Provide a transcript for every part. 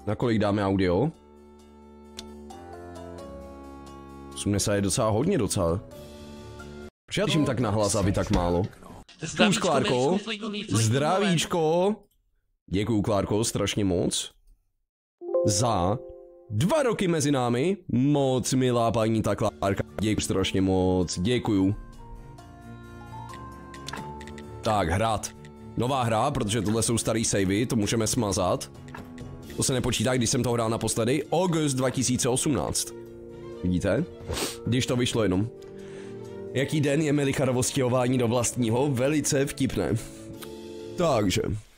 Na kolik dáme audio? 80 je docela hodně docela. Proč já držím tak nahlas, aby tak málo? Zdravíčko, Klárko. Zdravíčko. Děkuju, Klárko, strašně moc. Za 2 roky mezi námi. Moc milá paní ta Klárka. Děkuju strašně moc. Děkuju. Tak, hrát. Nová hra, protože tohle jsou starý savey, to můžeme smazat. To se nepočítá, když jsem to hrál naposledy. August 2018. Vidíte? Když to vyšlo jenom. Jaký den je Melicharovo stěhování do vlastního? Velice vtipné. Takže.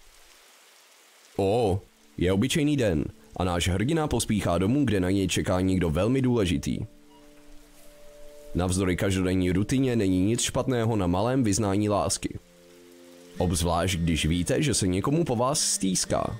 Je obyčejný den a náš hrdina pospíchá domů, kde na něj čeká někdo velmi důležitý. Navzdory každodenní rutině není nic špatného na malém vyznání lásky. Obzvlášť když víte, že se někomu po vás stýská.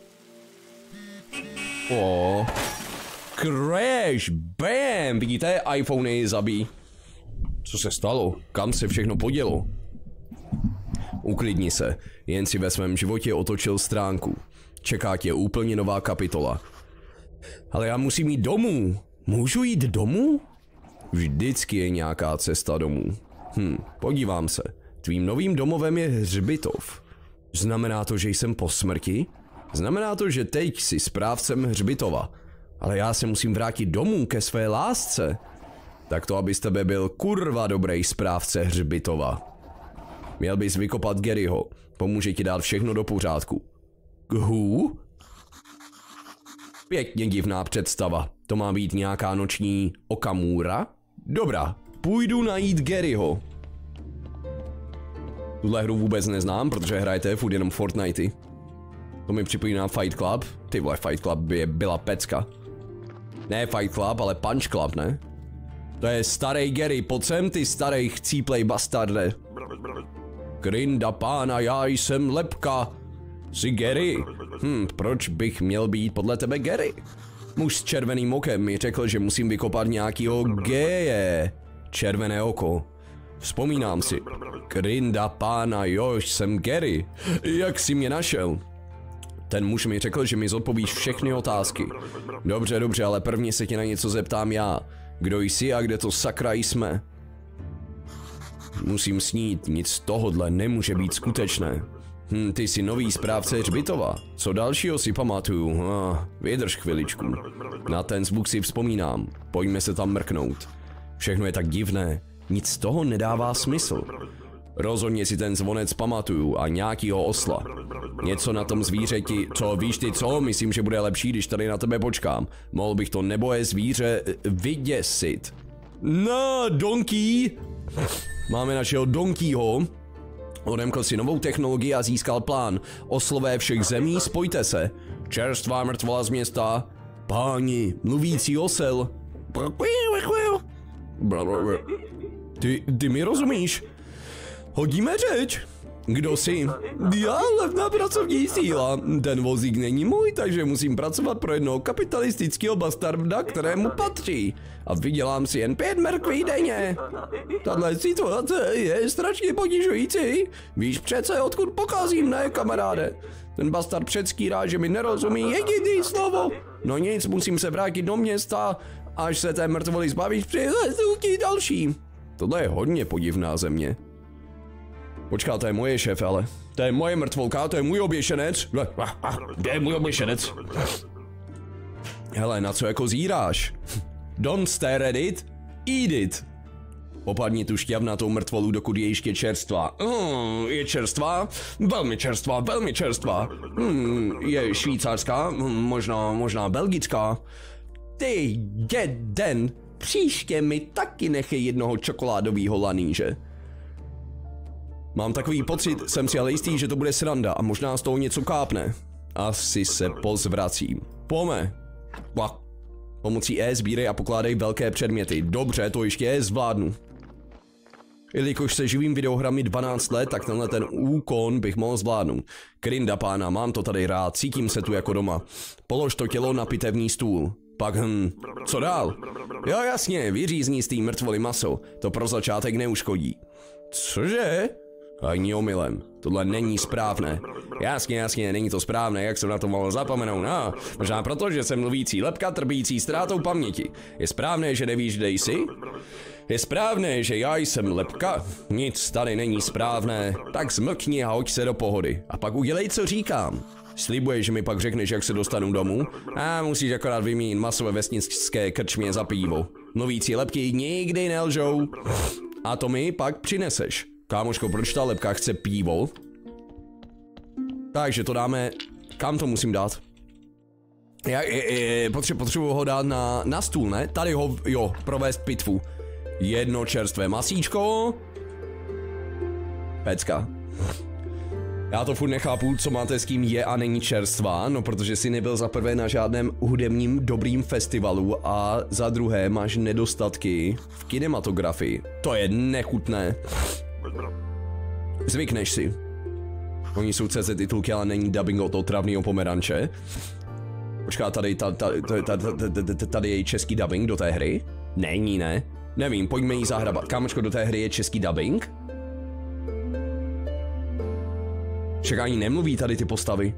Crash! Bam! Vidíte? iPhony zabí. Co se stalo? Kam se všechno podělo? Uklidni se, jen si ve svém životě otočil stránku. Čeká tě úplně nová kapitola. Ale já musím jít domů. Můžu jít domů? Vždycky je nějaká cesta domů. Podívám se. Tvým novým domovem je hřbitov. Znamená to, že jsem po smrti? Znamená to, že teď jsi správcem hřbitova. Ale já se musím vrátit domů ke své lásce. Tak to, aby z tebe byl kurva dobrý správce hřbitova. Měl bys vykopat Garyho. Pomůže ti dát všechno do pořádku. Khu? Pěkně divná představa. To má být nějaká noční Okamura? Dobrá, půjdu najít Garyho. Tuhle hru vůbec neznám, protože hrajete furt jenom Fortnitey. To mi připomíná Fight Club. Ty vole, Fight Club byla pecka. Ne Fight Club, ale Punch Club, ne? To je starý Gary, pojď sem ty starý chcíplej bastarde. Krinda pána, já jsem lepka. Jsi Gary? Proč bych měl být podle tebe Gary? Muž s červeným okem mi řekl, že musím vykopat nějakýho geje. Červené oko. Vzpomínám si. Krinda pána, jož jsem Gary. Jak jsi mě našel? Ten muž mi řekl, že mi zodpovíš všechny otázky. Dobře, dobře, ale prvně se tě na něco zeptám já. Kdo jsi a kde to sakra jsme? Musím snít, nic z tohodle nemůže být skutečné. Ty jsi nový správce hřbitova. Co dalšího si pamatuju? Vydrž chviličku. Na ten zvuk si vzpomínám. Pojďme se tam mrknout. Všechno je tak divné. Nic z toho nedává smysl. Rozhodně si ten zvonec pamatuju a nějakýho osla. Něco na tom zvířeti, co víš ty co? Myslím, že bude lepší, když tady na tebe počkám. Mohl bych to neboje zvíře vyděsit. No, donkey! Máme našeho donkeyho. Odemkl si novou technologii a získal plán. Oslové všech zemí, spojte se. Čerstvá mrtvola z města. Páni, mluvící osel. Ty mi rozumíš? Hodíme řeč. Kdo jsi? Já, levná pracovní síla. Ten vozík není můj, takže musím pracovat pro jednoho kapitalistického bastarda, kterému patří. A vydělám si jen 5 mrkví denně. Tahle situace je strašně potěžující. Víš přece, odkud pocházím, ne, kamaráde? Ten bastard předstírá, že mi nerozumí jediný slovo. No nic, musím se vrátit do města, až se té mrtvoly zbavíš, přilezu ti další. Tohle je hodně podivná země. Počká, to je moje šéf, ale. To je moje mrtvolka, to je můj oběšenec. Kde je můj oběšenec? Hele, na co jako zíráš? Don't stare at it, eat it. Popadni tu šťavnatou mrtvolu, dokud je ještě čerstvá. Je čerstvá? Velmi čerstvá, velmi čerstvá. Je švýcarská? Možná belgická. Ty, jeden. Příště mi taky nechej jednoho čokoládovýho laníže. Mám takový pocit, jsem si ale jistý, že to bude sranda a možná z toho něco kápne. Asi se pozvracím. Pome. Pomocí sbírej a pokládej velké předměty. Dobře, to ještě zvládnu. Jelikož se živím videohrami 12 let, tak tenhle ten úkon bych mohl zvládnout. Krinda pána, mám to tady rád, cítím se tu jako doma. Polož to tělo na pitevní stůl. Pak co dál? Jo jasně, vyřízní z té mrtvoly maso. To pro začátek neuškodí. Cože? Ani omylem. Tohle není správné. Jasně, není to správné, jak jsem na to mohl zapomenout. No, možná proto, že jsem mluvící lepka trpící ztrátou paměti. Je správné, že nevíš, kde jsi? Je správné, že já jsem lepka? Nic tady není správné. Tak zmlkni a hoď se do pohody. A pak udělej, co říkám. Slibuješ, že mi pak řekneš, jak se dostanu domů? A musíš akorát vyměnit maso ve vesnické krčmě za pivo. Mluvící lepky nikdy nelžou. A to mi pak přineseš. Kámoško, proč ta lepka chce pivo? Takže to dáme... Kam to musím dát? Potřebuji ho dát na stůl, ne? Tady ho, jo, provést pitvu. Jedno čerstvé masíčko. Pecka. Já to furt nechápu, co máte s kým je a není čerstvá, no protože jsi nebyl za prvé na žádném hudebním dobrým festivalu a za druhé máš nedostatky v kinematografii. To je nechutné. Zvykneš si. Oni jsou CZ titulky, ale není dubbing od otravného pomeranče. Počká, tady je český dubbing do té hry? Není, ne? Nevím, pojďme jí zahrabat. Kámočko, do té hry je český dubbing? Však ani nemluví tady ty postavy.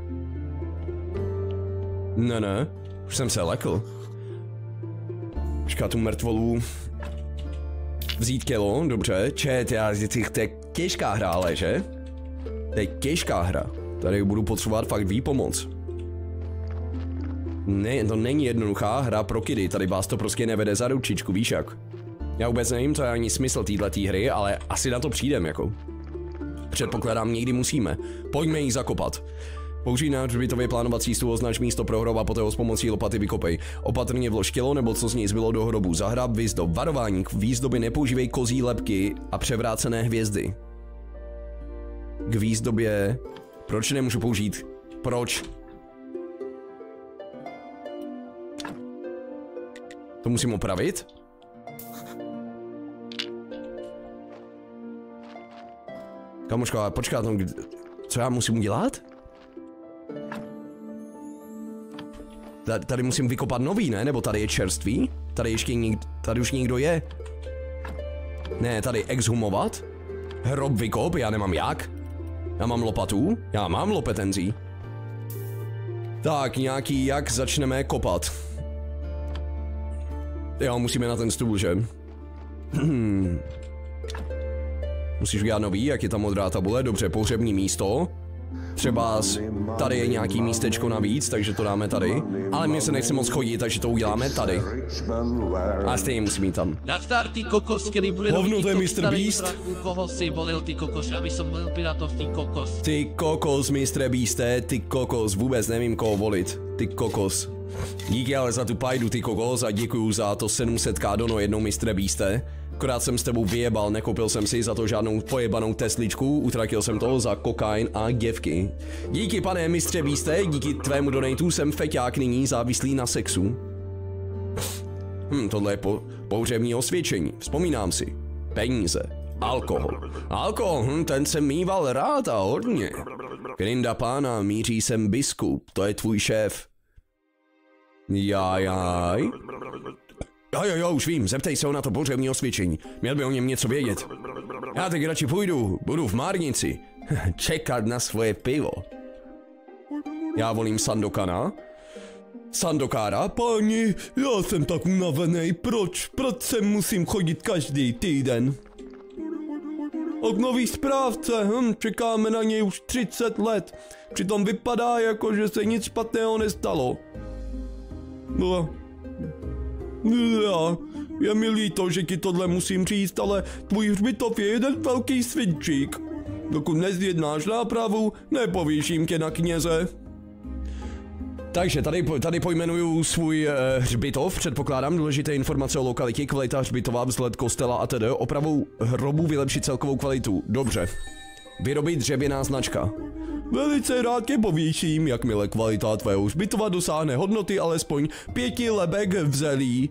Ne, už jsem se lekl. Počká, tu mrtvolu... Vzít kilo, dobře, to je těžká hra, ale že? To je těžká hra. Tady budu potřebovat fakt výpomoc. Ne, to není jednoduchá hra pro kidy, tady vás to prostě nevede za ručičku, víš jak? Já vůbec nevím, co je ani smysl téhletý hry, ale asi na to přijdem jako. Předpokládám, někdy musíme. Pojďme jí zakopat. Použij na hřbitově plánovací stůl, označ místo pro hrob a poté ho s pomocí lopaty vykopej. Opatrně vlož kilo nebo co z něj zbylo do hrobu. Zahrab výzdob. Varování, k výzdobě nepoužívej kozí lebky a převrácené hvězdy. K výzdobě... Proč nemůžu použít? Proč? To musím opravit? Kamoško, ale počkat, no, co já musím udělat? Tady musím vykopat nový, ne? Nebo tady je čerstvý? Tady ještě tady už někdo je. Ne, tady exhumovat? Hrob vykop, já nemám jak? Já mám lopatu? Já mám lopetenzí. Tak, nějaký jak začneme kopat. Jo, musíme na ten stůl, že? Musíš udělat nový, jak je ta modrá tabule, dobře, pohřební místo. Třeba tady je nějaký místečko navíc, takže to dáme tady. Ale mě se nechce moc chodit, takže to uděláme tady. A stejně musím jít tam. Hovno, to je Mr. Beast. Ty kokos, Mr. Beaste, ty kokos, vůbec nevím koho volit. Ty kokos. Díky ale za tu pajdu, ty kokos, a děkuju za to 700k dono jednou, Mr. Beaste. Akorát jsem s tebou vyjebal, nekoupil jsem si za to žádnou pojebanou Tesličku, utratil jsem to za kokain a děvky. Díky, pane mistře Beaste, díky tvému donatu jsem feťák nyní závislý na sexu. Tohle je pohřební osvědčení, vzpomínám si. Peníze, alkohol. Alkohol, ten jsem mýval rád a hodně. Grinda pána, míří sem biskup, to je tvůj šéf. Jajaj. Jo, už vím, zeptej se ho na to pohřební osvědčení. Měl by o něm něco vědět. Já teď radši půjdu, budu v Márnici. Čekat na svoje pivo. Já volím Sandokana. Sandokára, páni, já jsem tak unavený, proč sem musím chodit každý týden? Od nový správce, čekáme na něj už 30 let. Přitom vypadá jako, že se nic špatného nestalo. No. Je mi líto, že ti tohle musím říct, ale tvůj hřbitov je jeden velký svinčík. Dokud nezjednáš nápravu, nepovýším tě na kněze. Takže tady pojmenuju svůj hřbitov, předpokládám důležité informace o lokalitě, kvalita hřbitova, vzhled kostela a tedy opravou hrobu vylepšit celkovou kvalitu. Dobře. Vyrobit dřevěná značka. Velice rád tě povýším, jakmile kvalita tvého hřbitova dosáhne hodnoty alespoň 5 lebek v zelí.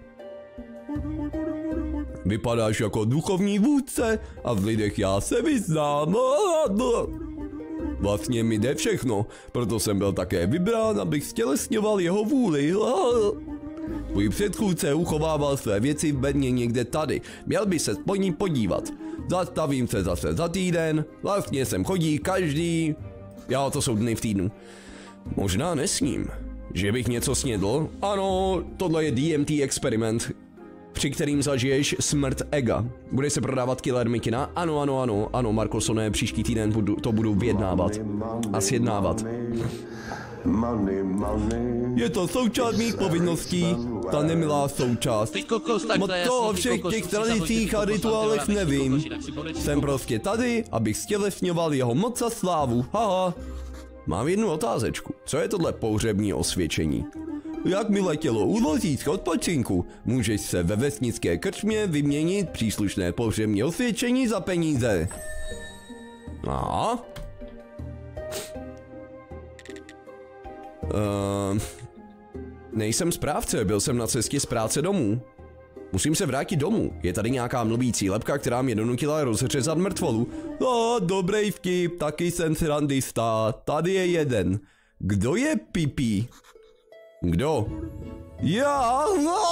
Vypadáš jako duchovní vůdce a v lidech já se vyznám. Vlastně mi jde všechno, proto jsem byl také vybrán, abych stělesňoval jeho vůli. Tvůj předchůdce uchovával své věci v bedně někde tady. Měl by se po ní podívat. Zastavím se zase za týden. Vlastně sem chodí každý... Jo, to jsou dny v týdnu. Možná nesním. Že bych něco snědl? Ano, tohle je DMT experiment, při kterým zažiješ smrt ega. Bude se prodávat Killer Mikina? Ano, Markosone, příští týden to budu vyjednávat a sjednávat. Je to součást mých povinností, ta nemilá součást. Moc to o všech těch tradicích a rituálech nevím. Jsem prostě tady, abych stělesňoval jeho moc a slávu, haha. Mám jednu otázečku. Co je tohle pohřební osvědčení? Jakmile tělo uložíš k odpočinku, můžeš se ve vesnické krčmě vyměnit příslušné pohřební osvědčení za peníze. Aha. Nejsem správce, byl jsem na cestě z práce domů. Musím se vrátit domů. Je tady nějaká mluvící lebka, která mě donutila rozřezat mrtvolu. Dobrý vtip, taky jsem srandista. Tady je jeden. Kdo je Pipí? Kdo? Já.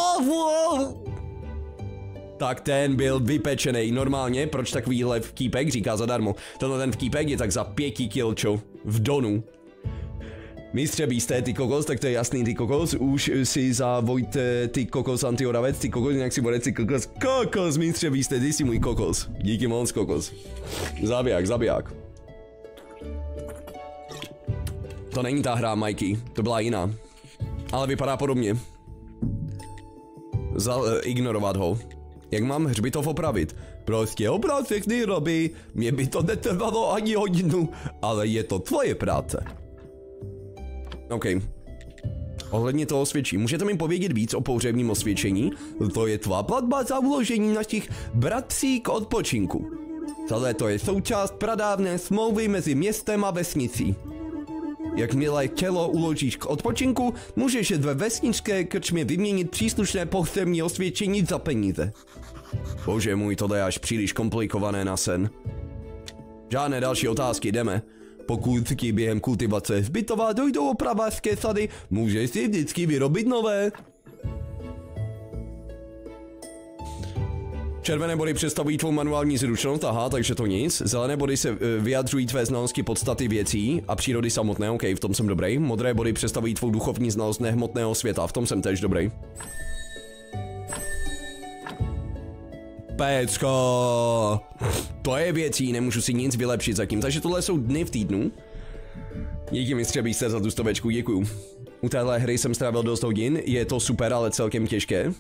Tak ten byl vypečený. Normálně, proč takovýhle vtípek říká zadarmo? Tenhle ten vtípek je tak za 5 kilčo v Donu. Mistře Beaste, ty kokos, tak to je jasný, ty kokos, už si za Vojte, ty kokos antioravec, ty kokos, nějak si bude, ty kokos, mistře Beaste, ty jsi můj kokos. Díky moc, kokos. Zabiják. To není ta hra, Mikey, to byla jiná. Ale vypadá podobně. Ignorovat ho. Jak mám hřbitov opravit? Prostě oprav všechny roby, mě by to netrvalo ani hodinu, ale je to tvoje práce. OK. Ohledně toho osvědčení. Můžete mi povědět víc o pohřebním osvědčení? To je tvá platba za uložení našich bratří k odpočinku. Tohle to je součást pradávné smlouvy mezi městem a vesnicí. Jakmile tělo uložíš k odpočinku, můžeš ve vesnické krčmě vyměnit příslušné pohřební osvědčení za peníze. Bože můj, tohle je až příliš komplikované na sen. Žádné další otázky, jdeme. Pokud ti během kultivace hřbitova dojdou opravářské sady, můžeš si vždycky vyrobit nové. Červené body představují tvou manuální zručnost, aha, takže to nic. Zelené body se vyjadřují tvé znalosti podstaty věcí a přírody samotné, ok, v tom jsem dobrý. Modré body představují tvou duchovní znalost nehmotného světa, v tom jsem též dobrý. Pécko! To je věcí, nemůžu si nic vylepšit zatím, takže tohle jsou dny v týdnu. Díky mistře Beaste za tu stovečku, děkuju. U téhle hry jsem strávil dost hodin, je to super, ale celkem těžké.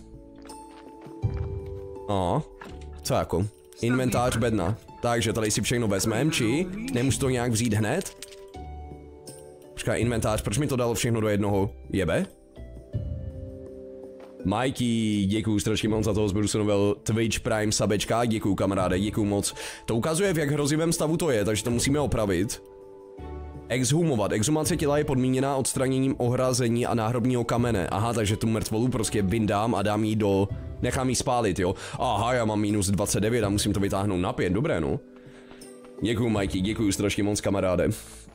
Co jako? Inventář bedna. Takže tady si všechno vezmem, či? Nemůžu to nějak vzít hned? Počkej, inventář, proč mi to dalo všechno do jednoho? Jebe? Mikey, děkuju strašně moc za toho zbrusunovel Twitch Prime sabečka, děkuju kamaráde, děkuju moc. To ukazuje, v jak hrozivém stavu to je, takže to musíme opravit. Exhumovat. Exhumace těla je podmíněná odstraněním ohrazení a náhrobního kamene. Aha, takže tu mrtvolu prostě vyndám a dám jí do... Nechám jí spálit, jo. Aha, já mám minus 29 a musím to vytáhnout na 5, dobré no. Děkuju Mikey, děkuju strašně moc kamaráde.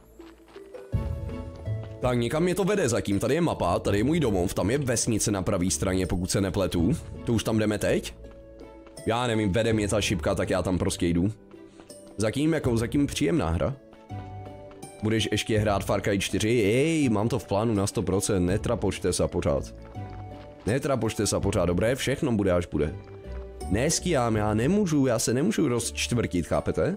Tak někam mě to vede zatím, tady je mapa, tady je můj domov, tam je vesnice na pravé straně, pokud se nepletu. To už tam jdeme teď? Já nevím, vede mě ta šipka, tak já tam prostě jdu. Zatím příjemná hra. Budeš ještě hrát Far Cry 4? Mám to v plánu na 100%, netrapočte se pořád. Netrapočte se pořád, dobré, všechno bude až bude. Neskýjám, já se nemůžu rozčtvrtit, chápete?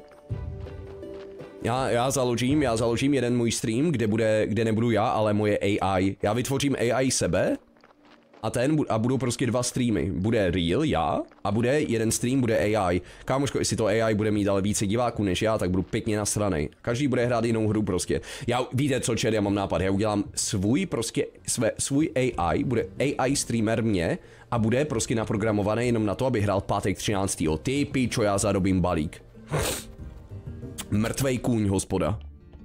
Já založím jeden můj stream, kde nebudu já, ale moje AI. Já vytvořím AI sebe a budou prostě 2 streamy. Bude real, já, a bude jeden stream, bude AI. Kámoško, jestli to AI bude mít ale více diváků než já, tak budu pěkně nasranej. Každý bude hrát jinou hru prostě. Víte co, chat, já mám nápad, já udělám svůj AI, bude AI streamer mě a bude prostě naprogramovaný jenom na to, aby hrál pátek 13. Ty pičo, já zarobím balík. Mrtvej kůň, hospoda.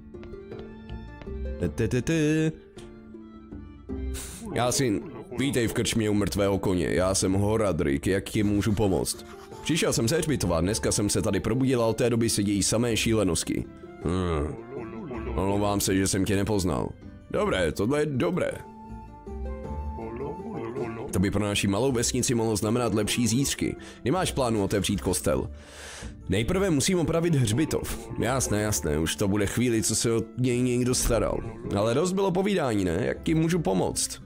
Vítej v krčmě u mrtvého koně, já jsem Horadrick, jak ti můžu pomoct? Přišel jsem se hřbitovat, dneska jsem se tady probudil a od té doby se dějí samé šílenosti. Omlouvám se, že jsem tě nepoznal. Dobré, tohle je dobré. by pro naši malou vesnici mohlo znamenat lepší zítřky. Nemáš plánu otevřít kostel? Nejprve musím opravit hřbitov. Jasné, už to bude chvíli, co se o něj někdo staral. Ale dost bylo povídání, ne? Jak jim můžu pomoct?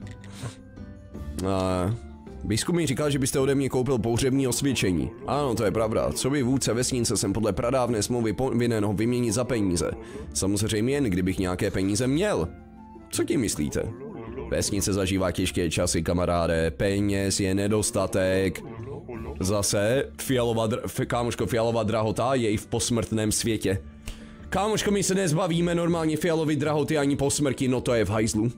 Biskup mi říkal, že byste ode mě koupil pohřební osvědčení. Ano, to je pravda. Co by vůdce vesnice jsem podle pradávné smlouvy povinen ho vyměnit za peníze. Samozřejmě jen, kdybych nějaké peníze měl. Co tím myslíte? Vesnice zažívá těžké časy, kamaráde. Peněz je nedostatek. Zase, fialová drahota je i v posmrtném světě. Kámoško, my se nezbavíme normálně fialový drahoty ani po smrti, no to je v hajzlu.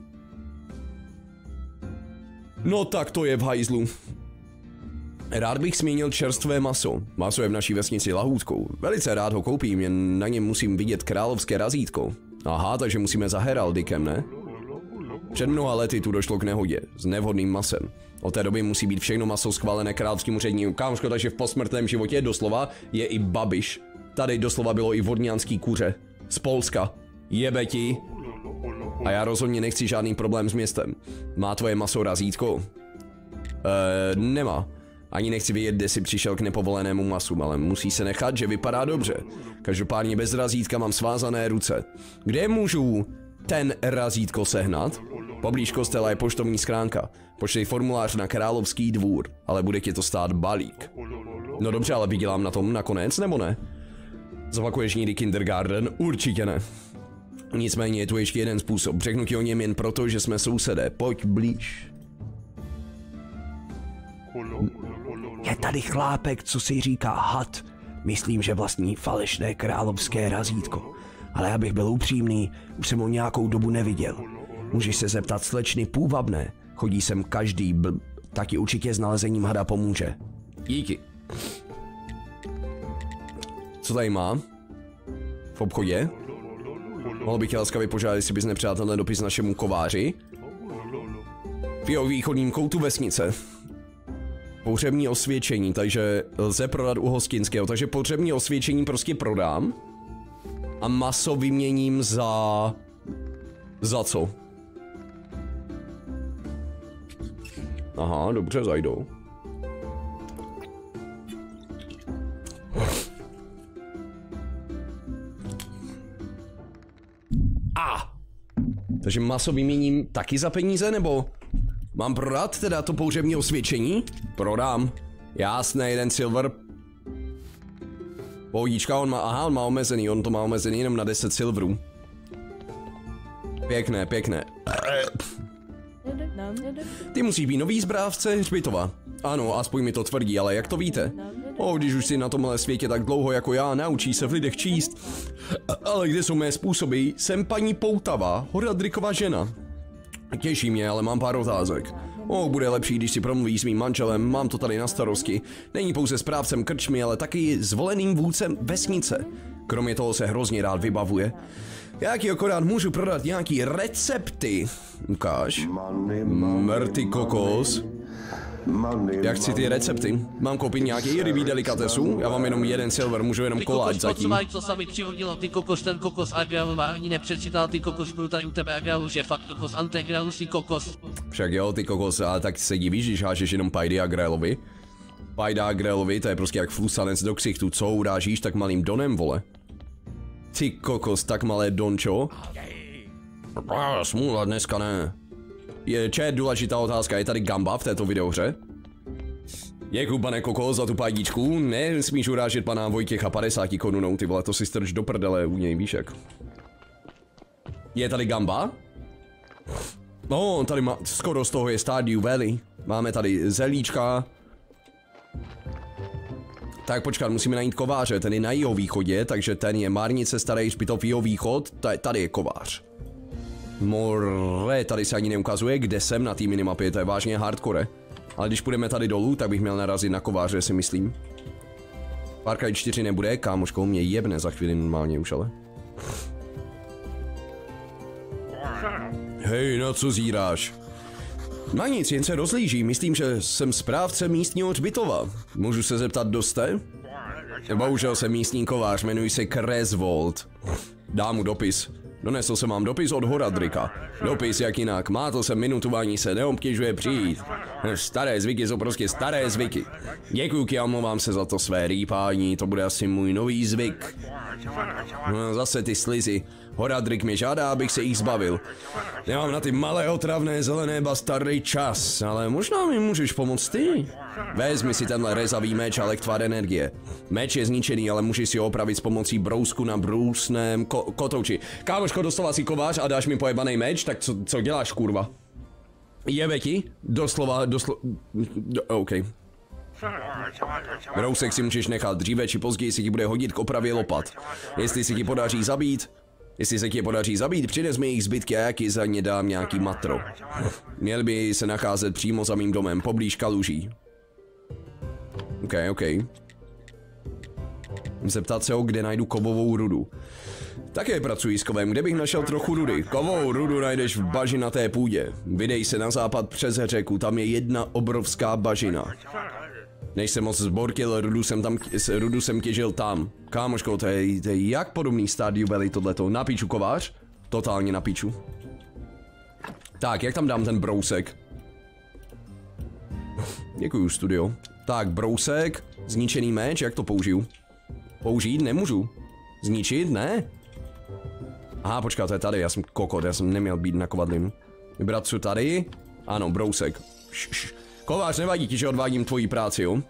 No tak to je v hajzlu. Rád bych směnil čerstvé maso. Maso je v naší vesnici lahůdkou. Velice rád ho koupím, jen na něm musím vidět královské razítko. Aha, takže musíme za heraldikem, ne? Před mnoha lety tu došlo k nehodě s nevhodným masem. Od té doby musí být všechno maso schválené královským úředníkem. Kámoško, takže v posmrtném životě doslova je i Babiš. Tady doslova bylo i vodňanský kuře. Z Polska. Jebe ti. A já rozhodně nechci žádný problém s městem. Má tvoje maso razítko? Nemá. Ani nechci vědět, kde si přišel k nepovolenému masu, ale musí se nechat, že vypadá dobře. Každopádně bez razítka mám svázané ruce. Kde můžu ten razítko sehnat? Poblíž kostela je poštovní schránka. Pošlej formulář na Královský dvůr, ale bude ti to stát balík. No dobře, ale vydělám na tom nakonec, nebo ne? Zopakuješ někdy kindergarten? Určitě ne. Nicméně je tu ještě jeden způsob. Řeknu ti o něm jen proto, že jsme sousedé. Pojď blíž. Je tady chlápek, co si říká had. Myslím, že vlastní falešné královské razítko. Ale abych byl upřímný, už jsem ho nějakou dobu neviděl. Můžeš se zeptat slečny Půvabné. Chodí sem každý taky určitě s nalezením hada pomůže. Díky. Co tady má? V obchodě? Mohl bych tě laskavě požádat, jestli bys nepřál tenhle dopis našemu kováři? V jeho východním koutu vesnice. Pohřební osvědčení, takže lze prodat u hostinského, takže pohřební osvědčení prostě prodám. A maso vyměním za... Za co? Aha, dobře, zajdou. Takže maso vyměním taky za peníze, nebo... Mám prodat teda to pohřební osvědčení? Prodám. Jasné, jeden silver. Pohodička, on má omezený, on to má omezený jenom na 10 silverů. Pěkné, pěkné. Ty musíš být nový správce hřbitova. Ano, aspoň mi to tvrdí, ale jak to víte? Když už jsi na tomhle světě tak dlouho jako já, naučí se v lidech číst. Ale kde jsou mé způsoby? Jsem paní Poutava, Horadrikova žena. Těší mě, ale mám pár otázek. Bude lepší, když si promluví s mým manželem, mám to tady na starosti. Není pouze správcem krčmy, ale taky zvoleným vůdcem vesnice. Kromě toho se hrozně rád vybavuje. Já ti akorát můžu prodat nějaký recepty. Ukáž. Mrty kokos. Jak chci ty recepty? Mám koupit nějaký rybí delikatesu? Já mám jenom jeden silver, můžu jenom koláč zatím. Co sami přihodilo, ty kokos, ten kokos Agralu ani nepřečítal, ty kokos byl tady u tebe Agralu, že fakt kokos Antegralu si kokos. Však jo, ty kokos, ale tak se divíš, když hážeš jenom Pajdy Agralovi. Pajda Agralovi, to je prostě jak flusanec do ksichtu, co urážíš tak malým donem, vole? Ty kokos, tak malé dončo. Smůla, dneska ne. Je důležitá otázka, je tady gamba v této videohře? Děkuju, pane kokos, za tu pajdičku. Ne, smíš urážet pana Vojtěcha 50 korunou, ty vole, to si strč do prdele u něj, víš jak. Je tady gamba? No, tady má, skoro z toho je Stardew Valley. Máme tady zelíčka. Tak počkat, musíme najít kováře, ten je na jeho východě, takže ten je Márnice, Starý hřbitov, jeho východ, tady je kovář. More, tady se ani neukazuje, kde jsem na té minimapě, to je vážně hardcore. Ale když půjdeme tady dolů, tak bych měl narazit na kováře, si myslím. Far Cry 4 nebude, kámoškou mě jebne za chvíli normálně už, ale. Hej, na co zíráš? Na nic, jen se rozlíží, myslím, že jsem správce místního hřbitova. Můžu se zeptat, kdo jste? Bohužel jsem místní kovář, jmenuji se Kresvold. Dám mu dopis. Donesl jsem vám dopis od Horadrika. Dopis jak jinak, máte se minutování se neobtěžuje přijít. Staré zvyky jsou prostě staré zvyky. Děkuju, a omlouvám se za to své rýpání, to bude asi můj nový zvyk. No, zase ty slizy. Horadrik mě žádá, abych se jich zbavil. Nemám na ty malé otravné zelené bastardy čas, ale možná mi můžeš pomoct ty. Vezmi si tenhle rezavý meč a lektvar energie. Meč je zničený, ale můžeš si ho opravit s pomocí brousku na brůsném kotouči. Kámoško, doslova si kovář a dáš mi pojebaný meč, tak co děláš, kurva? Jebe ti? Doslova. OK. Brousek si můžeš nechat, dříve či později si ti bude hodit k opravě lopat. Jestli se ti podaří zabít, přines mi jejich zbytky a jaký za ně dám nějaký matro. Měl by se nacházet přímo za mým domem, poblíž kaluží. OK. Zeptat se ho, kde najdu kovovou rudu. Také pracuji s kovem, kde bych našel trochu rudy. Kovovou rudu najdeš v bažinaté půdě. Vydej se na západ přes řeku, tam je jedna obrovská bažina. Než jsem moc zbortil, rudu jsem těžil tam. Kámoško, to je jak podobný Stardew Valley tohleto. Na píču, kovář? Totálně na píču. Tak, jak tam dám ten brousek? Děkuju, studio. Tak, brousek, zničený meč, jak to použiju? Použít nemůžu. Zničit? Ne? Aha, počkat, to je tady, já jsem kokot, já jsem neměl být na kovadlinu. Vybrat co tady? Ano, brousek. Kovář, nevadí ti, že odvádím tvoji práci, jo?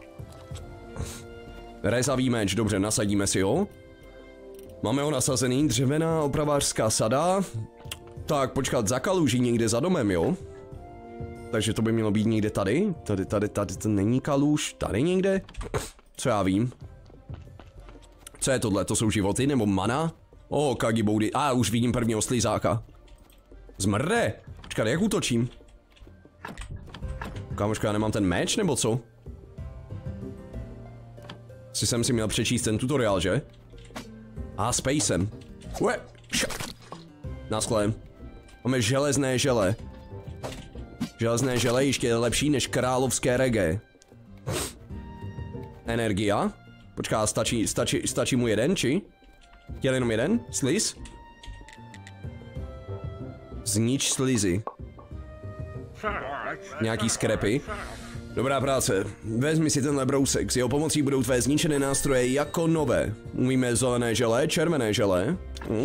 Rezavý meč, dobře, nasadíme si ho. Máme ho nasazený, dřevěná opravářská sada. Tak, počkat, za kaluží někde za domem, jo? Takže to by mělo být někde tady. Tady to není kaluž, tady někde? Co já vím? Co je tohle, to jsou životy nebo mana? Kagiboudy, už vidím prvního slizáka. Zmrde! Počkat, jak útočím? Kámoško, já nemám ten meč, nebo co? Si jsem si měl přečíst ten tutoriál, že? Spacem. Naschle. Máme železné žele. Železné žele ještě lepší než královské reggae. Energia? Počká, stačí mu jeden, či? Chtěl jenom jeden? Sliz? Znič slizy. Nějaký skrepy. Dobrá práce. Vezmi si tenhle brousek. S jeho pomocí budou tvé zničené nástroje jako nové. Umíme zelené žele, červené žele.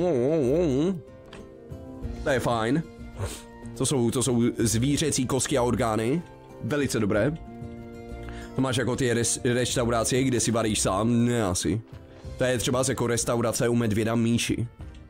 To je fajn. To jsou zvířecí kosti a orgány. Velice dobré. To máš jako ty restaurace, kde si varíš sám? Ne asi. To je třeba jako restaurace u medvěda Míši.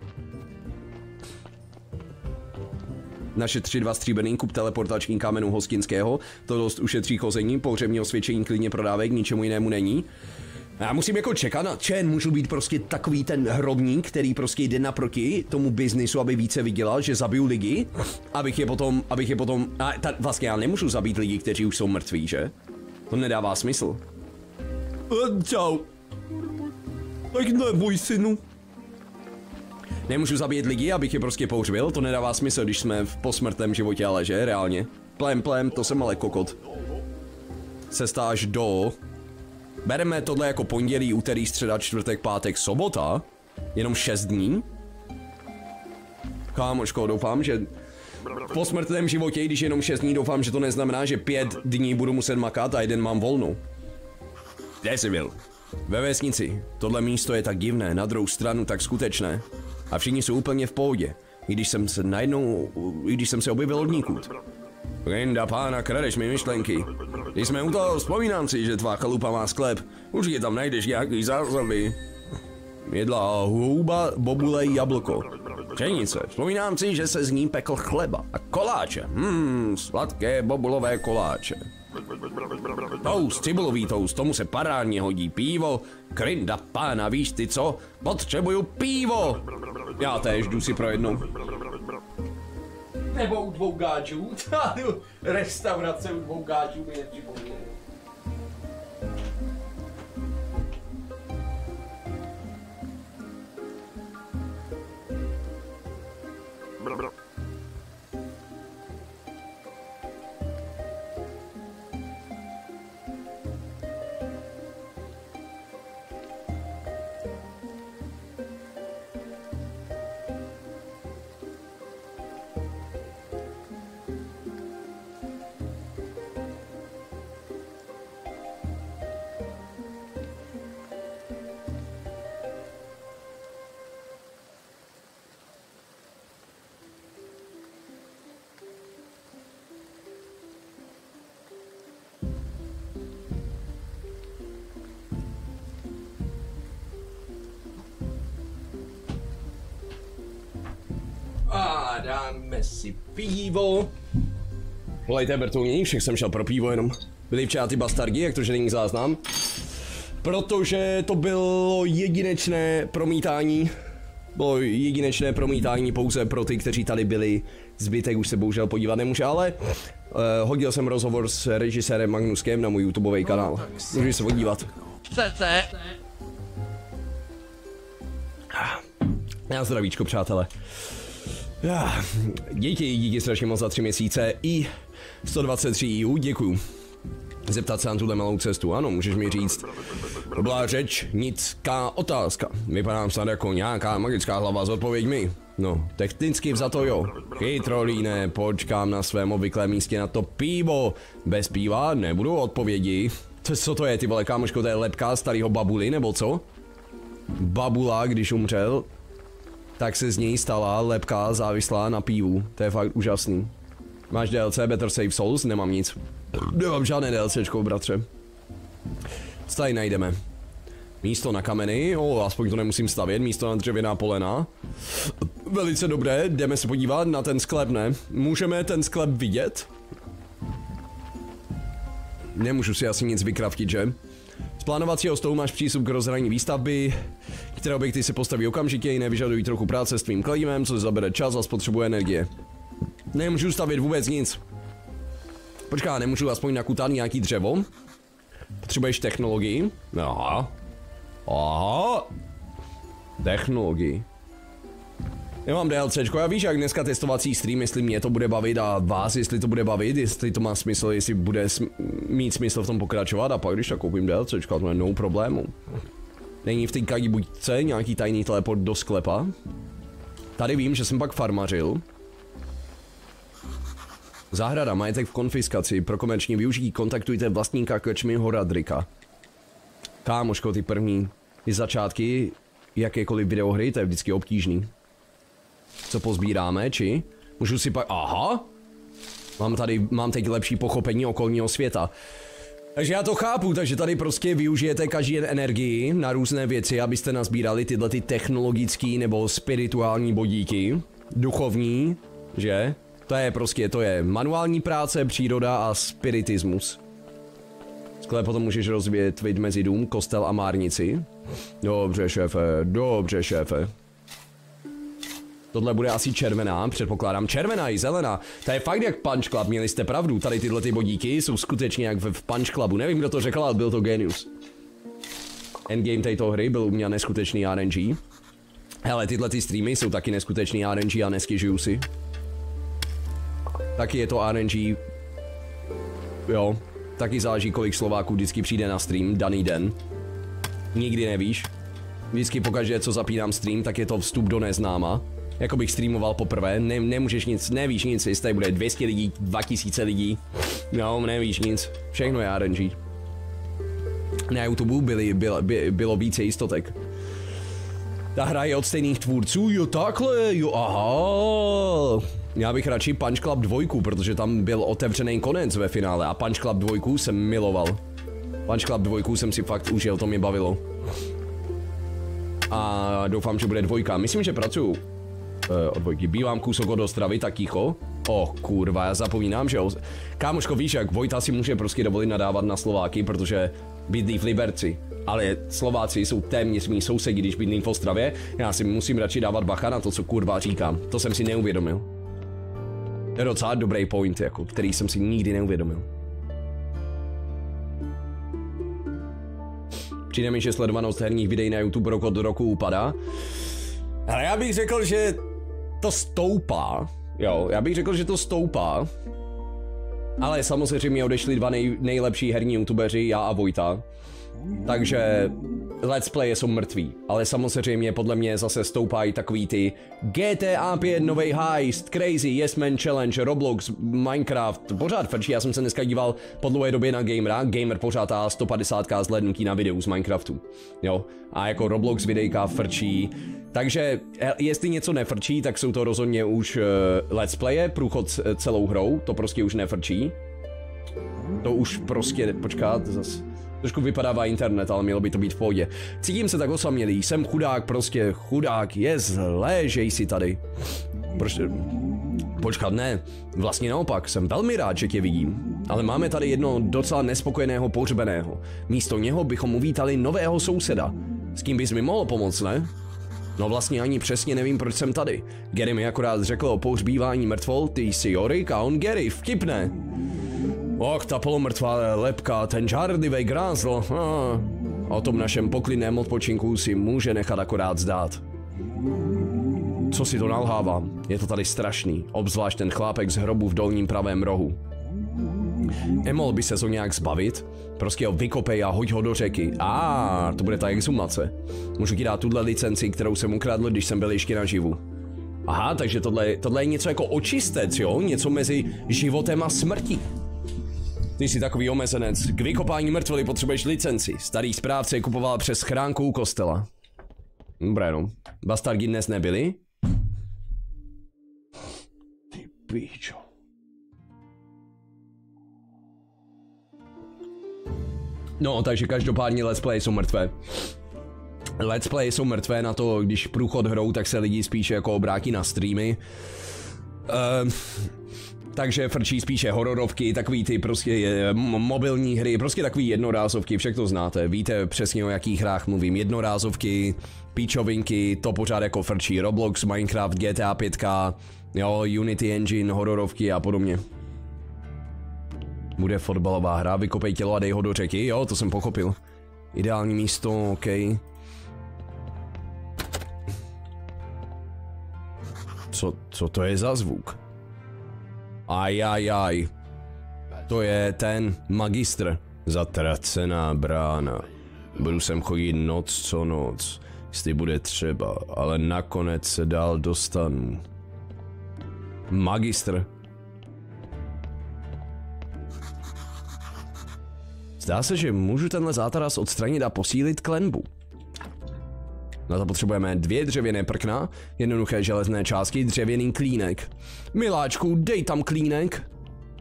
Naše 3-2 stříbrný kup teleportační kámenů hostinského, to dost ušetří chození, pohřební osvědčení klidně prodávek, ničemu jinému není. Já musím jako čekat na čen, můžu být prostě takový ten hrobník, který prostě jde naproti tomu biznisu, aby více vydělal, že zabiju lidi, abych je potom, vlastně já nemůžu zabít lidi, kteří už jsou mrtví, že? To nedává smysl. Čau. Tak neboj, synu. Nemůžu zabít lidi, abych je prostě pohřbil, to nedává smysl, když jsme v posmrtném životě, ale že, reálně. Plem, to jsem ale kokot. Cesta až do... Bereme tohle jako pondělí, úterý, středa, čtvrtek, pátek, sobota. Jenom 6 dní. Kámoško, doufám, že... V posmrtném životě, když jenom 6 dní, doufám, že to neznamená, že 5 dní budu muset makat a 1 mám volnou. Kde jsi byl? Ve vesnici. Tohle místo je tak divné, na druhou stranu tak skutečné. A všichni jsou úplně v pohodě. I když jsem se objevil od nikud. Linda, pána, kradeš mi myšlenky. Když jsme u toho, vzpomínám si, že tvá chalupa má sklep. Určitě tam najdeš nějaký zásoby. Jedla houba, bobule, jablko. Pšenice. Vzpomínám si, že se z ní pekl chleba. A koláče. Sladké bobulové koláče. Toast, cibulový toast, tomu se parádně hodí pivo. Krinda, pána, víš ty co? Potřebuju pivo! Já též jdu si pro jednou. Nebo u 2 gáčů. Restaurace u 2 gáčů mi nepřipomíná. Dáme si pivo. Volejte Bertouní, všech jsem šel pro pivo jenom. Byli včera ty bastardi, jak to, že není záznam. Protože to bylo jedinečné promítání. Bylo jedinečné promítání pouze pro ty, kteří tady byli. Zbytek už se bohužel podívat nemůže, ale hodil jsem rozhovor s režisérem Magnuskem na můj YouTubeový kanál. Můžeš se podívat. Chcete? Já zdravíčko, přátelé. Díky strašně moc za 3 měsíce i 123 EU, děkuju. Zeptat se na tuhle malou cestu, ano, můžeš mi říct. To byla řeč, nická otázka. Vypadám snad jako nějaká magická hlava s odpověďmi. No, technicky vzato jo. Chytrolíne, počkám na svém obvyklém místě na to pivo. Bez piva nebudu odpovědi. Co to je, ty vole, kámoško, to je lepka starého babuly, nebo co? Babula, když umřel, tak se z něj stala lepka závislá na pivu. To je fakt úžasný. Máš DLC Better Save Souls? Nemám nic. Nemám žádné DLCčko, bratře. Co tady najdeme? Místo na kameny, aspoň to nemusím stavět, místo na dřevěná polena. Velice dobré, jdeme se podívat na ten sklep, ne? Můžeme ten sklep vidět? Nemůžu si asi nic vykraftit, že? Z plánovacího stolu máš přístup k rozhraní výstavby, které objekty se postaví okamžitě, jiné vyžadují trochu práce s tvým kladivem, co zabere čas a spotřebuje energie. Nemůžu stavět vůbec nic. Počká, nemůžu aspoň nakutat nějaký dřevo? Potřebuješ technologii? Aha. Technologii. Nemám DLCčko, já víš jak dneska testovací stream, jestli mě to bude bavit a vás, jestli to bude bavit, jestli to má smysl, jestli bude mít smysl v tom pokračovat a pak když tak koupím DLCčko, to je no problému. Není v té kagibuďce nějaký tajný teleport do sklepa? Tady vím, že jsem pak farmařil. Zahrada, majetek v konfiskaci, pro komerční využití kontaktujte vlastníka krčmy Horadrika. Kámoško, ty první začátky jakékoliv videohry, to je vždycky obtížný. Co pozbíráme, či? Můžu si pak... Aha! Mám teď lepší pochopení okolního světa. Takže já to chápu, takže tady prostě využijete každý den energii na různé věci, abyste nazbírali tyhle ty technologický nebo spirituální bodíky. Duchovní, že? To je manuální práce, příroda a spiritismus. Skvěle potom můžeš rozvíjet mezi dům, kostel a márnici. Dobře, šéfe. Tohle bude asi červená, předpokládám. Červená i zelená. To je fakt jak Punch Club, měli jste pravdu. Tady tyhle ty bodíky jsou skutečně jak v Punch Clubu. Nevím, kdo to řekl, ale byl to genius. Endgame této hry byl u mě neskutečný RNG. Hele, tyhle ty streamy jsou taky neskutečný RNG a neskyžuju si. Taky je to RNG. Jo. Taky záleží, kolik Slováků vždycky přijde na stream daný den. Nikdy nevíš. Vždycky pokaždé, co zapínám stream, tak je to vstup do neznáma. Jako bych streamoval poprvé, nemůžeš nic, nevíš nic, jestli tady bude 200 lidí, 2000 lidí. No, nevíš nic, všechno je RNG. Na YouTube bylo více jistotek. Ta hra je od stejných tvůrců, jo takhle, jo aha. Já bych radši Punch Club 2, protože tam byl otevřený konec ve finále a Punch Club 2 jsem miloval. Punch Club 2 jsem si fakt užil, to mě bavilo. A doufám, že bude 2. Myslím, že pracuju od 2. Bývám kousek od Ostravy, tak ticho. Kurva, já zapomínám, že... Kámoško, víš jak, Vojta si může prostě dovolit nadávat na Slováky, protože bydlí v Liberci. Ale Slováci jsou téměř mý sousedi, když bydlím v Ostravě. Já si musím radši dávat bacha na to, co kurva říkám. To jsem si neuvědomil. To je docela dobrý point, jako, který jsem si nikdy neuvědomil. Přijde mi, že sledovanost herních videí na YouTube rok od roku upadá. Ale já bych řekl, že to stoupá. Jo, já bych řekl, že to stoupá. Ale samozřejmě odešli 2 nejlepší herní youtubeři, já a Vojta. Takže let's playe jsou mrtví. Ale samozřejmě podle mě zase stoupají takový ty GTA 5, novej heist, Crazy, Yes Man Challenge, Roblox, Minecraft. Pořád frčí, já jsem se dneska díval po dlouhé době na Gamera. Gamer pořád a 150k zhlédnutí na videu z Minecraftu. Jo, a jako Roblox videjka frčí. Takže jestli něco nefrčí, tak jsou to rozhodně už let's playe, průchod celou hrou, to prostě už nefrčí. To už prostě, počkat, zase. Trošku vypadává internet, ale mělo by to být v pohodě. Cítím se tak osamělý, jsem chudák, prostě chudák, je zlé, že jsi tady. Počkat, ne. Vlastně naopak, jsem velmi rád, že tě vidím. Ale máme tady jedno docela nespokojeného pohřbeného. Místo něho bychom uvítali nového souseda. S kým bys mi mohl pomoct, ne? No vlastně ani přesně nevím, proč jsem tady. Gary mi akorát řekl o pohřbívání mrtvol, ty jsi Jorik a on Gary, vtipné. Och, ta polomrtvá lepka, ten žárlivý grázl. O tom našem poklidném odpočinku si může nechat akorát zdát. Co si to nalhávám? Je to tady strašný, obzvlášť ten chlápek z hrobu v dolním pravém rohu. Nemohl by se ho nějak zbavit? Prostě ho vykopej a hoď ho do řeky. To bude ta exhumace. Můžu ti dát tuhle licenci, kterou jsem ukradl, když jsem byl ještě naživu. Aha, takže tohle je něco jako očistec, jo? Něco mezi životem a smrtí. Ty jsi takový omezenec. K vykopání mrtvoly potřebuješ licenci. Starý správce je kupoval přes schránku u kostela. Dobré no. Bastardi dnes nebyli? Ty píčo. No, takže každopádně let's play jsou mrtvé. Let's play jsou mrtvé na to, když průchod hrou, tak se lidi spíše jako obrátí na streamy. Takže frčí spíše hororovky, takový ty prostě mobilní hry, prostě takový jednorázovky, však to znáte, víte přesně o jakých hrách mluvím, jednorázovky, píčovinky, to pořád jako frčí, Roblox, Minecraft, GTA 5, jo, Unity Engine, hororovky a podobně. Bude fotbalová hra, vykopej tělo a dej ho do řeky, jo, to jsem pochopil. Ideální místo, OK. Co to je za zvuk? Ajajaj. To je ten magistr. Zatracená brána. Budu sem chodit noc co noc. Jestli bude třeba, ale nakonec se dál dostanu. Magistr. Zdá se, že můžu tenhle zátaras odstranit a posílit klenbu. Na to potřebujeme 2 dřevěné prkna, jednoduché železné částky, dřevěný klínek. Miláčku, dej tam klínek.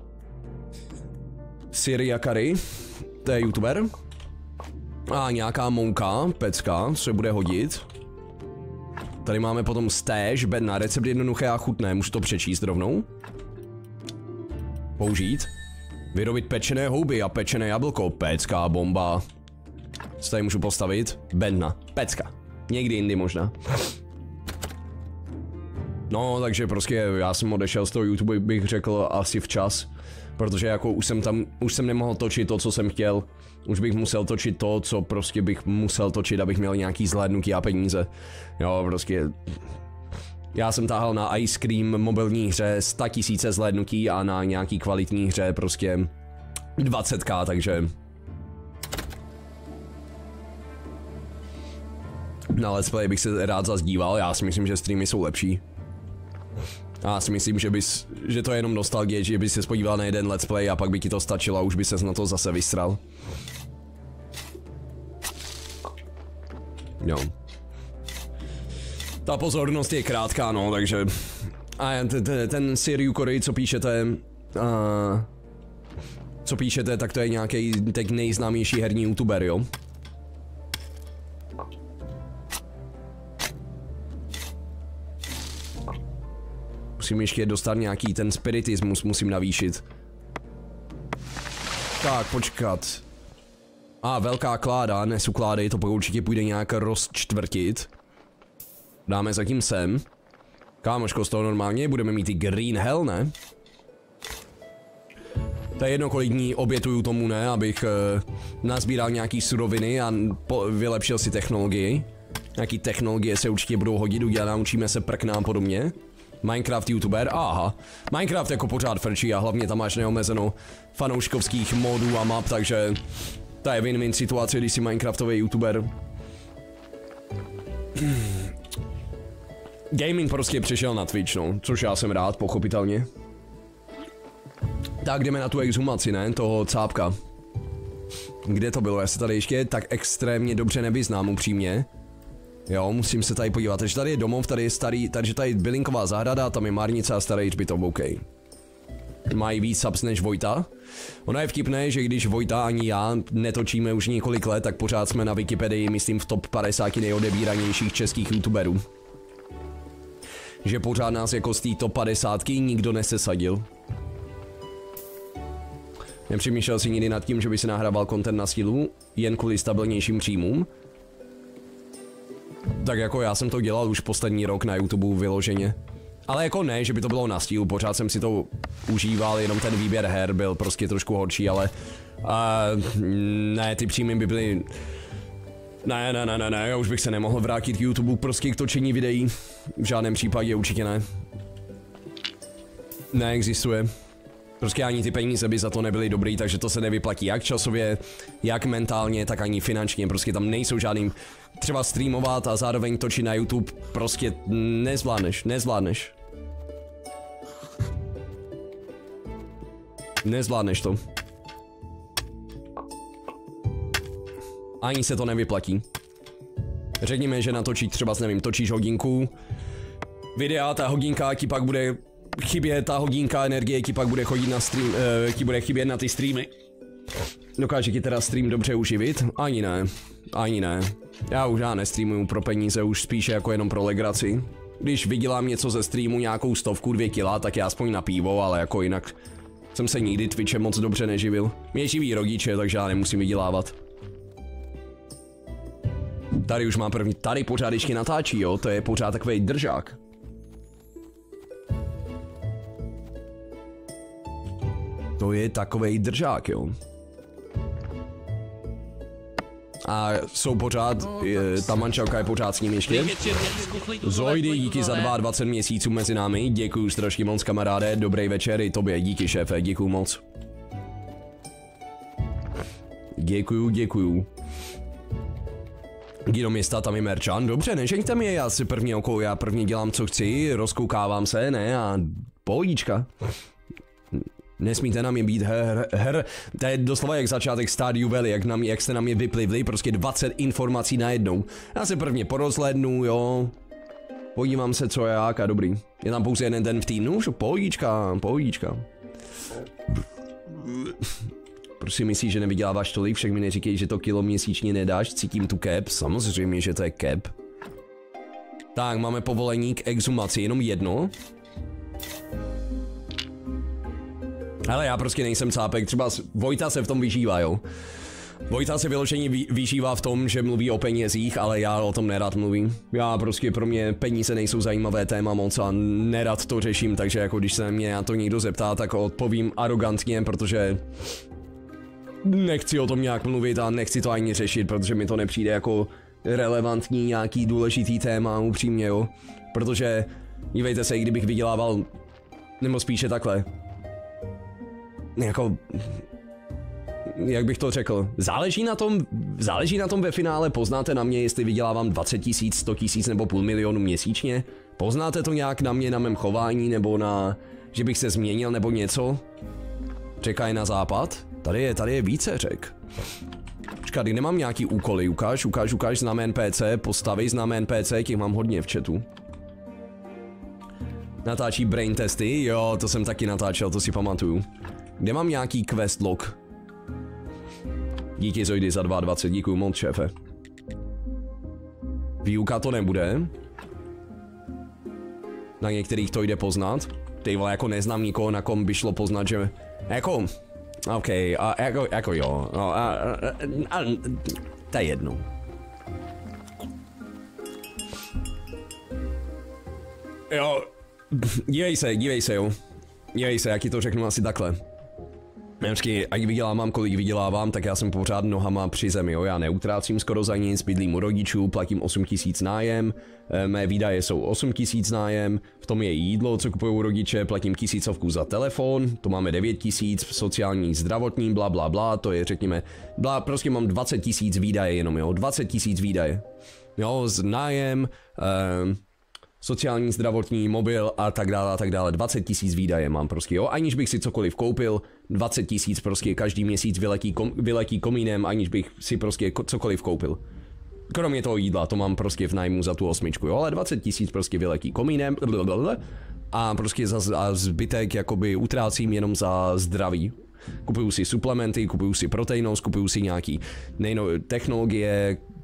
Syria Curry, to je youtuber. A nějaká mouka, pecka, se bude hodit. Tady máme potom stéž, bedna, recept jednoduché a chutné, můžu to přečíst rovnou. Použít. Vyrobit pečené houby a pečené jablko, pecká bomba. Co tady můžu postavit? Bedna, pecka. Někdy jindy možná. No, takže prostě já jsem odešel z toho YouTube, bych řekl, asi včas. Protože jako už jsem nemohl točit to, co jsem chtěl. Už bych musel točit to, co prostě bych musel točit, abych měl nějaký zhlédnutí a peníze. Jo, prostě... Já jsem táhal na Ice Cream mobilní hře 100 000 zhlédnutí a na nějaký kvalitní hře prostě 20k, takže... Na let's play bych se rád zazdíval, já si myslím, že streamy jsou lepší. Já si myslím, že to je jenom nostalgie, že bys se podíval na jeden let's play a pak by ti to stačilo a už by ses na to zase vystral. Jo. Ta pozornost je krátká, no, takže... A ten Syria Curry, co píšete, tak to je nějaký teď nejznámější herní youtuber, jo? Musím ještě dostat nějaký ten spiritismus, musím navýšit. Tak, počkat. Velká kláda, nesu klády, to pak určitě půjde nějak rozčtvrtit. Dáme zatím sem. Kámoško, z toho normálně budeme mít i Green Hell, ne? To je jedno, kolik dní obětuju tomu, ne? Abych nazbíral nějaký suroviny a vylepšil si technologii. Nějaký technologie se určitě budou hodit, naučíme se prknám podobně. Minecraft youtuber, aha. Minecraft jako pořád frčí a hlavně tam máš neomezenou fanouškovských modů a map, takže to je win-win situace, když jsi Minecraftový youtuber. Gaming prostě přišel na Twitch, no, což já jsem rád, pochopitelně. Tak jdeme na tu exhumaci, ne, toho cápka. Kde to bylo, já se tady ještě tak extrémně dobře nevyznám, upřímně. Jo, musím se tady podívat, takže tady je domov, tady je starý, takže tady je bylinková zahrada, tam je márnice a starý hřbitov, OK. Mají víc subs než Vojta. Ono je vtipné, že když Vojta ani já netočíme už několik let, tak pořád jsme na Wikipedii, myslím v top 50 nejodebíranějších českých youtuberů. že pořád nás jako z té top 50 nikdo nesesadil. Nepřemýšlel si nikdy nad tím, že by si nahrával content na sílu, jen kvůli stabilnějším příjmům? Tak jako já jsem to dělal už poslední rok na YouTube vyloženě. Ale jako ne, že by to bylo na stílu, pořád jsem si to užíval, jenom ten výběr her byl prostě trošku horší, ale... ne, ty příjmy by byly... Ne, já už bych se nemohl vrátit k YouTube prostě k točení videí. V žádném případě určitě ne. Neexistuje. Prostě ani ty peníze by za to nebyly dobrý, takže to se nevyplatí jak časově, jak mentálně, tak ani finančně. Prostě tam nejsou žádným třeba streamovat a zároveň točit na YouTube. Prostě nezvládneš. Nezvládneš to. Ani se to nevyplatí. Řekněme, že natočíš třeba, nevím, točíš hodinku videa, ta hodinka ti pak bude chybět, ta hodinka energie ti pak bude chodit na stream, ti bude chybět na ty streamy. Dokáže ti teda stream dobře uživit? Ani ne. Já nestreamuju pro peníze, už spíše jako jenom pro legraci. Když vydělám něco ze streamu, nějakou 100, 2 kila, tak já aspoň na pivo, ale jako jinak jsem se nikdy Twitchem moc dobře neživil. Mě živí rodiče, takže já nemusím vydělávat. Tady už má první, tady pořád ještě natáčí, jo, to je pořád takovej držák. To je takovej držák, jo. A jsou pořád, ta manželka je pořád s ním ještě. Zojdy, díky za 22 měsíců mezi námi, děkuju strašně moc kamaráde, dobrý večer i tobě, díky šéfe, děkuju moc. Děkuju. Jdi města, tam je merčan, dobře, nežeňte mě, já si první dělám co chci, rozkoukávám se, ne, a pohodička. Nesmíte na mě být to je doslova jak začátek Stardew Valley, jak jste na mě vyplivli, prostě 20 informací najednou. Já se prvně porozhlédnu, jo. Podívám se co jak a dobrý. Je tam pouze jeden den v týdnu, že pohodička. Prostě myslíš, že nevyděláváš tolik, však mi neříkej, že to kilo měsíčně nedáš, cítím tu cap, samozřejmě, že to je cap. Tak, máme povolení k exhumaci, jenom jedno. Ale já prostě nejsem cápek, třeba Vojta se v tom vyžívá, jo. Vojta se vyloženě vyžívá v tom, že mluví o penězích, ale já o tom nerad mluvím. Já prostě pro mě peníze nejsou zajímavé téma moc a nerad to řeším, takže jako když se mě na to někdo zeptá, tak odpovím arrogantně, protože nechci o tom nějak mluvit a nechci to ani řešit, protože mi to nepřijde jako relevantní nějaký důležitý téma, upřímně, jo. Protože, dívejte se, kdybych vydělával, nebo spíše takhle. Jako, jak bych to řekl, záleží na tom ve finále, poznáte na mě, jestli vydělávám 20 000, 100 000 nebo půl milionu měsíčně? Poznáte to nějak na mě, na mém chování, nebo na, že bych se změnil nebo něco? Řeka je na západ? Tady je více řek. Počkej, nemám nějaký úkoly, ukáž znám NPC, postavy znám NPC, těch mám hodně v chatu. Natáčí brain testy, jo, to jsem taky natáčel, to si pamatuju. Kde mám nějaký quest log? Díky Zojdy za 22, díkuju moc šéfe. Výuka to nebude. Na některých to jde poznat. Ty vole, jako neznám nikoho, na kom by šlo poznat, že... Jako... OK, jako jo. No, to je jedno. Jo, dívej se, jo. Dívej se, jak ti to řeknu asi takhle. Vždycky, ať vydělávám, kolik vydělávám, tak já jsem pořád nohama při zemi, jo. Já neutrácím skoro za nic, bydlím u rodičů, platím 8 000 nájem, mé výdaje jsou 8 000 nájem, v tom je jídlo, co kupují rodiče, platím 1000 za telefon, to máme 9 000, sociální, zdravotní, bla bla bla, to je řekněme, prostě mám 20 000 výdaje jenom, jo, 20 000 výdaje. Jo, z nájem, sociální, zdravotní, mobil a tak dále, 20 000 výdaje mám prostě, jo, aniž bych si cokoliv koupil, 20 000 prostě každý měsíc vyletí komínem, aniž bych si prostě cokoliv koupil. Kromě toho jídla, to mám prostě v nájmu za tu 8, jo, ale 20 000 prostě vyletí komínem, a prostě za zbytek jakoby utrácím jenom za zdraví. Kupuju si suplementy, kupuju si proteinos, kupuju si nějaký technologie,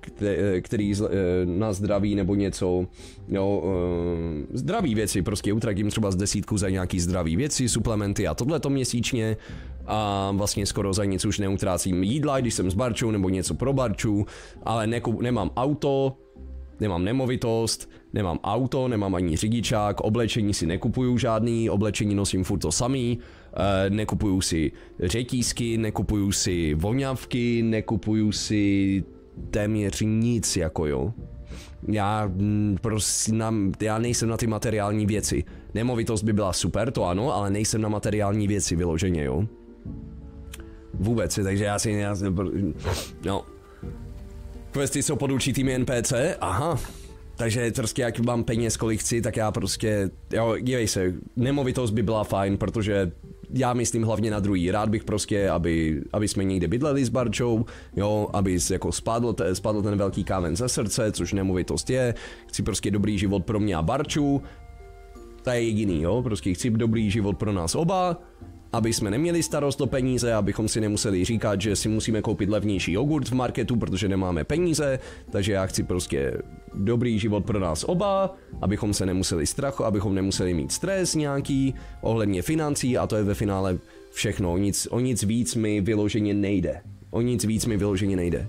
který na zdraví nebo něco, jo, zdraví věci, prostě utratím třeba z 10 za nějaký zdraví věci, suplementy a tohleto měsíčně a vlastně skoro za nic už neutrácím jídla, když jsem s Barčou nebo něco pro Barču, ale nemám auto, nemám nemovitost, nemám auto, nemám ani řidičák, oblečení si nekupuju žádný, oblečení nosím furt to samý, nekupuju si řetízky, nekupuju si voňavky, nekupuju si téměř nic, jako jo. Já nejsem na ty materiální věci. Nemovitost by byla super, to ano, ale nejsem na materiální věci vyloženě, jo. Vůbec, takže no. Questy jsou pod určitými NPC, aha. Takže prostě jak mám peněz kolik chci, tak já prostě, jo, dívej se, nemovitost by byla fajn, protože já myslím hlavně na druhý. Rád bych prostě, aby jsme někde bydleli s Barčou, jo, aby jako spadl ten velký kámen ze srdce, což nemovitost je. Chci prostě dobrý život pro mě a Barču. To je jediný, jo, prostě chci dobrý život pro nás oba. Aby jsme neměli starost o peníze, abychom si nemuseli říkat, že si musíme koupit levnější jogurt v marketu, protože nemáme peníze, takže já chci prostě dobrý život pro nás oba, abychom se nemuseli abychom nemuseli mít stres nějaký ohledně financí a to je ve finále všechno, o nic víc mi vyloženě nejde. O nic víc mi vyloženě nejde.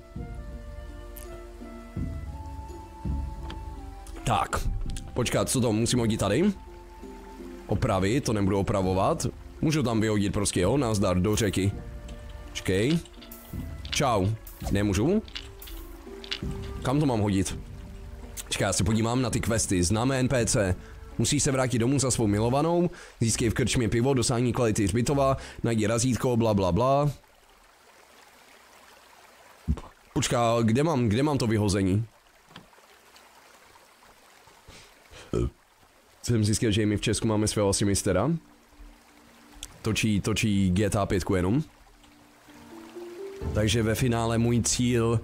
Tak, počkat, co to musím hodit tady? Opravit, to nebudu opravovat. Můžu tam vyhodit prostě, jo, nazdar, do řeky. Počkej. Čau. Nemůžu? Kam to mám hodit? Počkej, já se podívám na ty questy. Známe NPC. Musíš se vrátit domů za svou milovanou, získej v krčmě pivo, dosáhni kvality hřbitova, najdi razítko, bla bla bla. Počkej, kde mám to vyhození? Jsem zjistil, že my v Česku máme svého asi mistera. Točí GTA 5 jenom. Takže ve finále můj cíl...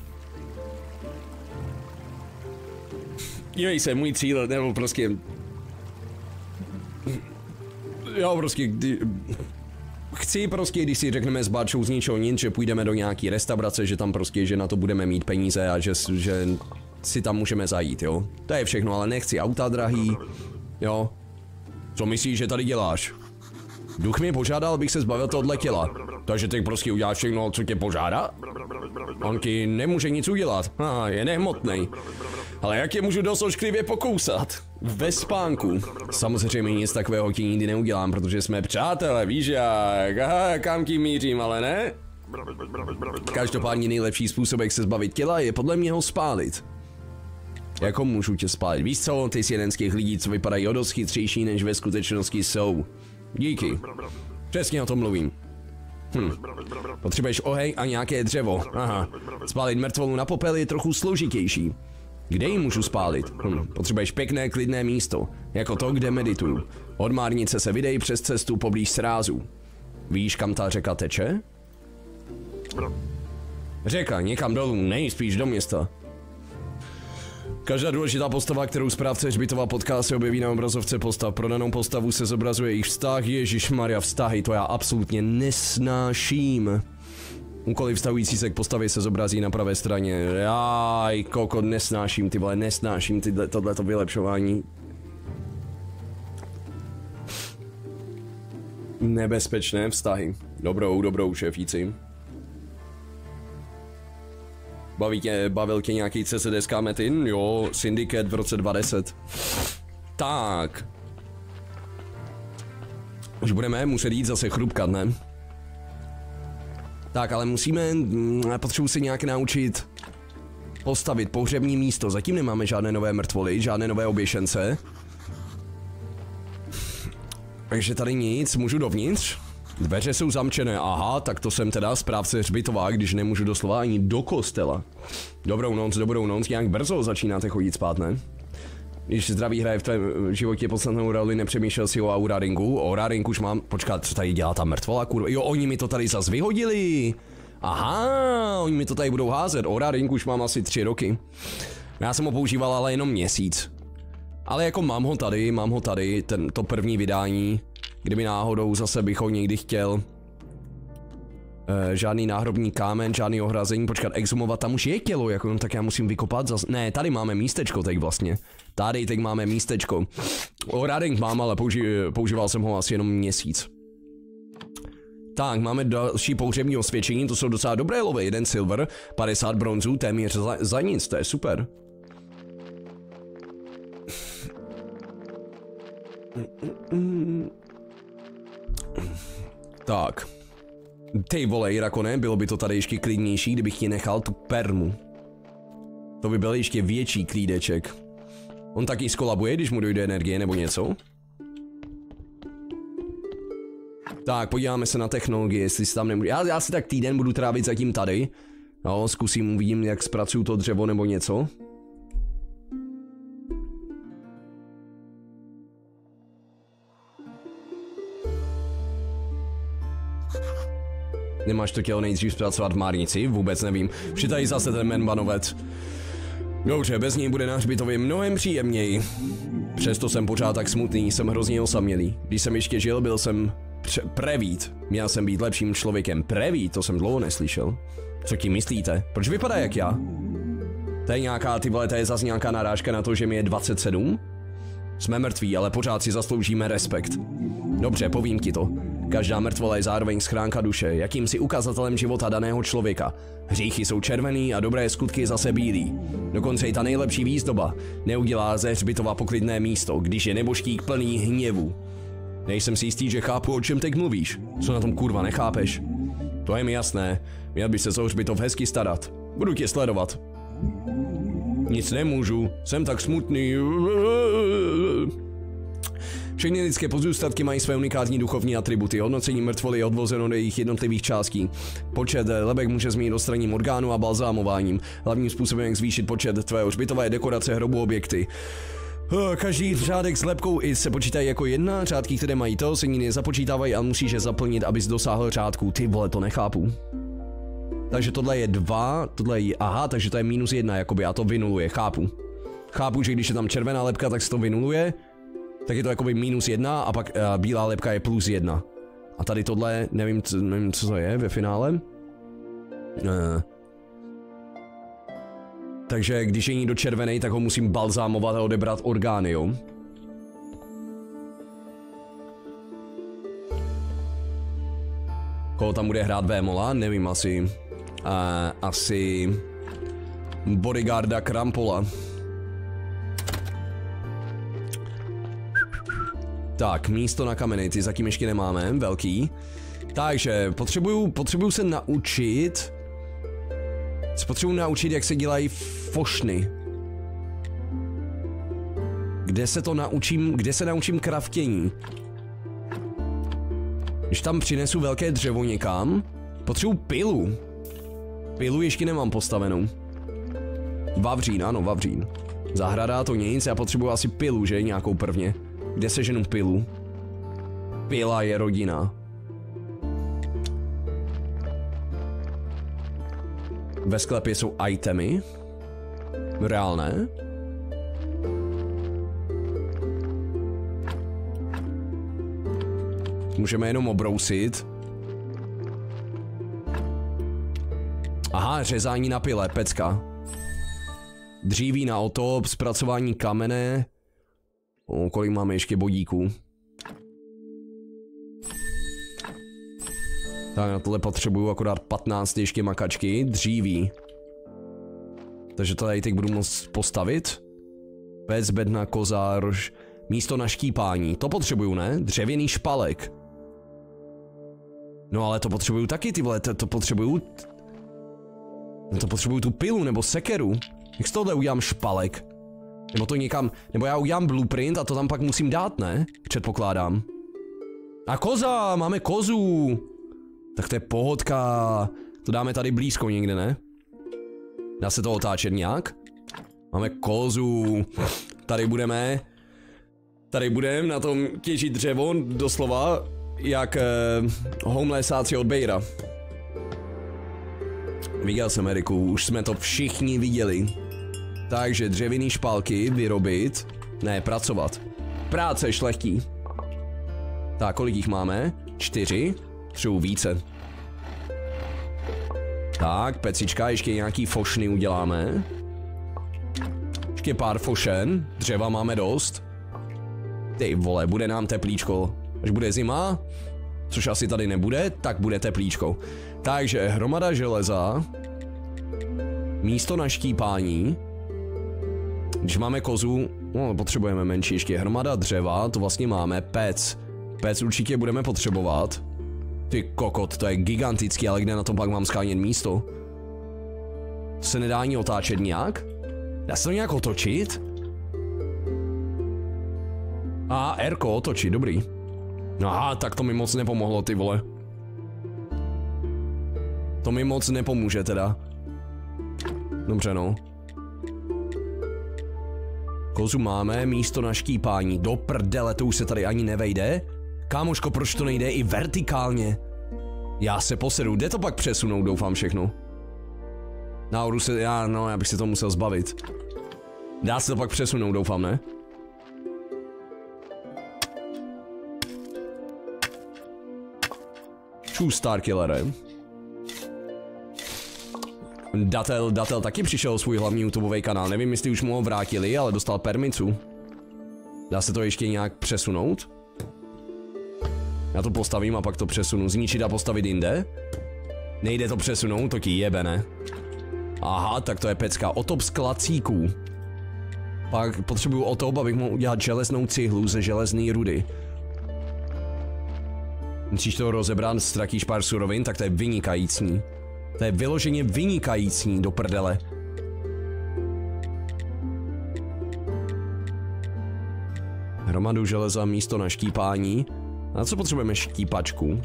Dívej se, můj cíl, nebo prostě... Jo, prostě... Chci prostě, když si řekneme s Barčou z ničeho nic, že půjdeme do nějaký restaurace, že tam prostě, že na to budeme mít peníze a že si tam můžeme zajít, jo. To je všechno, ale nechci auta drahý, jo. Co myslíš, že tady děláš? Duch mě požádal, abych se zbavil tohohle těla. Takže ty prostě uděláš všechno, co tě požádá? On ti nemůže nic udělat. Je nehmotnej. Ale jak je můžu dost ošklivě pokousat? Ve spánku. Samozřejmě nic takového ti nikdy neudělám, protože jsme přátelé, víš jak? Aha, kam tím mířím, ale ne? Každopádně nejlepší způsob, jak se zbavit těla, je podle mě ho spálit. Jako můžu tě spálit? Víš co, ty jsi jeden z těch lidí, co vypadají o dost chytřejší, než ve skutečnosti jsou. Díky. Přesně o tom mluvím. Potřebuješ oheň a nějaké dřevo. Aha. Spálit mrtvolu na popel je trochu složitější. Kde ji můžu spálit? Potřebuješ pěkné, klidné místo. Jako to, kde medituju. Od Márnice se vydej přes cestu poblíž srázu. Víš, kam ta řeka teče? Řeka, někam dolů, nejspíš do města. Každá důležitá postava, kterou správce hřbitova potká, se objeví na obrazovce postav. Pro danou postavu se zobrazuje jejich vztah. Ježišmarja, vztahy, to já absolutně nesnáším. Úkoly vztahující se k postavě se zobrazí na pravé straně. Jaj, koko, nesnáším, ty vole, nesnáším tohleto vylepšování. Nebezpečné vztahy. Dobrou, šéfíci. Bavil tě nějaký CSDSK Metin? Jo, Syndicate v roce 2010. Tak. Už budeme muset jít zase chrupkat, ne? Tak, ale potřebuji si nějak naučit postavit pohřební místo. Zatím nemáme žádné nové mrtvoly, žádné nové oběšence. Takže tady nic, můžu dovnitř? Dveře jsou zamčené, aha, tak to jsem teda správce hřbitová, když nemůžu doslova ani do kostela. Dobrou noc, nějak brzo začínáte chodit spát, ne? Když zdraví hraje v tvém životě podstatnou roli, nepřemýšlel si o Aura Ringu. Aura Ring už mám, počkat, co tady dělá ta mrtvola, kurva, jo, oni mi to tady zas vyhodili. Aha, oni mi to tady budou házet, Aura Ring už mám asi 3 roky. Já jsem ho používal ale jenom měsíc. Ale jako mám ho tady, to první vydání. Kdyby náhodou zase bych ho někdy chtěl. Žádný náhrobní kámen, žádný ohrazení, počkat, exhumovat, tam už je tělo, jako, no, tak já musím vykopat zas... Ne, tady máme místečko teď vlastně. Tady teď máme místečko. Ohradek mám, ale používal jsem ho asi jenom měsíc. Tak, máme další pohřební osvědčení, to jsou docela dobré lovy, 1 silver, 50 bronzů, téměř za nic, to je super. Tak. Ty vole, Irakone, bylo by to tady ještě klidnější, kdybych ti nechal tu permu. To by byl ještě větší klídeček. On taky skolabuje, když mu dojde energie nebo něco. Tak, podíváme se na technologii, jestli si tam nemůžu... Já si tak týden budu trávit zatím tady. No, zkusím, uvidím, jak zpracuju to dřevo nebo něco. Nemáš to tělo nejdřív zpracovat v márnici? Vůbec nevím. Přitaj zase ten menbanovec. Dobře, bez něj bude na hřbitově mnohem příjemněji. Přesto jsem pořád tak smutný, jsem hrozně osamělý. Když jsem ještě žil, byl jsem... Prevít. Měl jsem být lepším člověkem. Prevít, to jsem dlouho neslyšel. Co tím myslíte? Proč vypadá jak já? To je nějaká, ty vole, to je zase nějaká narážka na to, že mi je 27? Jsme mrtví, ale pořád si zasloužíme respekt. Dobře, povím ti to. Každá mrtvola je zároveň schránka duše, jakýmsi ukazatelem života daného člověka. Hříchy jsou červený a dobré skutky zase bílý. Dokonce i ta nejlepší výzdoba neudělá ze hřbitova poklidné místo, když je nebožtík plný hněvu. Nejsem si jistý, že chápu, o čem teď mluvíš. Co na tom kurva nechápeš? To je mi jasné. Měl by se o hřbitov hezky starat. Budu tě sledovat. Nic nemůžu, jsem tak smutný. Všechny lidské pozůstatky mají své unikátní duchovní atributy. Hodnocení mrtvoly je odvozeno do jejich jednotlivých částí. Počet lebek může změnit odstraněním orgánů a balzámováním. Hlavním způsobem, jak zvýšit počet tvého hřbitova, je dekorace hrobu objekty. Každý řádek s lebkou i se počítají jako jedna, řádky, které mají to, se ní nezapočítávají a musíš je zaplnit, abys dosáhl řádků. Ty vole, to nechápu. Takže tohle je 2, tohle je, aha, takže to je -1, jakoby, a to vynuluje, chápu. Chápu, že když je tam červená lebka, tak se to vynuluje, tak je to jakoby -1 a pak bílá lebka je +1. A tady tohle, nevím, co to je ve finále. Takže když je někdo červený, tak ho musím balzámovat a odebrat orgány, jo. Koho tam bude hrát Vémola? Nevím, asi bodyguarda Krampola. Tak, místo na kameny, ty zatím ještě nemáme, velký. Takže, potřebuju se naučit... Potřebuji naučit, jak se dělají fošny. Kde se naučím kraftění? Když tam přinesu velké dřevo někam, potřebuji pilu. Pilu ještě nemám postavenou. Vavřín, ano, vavřín. Zahrada to nic, já potřebuji asi pilu, že? Nějakou prvně. Kde seženu pilu? Pila je rodina. Ve sklepě jsou itemy. Reálné. Můžeme jenom obrousit. Aha, řezání na pile, pecka. Dříví na otop, zpracování kamene. O, kolik máme ještě bodíků? Tak na tohle potřebuju akorát 15 ještě makačky, dříví. Takže to tady teď budu moct postavit. Pec, bedna, koza, místo na štípání. To potřebuju, ne? Dřevěný špalek. No ale to potřebuju taky, ty vole, to potřebuju... No to potřebuju tu pilu, nebo sekeru. Jak z tohohle udělám špalek? Nebo to někam... Nebo já udělám blueprint a to tam pak musím dát, ne? Předpokládám. A koza! Máme kozu! Tak to je pohodka. To dáme tady blízko někde, ne? Dá se to otáčet nějak? Máme kozu. Tady budeme na tom těžit dřevo, doslova, jak homelessáci od Bejra. Viděl jsem Eriku, už jsme to všichni viděli. Takže dřevěný špalky vyrobit. Ne, pracovat. Práce šlechtí. Tak, kolik jich máme? 4. Třeba více. Tak, pecička, ještě nějaký fošny uděláme. Ještě pár fošen, dřeva máme dost. Ty vole, bude nám teplíčko. Až bude zima, což asi tady nebude, tak bude teplíčko. Takže hromada železa. Místo na štípání. Když máme kozu, no potřebujeme menší ještě. Hromada dřeva, to vlastně máme. Pec. Pec určitě budeme potřebovat. Ty kokot, to je gigantický, ale kde na tom pak mám schánět místo? To se nedá ani otáčet nějak? Dá se to nějak otočit? A R-ko otočit, dobrý. Aha, tak to mi moc nepomohlo, ty vole. To mi moc nepomůže teda. Dobře no. Kozu máme, místo na štípání. Do prdele, to už se tady ani nevejde. Kámoško, proč to nejde i vertikálně? Já se posedu, jde to pak přesunout, doufám všechno. Nahoru se, já bych se to musel zbavit. Dá se to pak přesunout, doufám, ne? Čů Starkillere. Datel taky přišel svůj hlavní YouTubeový kanál, nevím, jestli už mu ho vrátili, ale dostal permicu. Dá se to ještě nějak přesunout? Já to postavím a pak to přesunu. Zničit a postavit jinde? Nejde to přesunout, to ti jebe, ne? Aha, tak to je pecka. Otop z klacíků. Pak potřebuju otop, abych mohl udělat železnou cihlu ze železné rudy. Musíš to rozebrat, ztratíš pár surovin, tak to je vynikající. To je vyloženě vynikající, do prdele. Hromadu železa, místo na štípání. A co potřebujeme štípačku?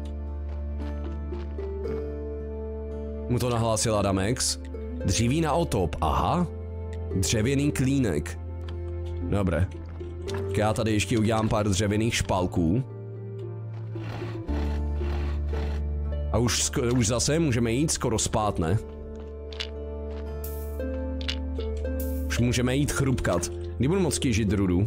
Mu to nahlásil Adamex. Dříví na otop, aha. Dřevěný klínek. Dobré. Já tady ještě udělám pár dřevěných špalků. A už zase můžeme jít skoro spát, ne? Už můžeme jít chrupkat. Kdy budu moc těžit rudu?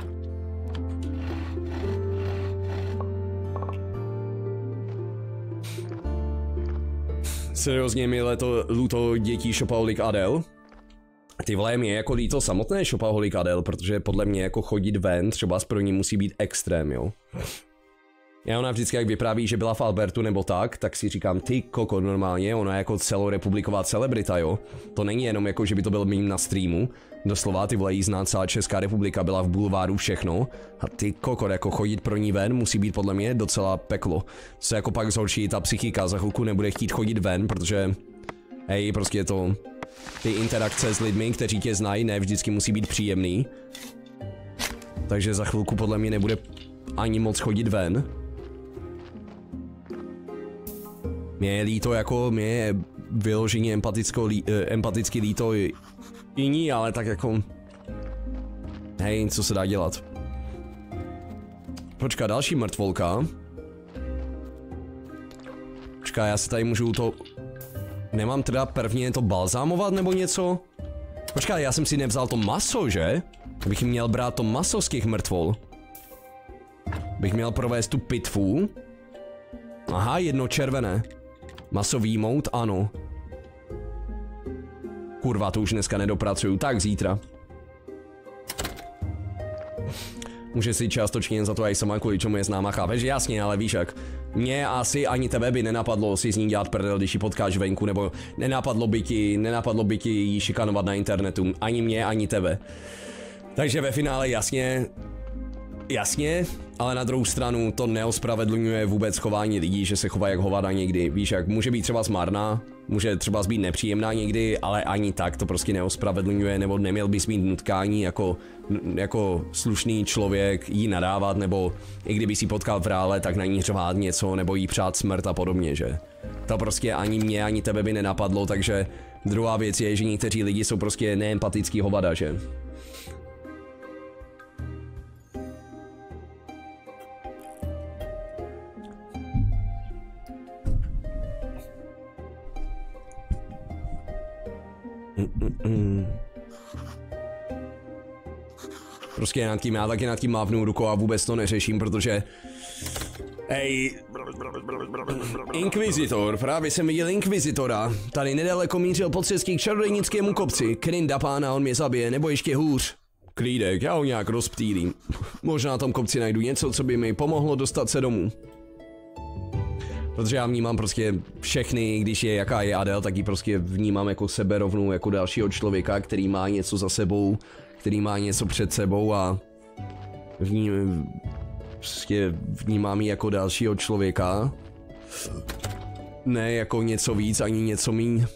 Seriózně mi luto dětí Shopaholic Adel. Ty vole, mě jako líto samotné Shopaholic Adel, protože podle mě jako chodit ven třeba pro ní musí být extrém, jo. Já ona vždycky jak vypráví, že byla v Albertu nebo tak si říkám, ty koko, normálně, ona je jako celorepubliková celebrita, jo. To není jenom jako, že by to byl mým na streamu, doslova ty vole jí zná celá Česká republika, byla v bulváru všechno. A ty koko, jako chodit pro ní ven musí být podle mě docela peklo. Co jako pak zhorší ta psychika, za chvilku nebude chtít chodit ven, protože hej, prostě je to ty interakce s lidmi, kteří tě znají, ne vždycky musí být příjemný. Takže za chvilku podle mě nebude ani moc chodit ven. Mě je líto jako, mě je vyloženě empaticky líto jiní, ale tak jako... Hej, co se dá dělat? Počká, další mrtvolka. Počká, já si tady můžu to... Nemám teda prvně to balzámovat nebo něco? Počká, já jsem si nevzal to maso, že? Bych měl brát to maso z těch mrtvol. Bych měl provést tu pitvu. Aha, jedno červené. Maso výjmout, ano. Kurva, to už dneska nedopracuju, tak zítra. Může si částočně za to aj sama, kvůli čemu je známa, chápeš? Jasně, ale víš jak. Mně asi ani tebe by nenapadlo si z ní dělat prdel, když ji potkáš venku, nebo nenapadlo by ti ji šikanovat na internetu. Ani mě, ani tebe. Takže ve finále jasně, ale na druhou stranu to neospravedlňuje vůbec chování lidí, že se chovají jak hovada někdy. Víš jak, může být třeba smárná, může třeba být nepříjemná někdy, ale ani tak to prostě neospravedlňuje, nebo neměl bys mít nutkání jako slušný člověk jí nadávat, nebo i kdyby si potkal v reále, tak na ní řvát něco, nebo jí přát smrt a podobně, že? To prostě ani mě, ani tebe by nenapadlo, takže druhá věc je, že někteří lidi jsou prostě neempatický hovada, že? Prostě já taky nad tím mávnu rukou a vůbec to neřeším, protože hej, Inkvizitor, právě jsem viděl Inkvizitora. Tady nedaleko mířil po cestě k čarodějnickému kopci. Krinda pána, on mě zabije, nebo ještě hůř. Klídek, já ho nějak rozptýlím. Možná na tom kopci najdu něco, co by mi pomohlo dostat se domů. Protože já vnímám prostě všechny, když je jaká je Adele, tak ji prostě vnímám jako seberovnou, jako dalšího člověka, který má něco za sebou, který má něco před sebou a vnímám ji jako dalšího člověka. Ne jako něco víc, ani něco míň.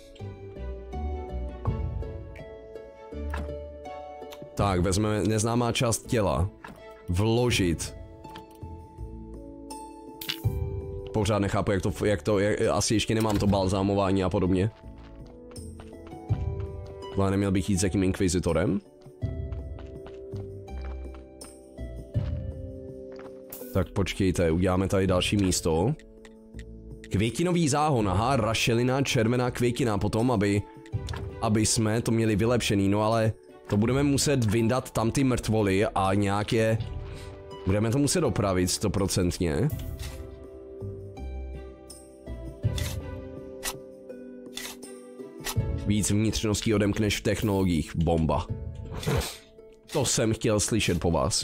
Tak, vezmeme neznámá část těla. Vložit. Pořád nechápu, asi ještě nemám to balzámování a podobně. Ale neměl bych jít s jakým inkvizitorem? Tak počkejte, uděláme tady další místo. Květinový záhon, aha, rašelina, červená květina potom, aby jsme to měli vylepšený, no ale to budeme muset vyndat tam ty mrtvoly a nějak je... Budeme to muset opravit 100%. Víc vnitřností odemkneš v technologiích, bomba. To jsem chtěl slyšet po vás.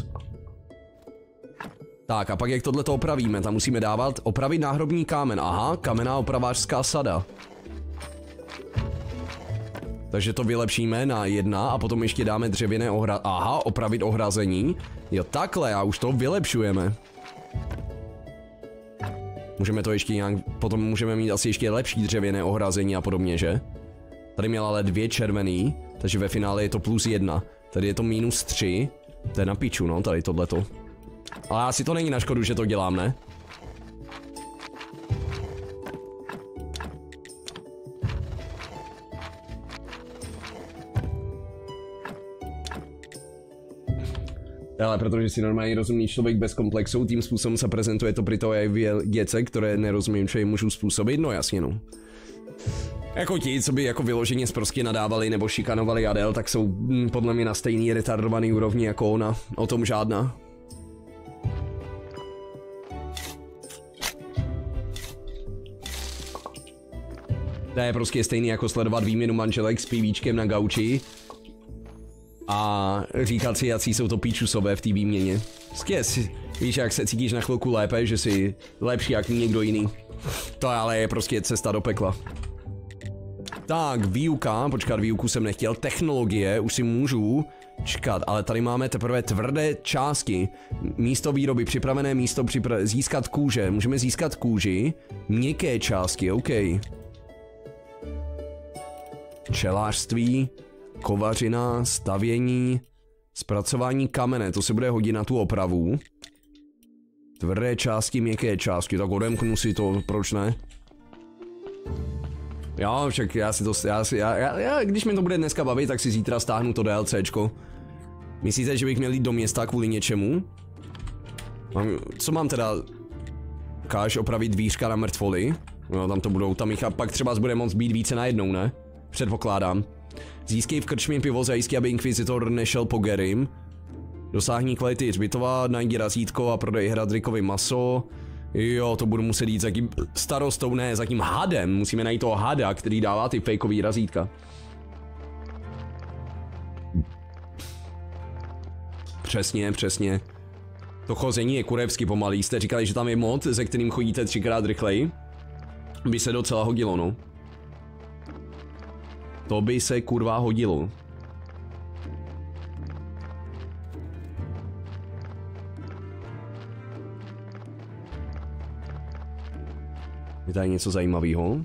Tak a pak jak tohleto opravíme, tam musíme dávat opravit náhrobní kámen, aha, kamenná opravářská sada. Takže to vylepšíme na 1 a potom ještě dáme dřevěné aha, opravit ohrazení. Jo takhle, a už to vylepšujeme. Můžeme to ještě nějak, potom můžeme mít asi ještě lepší dřevěné ohrazení a podobně, že? Tady měla ale 2 červený, takže ve finále je to +1. Tady je to -3, to je na piču, no, tady tohleto. Ale asi to není na škodu, že to dělám, ne? Ale protože si normálně rozumný člověk bez komplexů, tím způsobem se prezentuje to při toho věce, které nerozumím, co jim můžu způsobit, no jasně no. Jako ti, co by jako vyloženě sprostě nadávali nebo šikanovali Adele, tak jsou podle mě na stejný retardovaný úrovni jako ona, o tom žádná. To je prostě stejný jako sledovat výměnu manželek s pivíčkem na gauči a říkat si, jací jsou to píčusové v té výměně. Víš, jak se cítíš na chvilku lépe, že jsi lepší jak někdo jiný. To ale je prostě cesta do pekla. Tak, výuka, počkat, výuku jsem nechtěl, technologie, už si můžu čekat, ale tady máme teprve tvrdé části. Místo výroby, připravené místo, získat kůže, můžeme získat kůži, měkké části, OK. Čelářství, kovařina, stavění, zpracování kamene, to se bude hodit na tu opravu. Tvrdé části, měkké části, tak odemknu si to, proč ne? Jo, však já si to, když mi to bude dneska bavit, tak si zítra stáhnu to DLCčko. Myslíte, že bych měl jít do města kvůli něčemu? Co mám teda? Káž opravit dvířka na mrtvoly? No, tam to budou, tam jich a pak třeba bude moc být více najednou, ne? Předpokládám. Získej v krčmě pivo, zajistí, aby inkvizitor nešel po Gerim. Dosáhni kvality hřbitova, najdi razítko a prodej Hradrikovi maso. Jo, to budu muset jít za tím starostou, ne, za tím hadem. Musíme najít toho hada, který dává ty fejkový razítka. Přesně, přesně. To chození je kurevsky pomalý. Jste říkali, že tam je mod, ze kterým chodíte 3krát rychleji? By se docela hodilo, no. To by se kurva hodilo. Je tady něco zajímavého?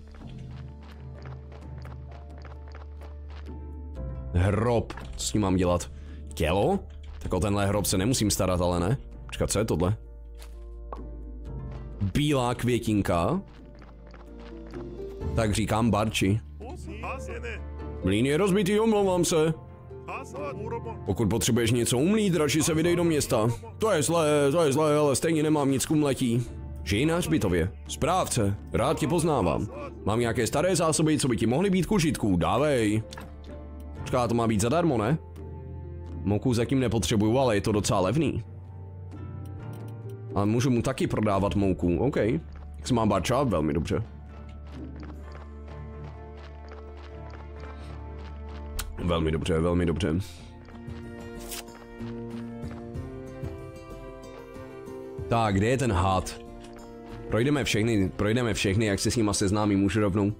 Hrob. Co s ním mám dělat? Tělo? Tak o tenhle hrob se nemusím starat, ale ne? Počkat, co je tohle? Bílá květinka. Tak říkám barči. Mlýn je rozbitý, omlouvám se. Pokud potřebuješ něco umlít, radši se vydej do města. To je zlé, ale stejně nemám nic k umletí. Žij na hřbitově. Správce, rád tě poznávám. Mám nějaké staré zásoby, co by ti mohly být k užitku, dávej. Počká, to má být zadarmo, ne? Mouku zatím nepotřebuju, ale je to docela levný. Ale můžu mu taky prodávat mouku, OK. Jak se má Barča? Velmi dobře. Velmi dobře, velmi dobře. Tak, kde je ten had? Projdeme všechny, jak se s nima seznámím už rovnou.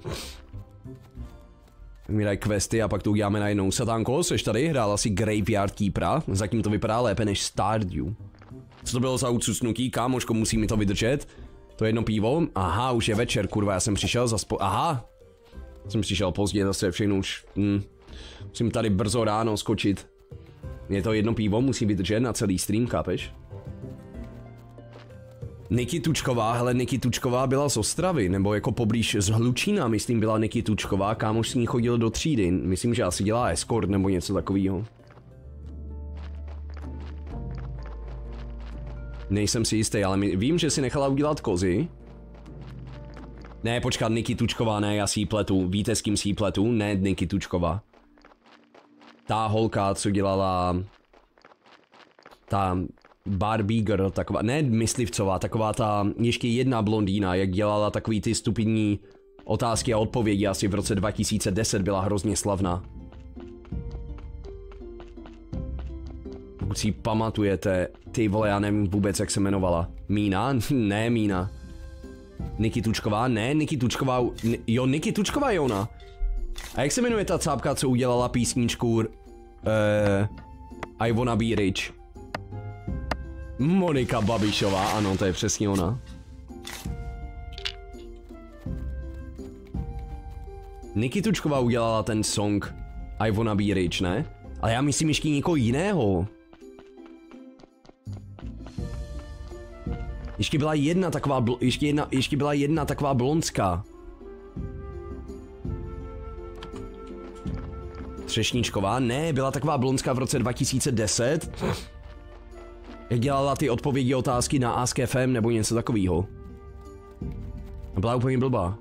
Mi dají questy a pak to uděláme najednou. Satánko, seš tady? Hrál asi Graveyard Keepera. Zatím to vypadá lépe než Stardew. Co to bylo za ucucnutí? Kámoško, musí mi to vydržet. To jedno pivo. Aha, už je večer, kurva, já jsem přišel Aha! Jsem přišel pozdě, zase všechno už... Musím tady brzo ráno skočit. Je to jedno pivo, musí vydržet na celý stream, chápeš? Niky Tučková, hele, Niky Tučková byla z Ostravy, nebo jako poblíž z Hlučína, myslím, byla Niky Tučková, kámoš s ní chodil do třídy, myslím, že asi dělá escort nebo něco takového. Nejsem si jistý, ale vím, že si nechala udělat kozy. Ne, počkat, Niky Tučková, ne, já si ji pletu, víte s kým si ji pletu? Ne, Niky Tučková. Ta holka, co dělala... Ta... Barbie girl, taková, ne myslivcová, taková ta ještě jedna blondýna, jak dělala takový ty stupidní otázky a odpovědi, asi v roce 2010 byla hrozně slavná. Pokud si pamatujete, ty vole, já nevím vůbec, jak se jmenovala. Mína? Ne, Mína. Niky Tučková? Ne, Niky Tučková, jo, Niky Tučková je ona. A jak se jmenuje ta cápka, co udělala písničku I Wanna Be Rich? Monika Babišová, ano, to je přesně ona. Niky Tučková udělala ten song I Wanna Be Rich, ne? Ale já myslím ještě někoho jiného. Ještě byla jedna taková, ještě byla jedna taková blondská. Třešničková? Ne, byla taková blondská v roce 2010. Jak dělala ty odpovědi otázky na Ask FM nebo něco takového. A byla úplně blbá.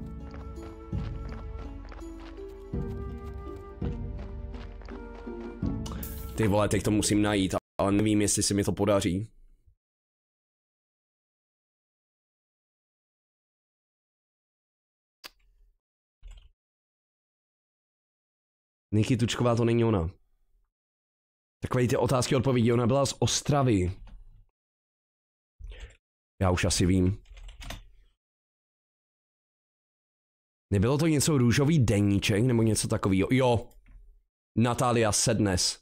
Ty vole, teď to musím najít, ale nevím, jestli se mi to podaří. Niky Tučková to není ona. Takové ty otázky odpovědi, ona byla z Ostravy. Já už asi vím. Nebylo to něco růžový deníček nebo něco takového? Jo. Natália Sednes.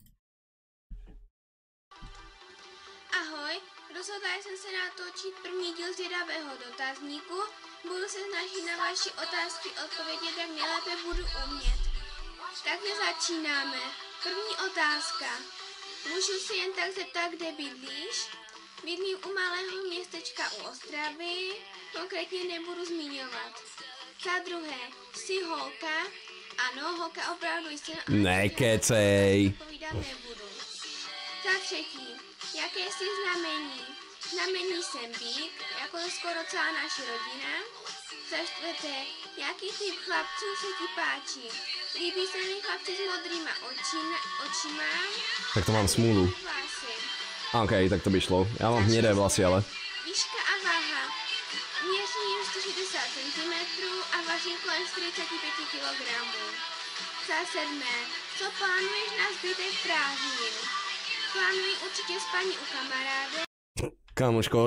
Ahoj, rozhodla jsem se natočit první díl zvědavého dotazníku. Budu se snažit na vaši otázky odpovědět, jak nejlépe budu umět. Takže začínáme. První otázka. Můžu si jen tak zeptat, kde bydlíš? Bydlím u malého městečka u Ostravy, konkrétně nebudu zmiňovat. Za druhé, jsi holka? Ano, holka opravdu jsem. Nekecej. Povídat nebudu. Za třetí, jaké jsi znamení? Znamení jsem býk, jako skoro celá naše rodina. Za čtvrté, jaký typ chlapců se ti páčí? Líbí se mi chlapci s modrýma očima. Tak to mám smůlu. OK, tak to by šlo. Já mám hnědé vlasy, ale. Výška a váha. Měřím 160 cm a vážím kolem 45 kg. Za sedmé, co plánuješ na zbytek prázdnin? Plánuji určitě spaní u kamaráde. Kámoško,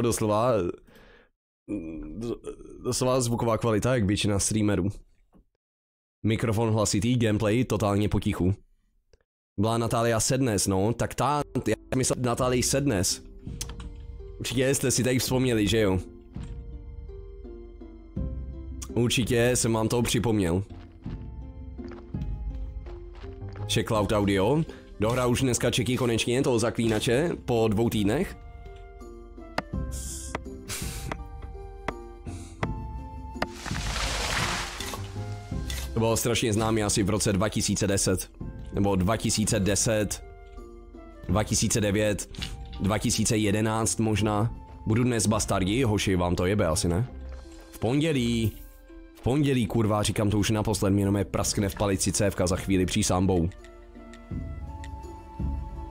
doslova zvuková kvalita, jak většina streamerů. Mikrofon hlasitý, gameplay totálně potichu. Byla Natália Sednes, no, tak já myslel Natálii Sednes. Určitě jste si tady vzpomněli, že jo? Určitě jsem vám to připomněl. Checkloud Audio. Dohra už dneska čeky konečně toho zaklínače po 2 týdnech. To bylo strašně známý asi v roce 2010. Nebo 2010, 2009, 2011 možná. Budu dnes bastardi, hoši, vám to jebe asi, ne? V pondělí, kurva, říkám to už naposled, mě jenom je praskne v palici cévka za chvíli přísám bou.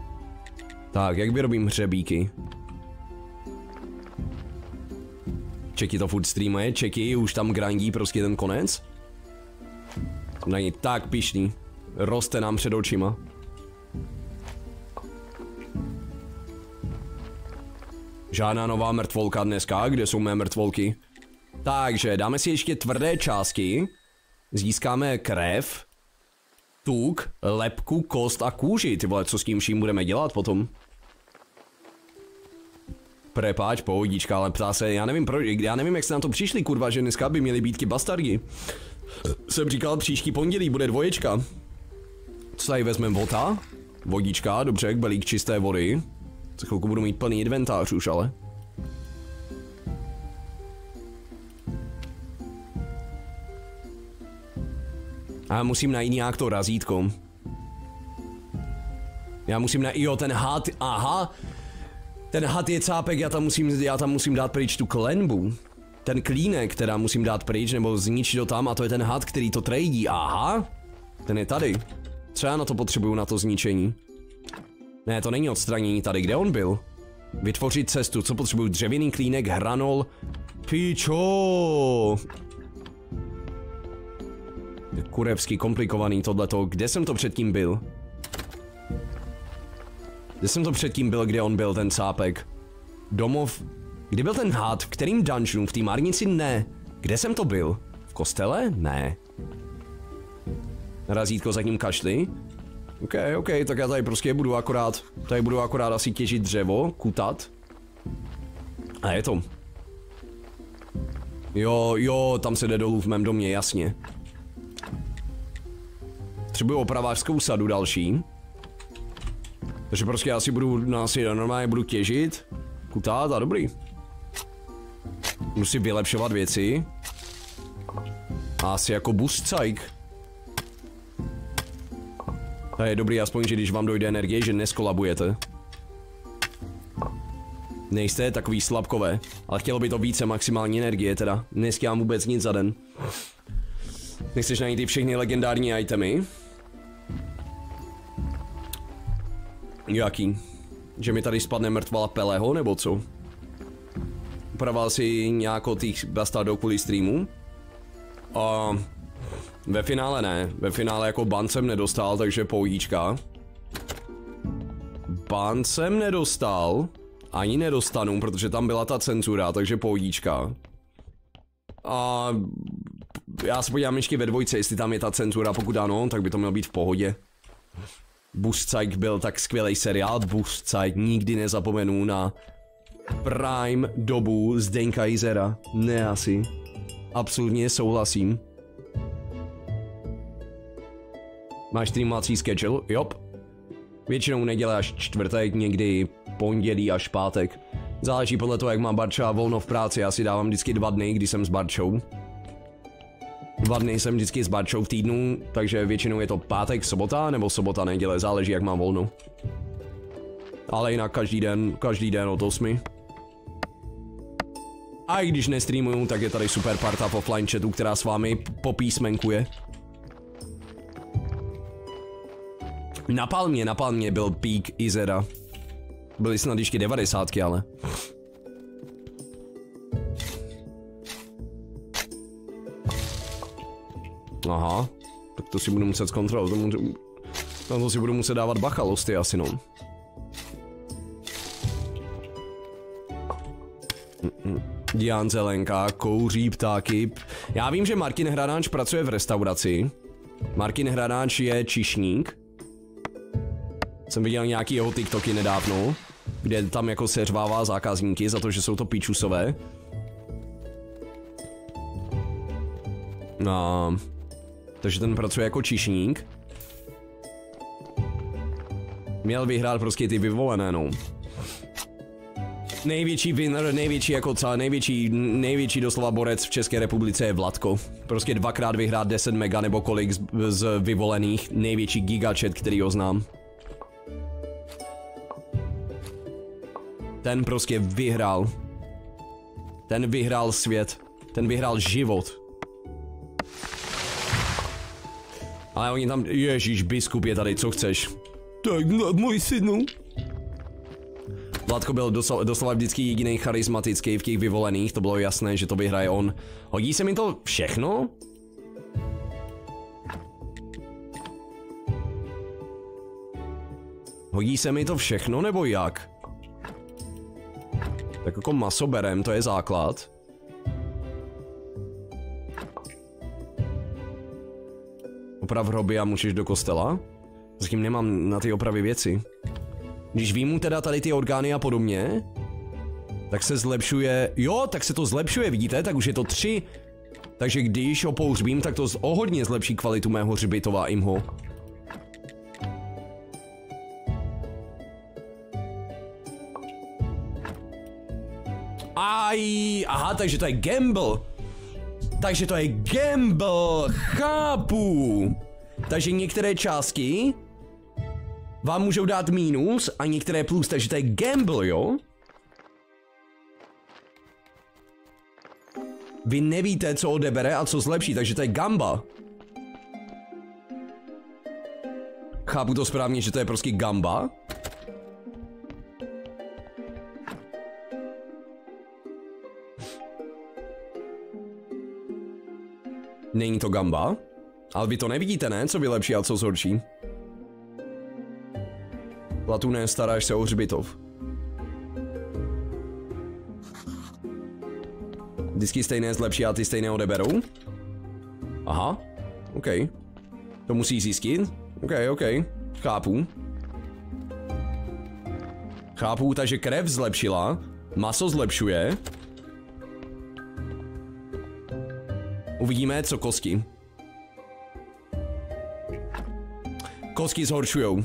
Tak, jak vyrobím hřebíky? Čeky to furt streamuje, Čeky už tam grindí prostě ten konec. Na něj tak pyšný. Roste nám před očima. Žádná nová mrtvolka dneska, kde jsou mé mrtvolky? Takže dáme si ještě tvrdé části. Získáme krev, tuk, lebku, kost a kůži. Ty vole, co s tím vším budeme dělat potom? Prepáč, pohodička, ale ptá se, já nevím, jak jste na to přišli, kurva, že dneska by měly být bastardi. Jsem říkal, příští pondělí bude dvoječka. Co tady vezmeme, voda? Vodička, dobře, balík čisté vody. Za chvilku budu mít plný inventář už, ale. A musím najít nějak to razítko. Já musím najít, jo, ten had, aha. Ten had je cápek, já tam musím dát pryč tu klenbu. Ten klínek, která musím dát pryč, nebo zničit to tam, a to je ten had, který to trejdí, aha. Ten je tady. Co já na to potřebuju, na to zničení? Ne, to není odstranění tady, kde on byl? Vytvořit cestu, co potřebuju? Dřevěný klínek, hranol. Pičo! Je kurevsky komplikovaný tohleto, kde jsem to předtím byl? Kde jsem to předtím byl, kde on byl, ten cápek? Domov? Kde byl ten had? V kterým dungeonu? V té márnici? Ne. Kde jsem to byl? V kostele? Ne. Razítko za ním kašli? OK, tak já tady prostě budu akorát asi těžit dřevo, kutat. A je to. Jo, tam se jde dolů v mém domě, jasně. Potřebuji opravářskou sadu další. Takže prostě asi normálně budu těžit, kutat a dobrý. Musím vylepšovat věci. A asi jako buscajk. To je dobrý aspoň, že když vám dojde energie, že neskolabujete. Nejste takový slabkové, ale chtělo by to více maximální energie teda. Neskyám vůbec nic za den. Nechceš najít ty všechny legendární itemy? Jaký? Že mi tady spadne mrtvala Peleho, nebo co? Upravoval si nějakou těch bastardů kvůli streamu? Ve finále ne. Ve finále jako ban jsem nedostal, takže pohodička. Ban jsem nedostal. Ani nedostanu, protože tam byla ta cenzura, takže pohodička. A já se podívám ještě ve dvojce, jestli tam je ta cenzura, pokud ano, tak by to mělo být v pohodě. Buscajk byl tak skvělý seriál, Buscajk, nikdy nezapomenu na prime dobu Zdeňka Jizera. Ne asi. Absolutně souhlasím. Máš streamovací schedule? Jop. Většinou neděle až čtvrtek, někdy pondělí až pátek. Záleží podle toho, jak má Barča volno v práci, já si dávám vždycky 2 dny, kdy jsem s Barčou. 2 dny jsem vždycky s Barčou v týdnu, takže většinou je to pátek, sobota, nebo sobota, neděle, záleží jak mám volno. Ale jinak každý den od 8. A i když nestreamuju, tak je tady super parta v offline chatu, která s vámi popísmenkuje. Na Palmě byl peak Izera. Byly snad ještě 90, ale. Aha, tak to si budu muset zkontrolovat. Na to si budu muset dávat bacha, losty asi no. Dián Zelenka, kouří ptáky. Já vím, že Martin Hranáč pracuje v restauraci. Martin Hranáč je číšník. Jsem viděl nějaký jeho TikToky nedávno, kde tam jako seřvává zákazníky za to, že jsou to píčusové. No, takže ten pracuje jako číšník. Měl vyhrát prostě ty vyvolené, no. Největší winner, největší doslova borec v České republice je Vladko. Prostě 2krát vyhrát 10 mega nebo kolik z vyvolených, největší gigachat, který ho znám. Ten prostě vyhrál. Ten vyhrál svět. Ten vyhrál život. Ale oni tam, ježíš, biskup je tady, co chceš? Tak, můj synu. Vladko byl doslova vždycky jediný charismatický v těch vyvolených, to bylo jasné, že to vyhraje on. Hodí se mi to všechno? Hodí se mi to všechno, nebo jak? Tak jako maso berem, to je základ. Oprav hroby a můžeš do kostela? Zatím nemám na ty opravy věci. Když výjmu teda tady ty orgány a podobně, tak se zlepšuje, jo, tak se to zlepšuje, vidíte, tak už je to 3. Takže když ho pohřbím, tak to o hodně zlepší kvalitu mého hřbitova imho. Aj, aha, takže to je gamble. Takže to je gamble, chápu. Takže některé částky vám můžou dát mínus a některé plus, takže to je gamble, jo? Vy nevíte, co odebere a co zlepší, takže to je gamba. Chápu to správně, že to je prostě gamba? Není to gamba? Ale vy to nevidíte, ne? Co vylepší a co zhorší? Platune, staráš se o hřbitov. Vždycky stejné zlepší a ty stejné odeberou? Aha, OK. To musí zjistit? OK. Chápu. Chápu, takže krev zlepšila, maso zlepšuje. Uvidíme, co kosti. Kosti zhoršujou.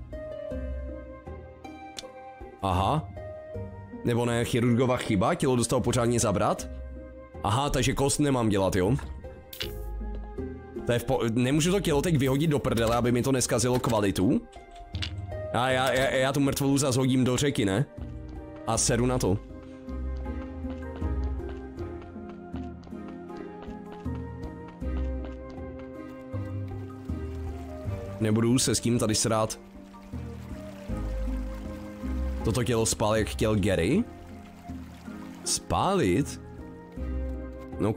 Aha. Nebo ne, chirurgova chyba, tělo dostalo pořádně zabrat. Aha, takže kost nemám dělat, jo? To je nemůžu to tělo teď vyhodit do prdele, aby mi to neskazilo kvalitu. A já tu mrtvolu zase hodím do řeky, ne? A sedu na to. Nebudu se s tím tady srát. Toto tělo spál, jak chtěl Gary? Spálit? OK.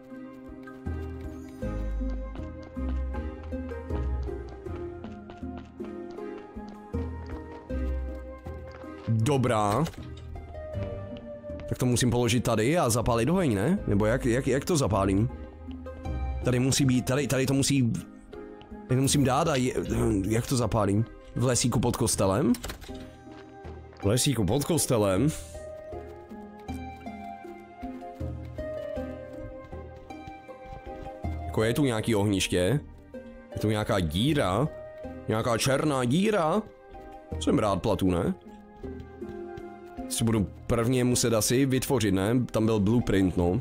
Dobrá. Tak to musím položit tady a zapálit oheň, ne? Nebo jak to zapálím? Tady musí být, tady to musí... Tady to musím dát a jak to zapálím? V lesíku pod kostelem? V lesíku pod kostelem? Jako je tu nějaký ohniště? Je tu nějaká díra? Nějaká černá díra? Jsem rád platu, ne? Si budu prvně muset asi vytvořit, ne? Tam byl blueprint, no.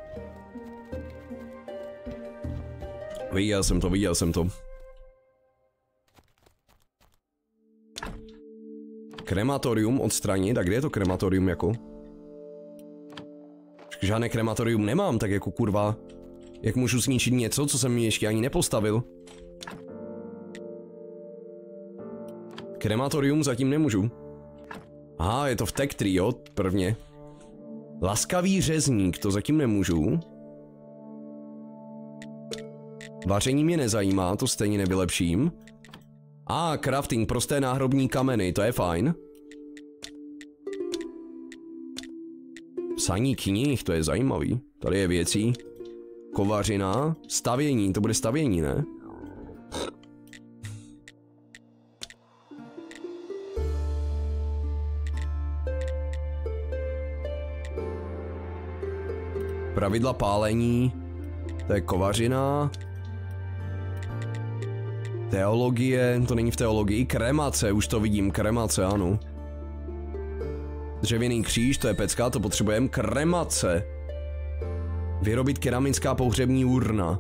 Viděl jsem to. Krematorium odstranit, a kde je to krematorium jako? Žádné krematorium nemám, tak jako kurva. Jak můžu zničit něco, co jsem mi ještě ani nepostavil? Krematorium zatím nemůžu. Aha, je to v Tech Tree, jo, prvně. Laskavý řezník, to zatím nemůžu. Vaření mě nezajímá, to stejně nevylepším. Crafting, prosté náhrobní kameny, to je fajn. Psaní knih, to je zajímavý. Tady je věcí. Kovařina, stavění, to bude stavění, ne? Pravidla pálení, to je kovařina. Teologie, to není v teologii, kremace, už to vidím, kremace, ano. Dřevěný kříž, to je pecka, to potřebujeme, kremace. Vyrobit keramická pohřební urna.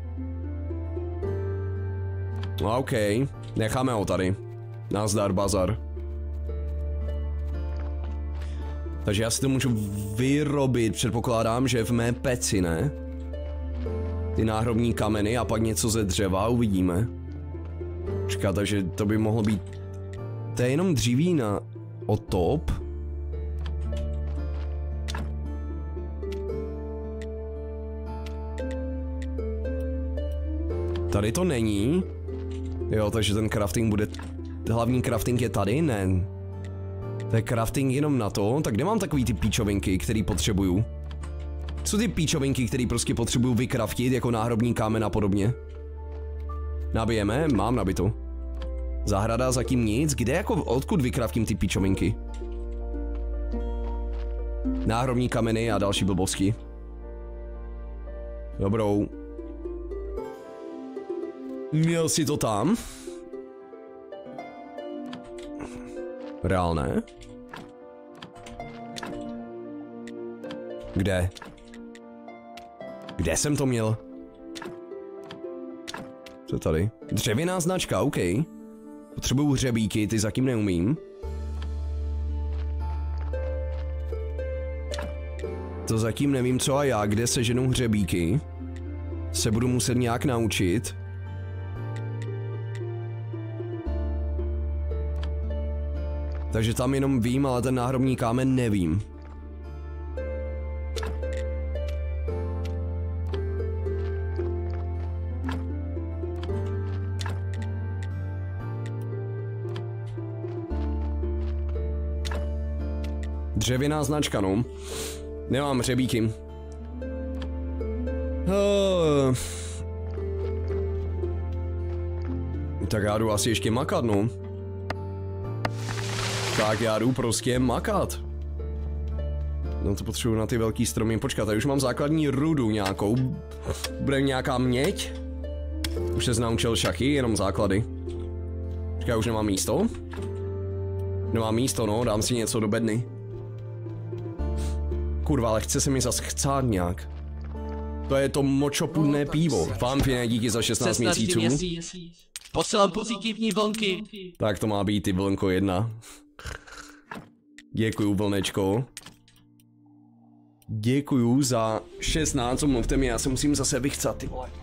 OK, necháme ho tady. Nazdar, bazar. Takže já si to můžu vyrobit, předpokládám, že v mé peci, ne? Ty náhrobní kameny a pak něco ze dřeva, uvidíme. Čeká, takže to by mohlo být... To je jenom dříví na otop. Tady to není. Jo, takže ten crafting bude... Hlavní crafting je tady? Ne. To je crafting jenom na to. Tak kde mám takový ty píčovinky, který potřebuju? Co ty píčovinky, který prostě potřebuju vykraftit jako náhrobní kámen a podobně? Nabijeme? Mám nabito. Zahrada zatím nic. Kde jako odkud vykraftím ty píčovinky? Náhrobní kameny a další blbosti. Dobrou. Měl jsi to tam? Reálné? Kde? Kde jsem to měl? Co tady? Dřevěná značka, OK. Potřebuju hřebíky, ty zatím neumím. To zatím nevím co a já, kde seženou hřebíky. Se budu muset nějak naučit. Takže tam jenom vím, ale ten náhrobní kámen nevím. Dřevěná značka, no. Nemám hřebíky. Tak já jdu asi ještě makat, no. Tak já jdu prostě makat. No to potřebuji na ty velký stromy. Počkat, tady už mám základní rudu nějakou. Bude nějaká měď? Už se naučil šachy, jenom základy. Počkat, já už nemám místo? Nemám místo, no, dám si něco do bedny. Kurva, ale chce se mi zas chcát nějak. To je to močopudné pivo. Vampine, díky za 16 měsíců. Posílám pozitivní vlnky. Tak to má být ty vlnko 1. Děkuju, vlnečko. Děkuju za 16, mluvte mi, já se musím zase vychcat, ty vole.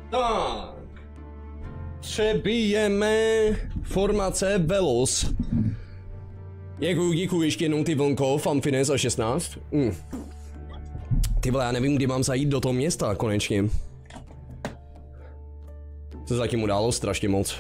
Tak. Přebijeme formace Velos. Děkuju ještě jednou ty vlnko, Fanfines a 16. Ty vole, já nevím, kdy mám zajít do toho města, konečně. To zatím událo strašně moc.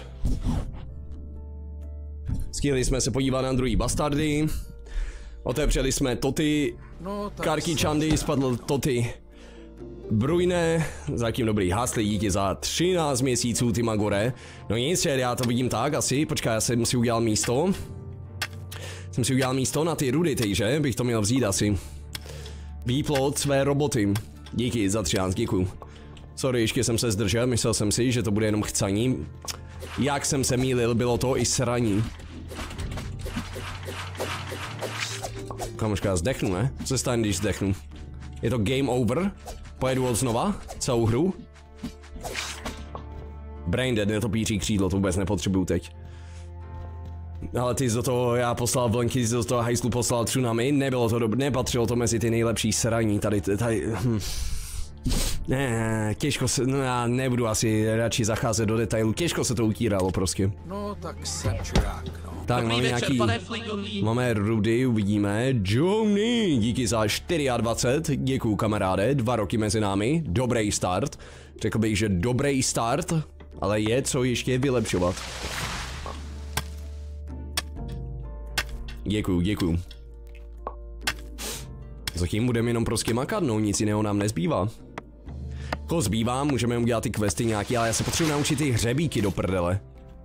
Stihli jsme se podívat na druhý bastardy. Otevřeli jsme Toty. Karky Chandy, spadl Toty. Brujne, zatím dobrý, hasli díky za 13 měsíců, ty Magore. No nic, já to vidím tak asi, počkej, já jsem si udělal místo. Jsem si udělal místo na ty rudy, takže bych to měl vzít asi. Výplot své roboty. Díky za 13, děkuju. Sorry, ještě jsem se zdržel, myslel jsem si, že to bude jenom chcaní. Jak jsem se mýlil, bylo to i sraní. Kamoška, zdechnu, ne? Co se stane, když zdechnu? Je to game over? Pojedu od znova? Celou hru? Braindead, netopíří křídlo, to vůbec nepotřebuju teď. Ale ty jsi do toho, já poslal vlnky, ty jsi do toho hajslu poslal tsunami, nebylo to dobré, nepatřilo to mezi ty nejlepší sraní, tady. Ne, těžko se, no já nebudu asi radši zacházet do detailu, těžko se to utíralo prostě. No tak jsem čurák, no. Tak máme nějaký, máme rudy, uvidíme, Johnny, díky za 24, děkuju kamaráde, 2 roky mezi námi, dobrý start, řekl bych, že dobrý start, ale je co ještě vylepšovat. Děkuju. Zatím budeme jenom prostě makat, no nic jiného nám nezbývá. Ko zbývá, můžeme udělat ty questy nějaký, ale já se potřebuji naučit ty hřebíky do prdele.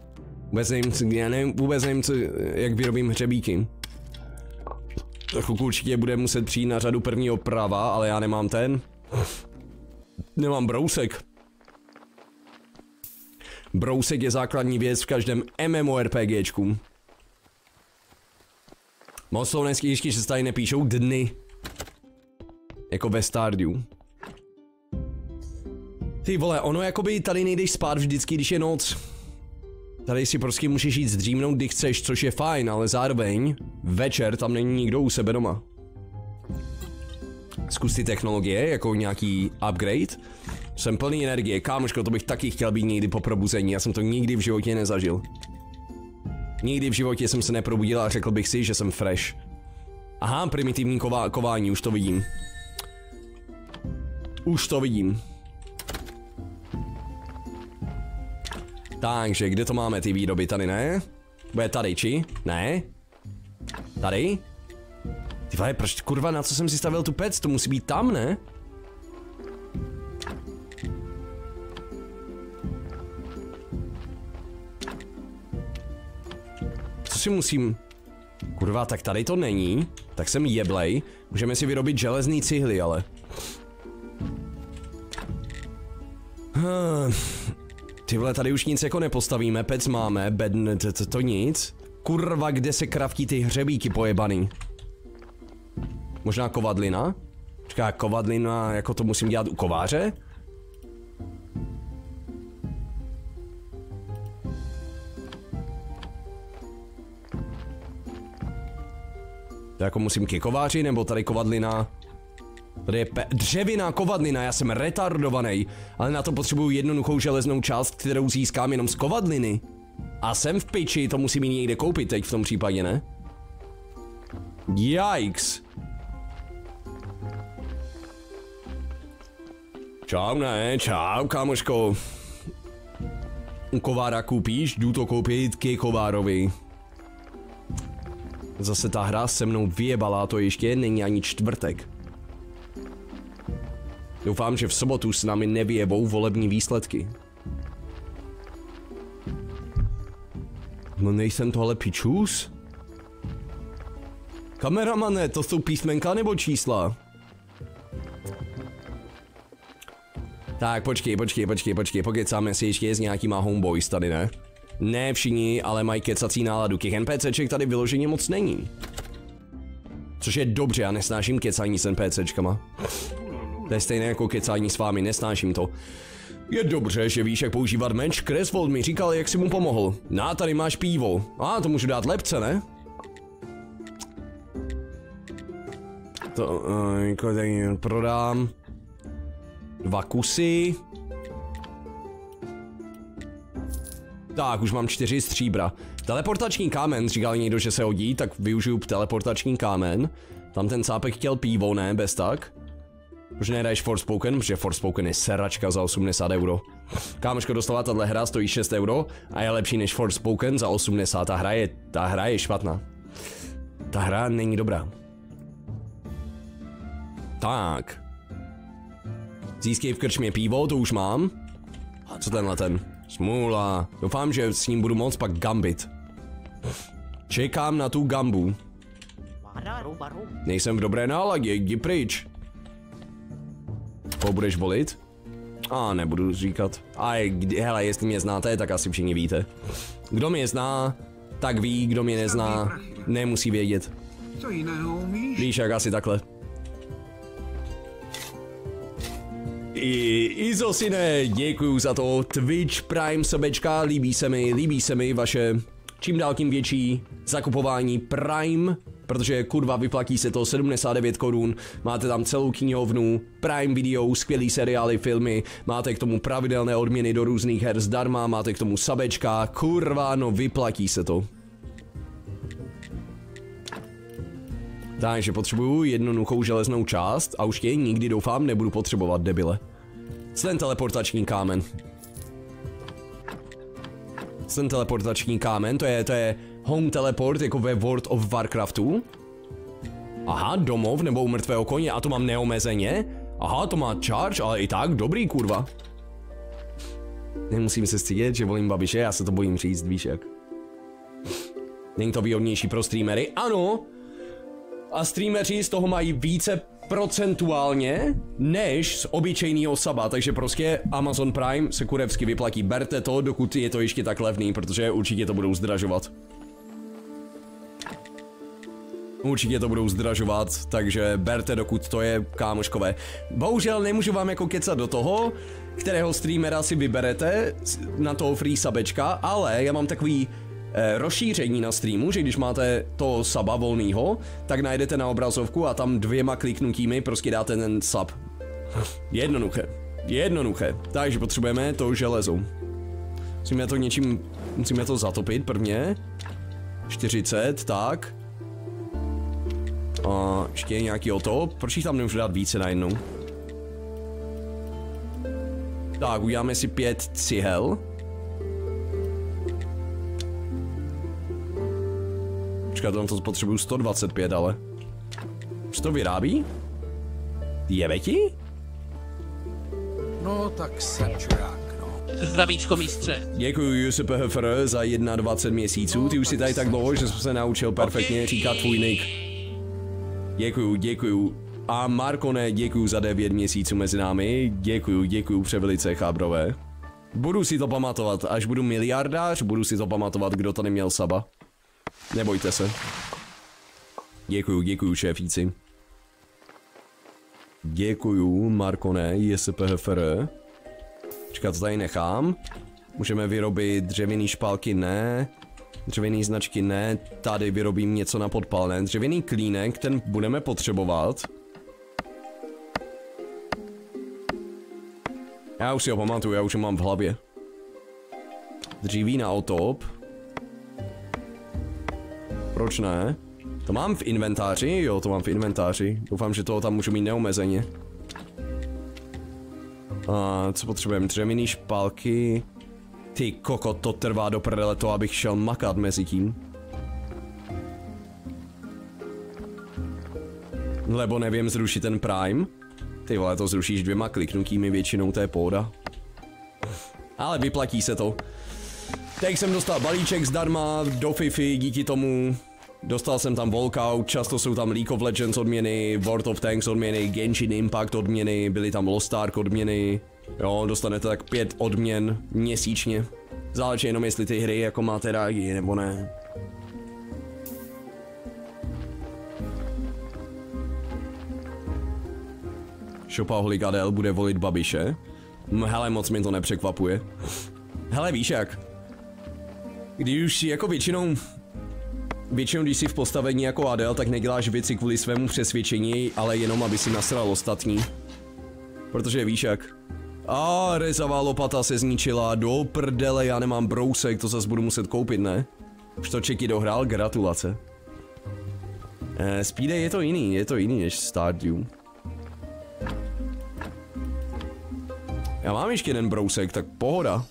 Vůbec nevím, jak vyrobím hřebíky. Určitě bude muset přijít na řadu prvního prava, ale já nemám ten. Nemám brousek. Brousek je základní věc v každém MMORPGčku. Moc slovenský ještě, že se tady nepíšou dny. Jako ve Stardew. Ty vole, ono jakoby tady nejdeš spát vždycky, když je noc. Tady si prostě můžeš jít zdřímnout, kdy chceš, což je fajn, ale zároveň večer tam není nikdo u sebe doma. Zkus ty technologie, jako nějaký upgrade. Jsem plný energie, kámoško, to bych taky chtěl být někdy po probuzení, já jsem to nikdy v životě nezažil. Nikdy v životě jsem se neprobudil a řekl bych si, že jsem fresh. Aha, primitivní kování, už to vidím. Už to vidím. Takže, kde to máme ty výroby? Tady ne? Bude tady, či? Ne? Tady? Ty vole, proč kurva, na co jsem si stavil tu pec? To musí být tam, ne? Co si musím... Kurva, tak tady to není. Tak jsem jeblej. Můžeme si vyrobit železný cihly, ale... Ty vole, tady už nic jako nepostavíme, pec máme, to nic. Kurva, kde se kraftí ty hřebíky pojebaný? Možná kovadlina? Počká, kovadlina, jako to musím dělat u kováře? To jako musím ke kováři, nebo tady kovadlina? Tady je dřevěná kovadlina, já jsem retardovaný, ale na to potřebuju jednoduchou železnou část, kterou získám jenom z kovadliny. A jsem v piči, to musím ji někde koupit teď v tom případě, ne? Yikes. Čau, ne, čau, kámoško. U kovára koupíš, jdu to koupit ke kovárovi. Zase ta hra se mnou vyjebala, to ještě není ani čtvrtek. Doufám, že v sobotu s námi nevyjebou volební výsledky. No nejsem to ale pičus? Kameramane, to jsou písmenka nebo čísla? Tak počkej, pokecáme si ještě s nějakýma homeboys tady, ne? Ne všichni, ale mají kecací náladu, těch NPCček tady vyloženě moc není. Což je dobře, já nesnáším kecání s NPCčkama. To je stejné jako kecání s vámi, nesnáším to. Je dobře, že víš, jak používat meč, Creswold mi říkal, jak si mu pomohl. No, tady máš pivo. To můžu dát lepce, ne? To, prodám 2 kusy. Tak, už mám 4 stříbra. Teleportační kámen, říkal někdo, že se hodí, tak využiju teleportační kámen. Tam ten cápek chtěl pivo, ne, bez tak? Proč nehraješ Forspoken, protože Forspoken je seračka za 80 euro. Kámoško, dostala tahle hra, stojí 6 euro a je lepší než Forspoken za 80, ta hra je špatná. Ta hra není dobrá. Tak. Získej v krčmě pivo, to už mám. Co tenhle ten? Smůla. Doufám, že s ním budu moct pak gambit. Čekám na tu gambu. Nejsem v dobré náladě, jdi pryč. Koho budeš volit? Nebudu říkat. Hele, jestli mě znáte, tak asi všichni víte. Kdo mě zná, tak ví, kdo mě nezná, nemusí vědět. Co jiného umíš? Víš, jak asi takhle. Izosine, děkuju za to. Twitch Prime sebečka, líbí se mi vaše čím dál tím větší zakupování Prime, protože kurva vyplatí se to 79 korun, máte tam celou knihovnu, Prime Video, skvělý seriály, filmy, máte k tomu pravidelné odměny do různých her zdarma, máte k tomu sabečka, kurva, no vyplatí se to. Takže potřebuju jednoduchou železnou část a už tě nikdy doufám nebudu potřebovat, debile. Ten teleportační kámen. Ten teleportační kámen, to je home teleport jako ve World of Warcraftu. Aha, domov nebo u mrtvého koně a to mám neomezeně. Aha, to má charge, ale i tak dobrý, kurva. Nemusím se stydět, že volím Babiše, já se to bojím říct, víš jak. Není to výhodnější pro streamery? Ano. A streameři z toho mají více procentuálně než z obyčejného suba, takže prostě Amazon Prime se kurevsky vyplatí. Berte to, dokud je to ještě tak levný, protože určitě to budou zdražovat. Určitě to budou zdražovat, takže berte, dokud to je, kámoškové. Bohužel nemůžu vám jako kecat do toho, kterého streamera si vyberete na toho free sabečka, ale já mám takový rozšíření na streamu, že když máte toho suba volnýho, tak najdete na obrazovku a tam 2 kliknutími prostě dáte ten sub. Jednoduché. Takže potřebujeme to železo. Musíme to zatopit prvně. 40, tak. A ještě nějaký otop. Proč jich tam nemůžu dát více najednou? Tak, uděláme si 5 cihel. Počkat, tam to potřebuju 125, ale... Už to vyrábí? Jebe ti? No, tak jsem čurák, no. Zdravíčko, mistře. Děkuji Josip Heffer za 21 měsíců, ty už si tady tak dlouho, že jsem se naučil perfektně říkat tvůj nick. Děkuju. A Markone, děkuju za 9 měsíců mezi námi, děkuju převelice, chábrové. Budu si to pamatovat, až budu miliardář, budu si to pamatovat, kdo to neměl saba. Nebojte se. Děkuju šéfíci. Děkuju, Markone, JSPHFR. Počkat, to tady nechám. Můžeme vyrobit dřevěný špálky, ne. Dřevěný značky, ne. Tady vyrobím něco na podpalné. Dřevěný klínek, ten budeme potřebovat. Já už si ho pamatuju, já už ho mám v hlavě. Dříví na otop. Proč ne? To mám v inventáři? Jo, to mám v inventáři. Doufám, že toho tam můžu mít neomezeně. A co potřebujeme? Dřevěný špálky. Ty koko, to trvá do prdele to, abych šel makat mezi tím. Lebo nevím zrušit ten Prime. Ty vole, to zrušíš 2 kliknutími, většinou to je pohoda. Ale vyplatí se to. Teď jsem dostal balíček zdarma do Fifi, díky tomu dostal jsem tam walkout, často jsou tam League of Legends odměny, World of Tanks odměny, Genshin Impact odměny, byly tam Lost Ark odměny. Jo, dostanete tak 5 odměn měsíčně. Záleží jenom jestli ty hry jako máte rádi, nebo ne. Shopaholic Adel bude volit Babiše. Hele, moc mi to nepřekvapuje. Hele, víš jak? Když už jako většinou, když jsi v postavení jako Adel, tak neděláš věci kvůli svému přesvědčení, ale jenom aby si nasral ostatní. Protože víš jak? A rezavá lopata se zničila, do prdele, já nemám brousek, to zase budu muset koupit, ne? Už to Čeky dohrál, gratulace. Speedy je to jiný než Stardew. Já mám ještě jeden brousek, tak pohoda.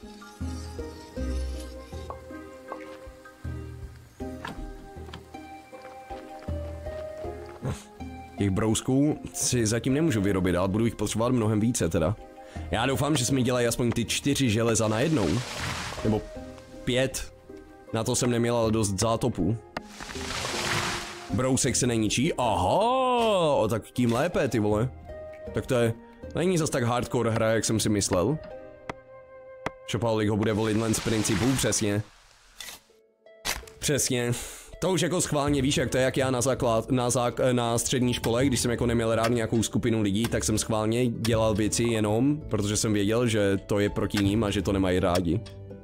Těch brousků si zatím nemůžu vyrobit, ale budu jich potřebovat mnohem více teda. Já doufám, že se mi dělají aspoň ty 4 železa najednou. Nebo 5. Na to jsem neměl ale dost zátopů. Brousek se neničí? Aha, tak tím lépe, ty vole. Tak to je... Není zas tak hardcore hra, jak jsem si myslel. Šopalik ho bude volit len z principů, přesně. Přesně. To už jako schválně víš, jak to je, jak já na střední škole, když jsem jako neměl rád nějakou skupinu lidí, tak jsem schválně dělal věci jenom, protože jsem věděl, že to je proti ním a že to nemají rádi.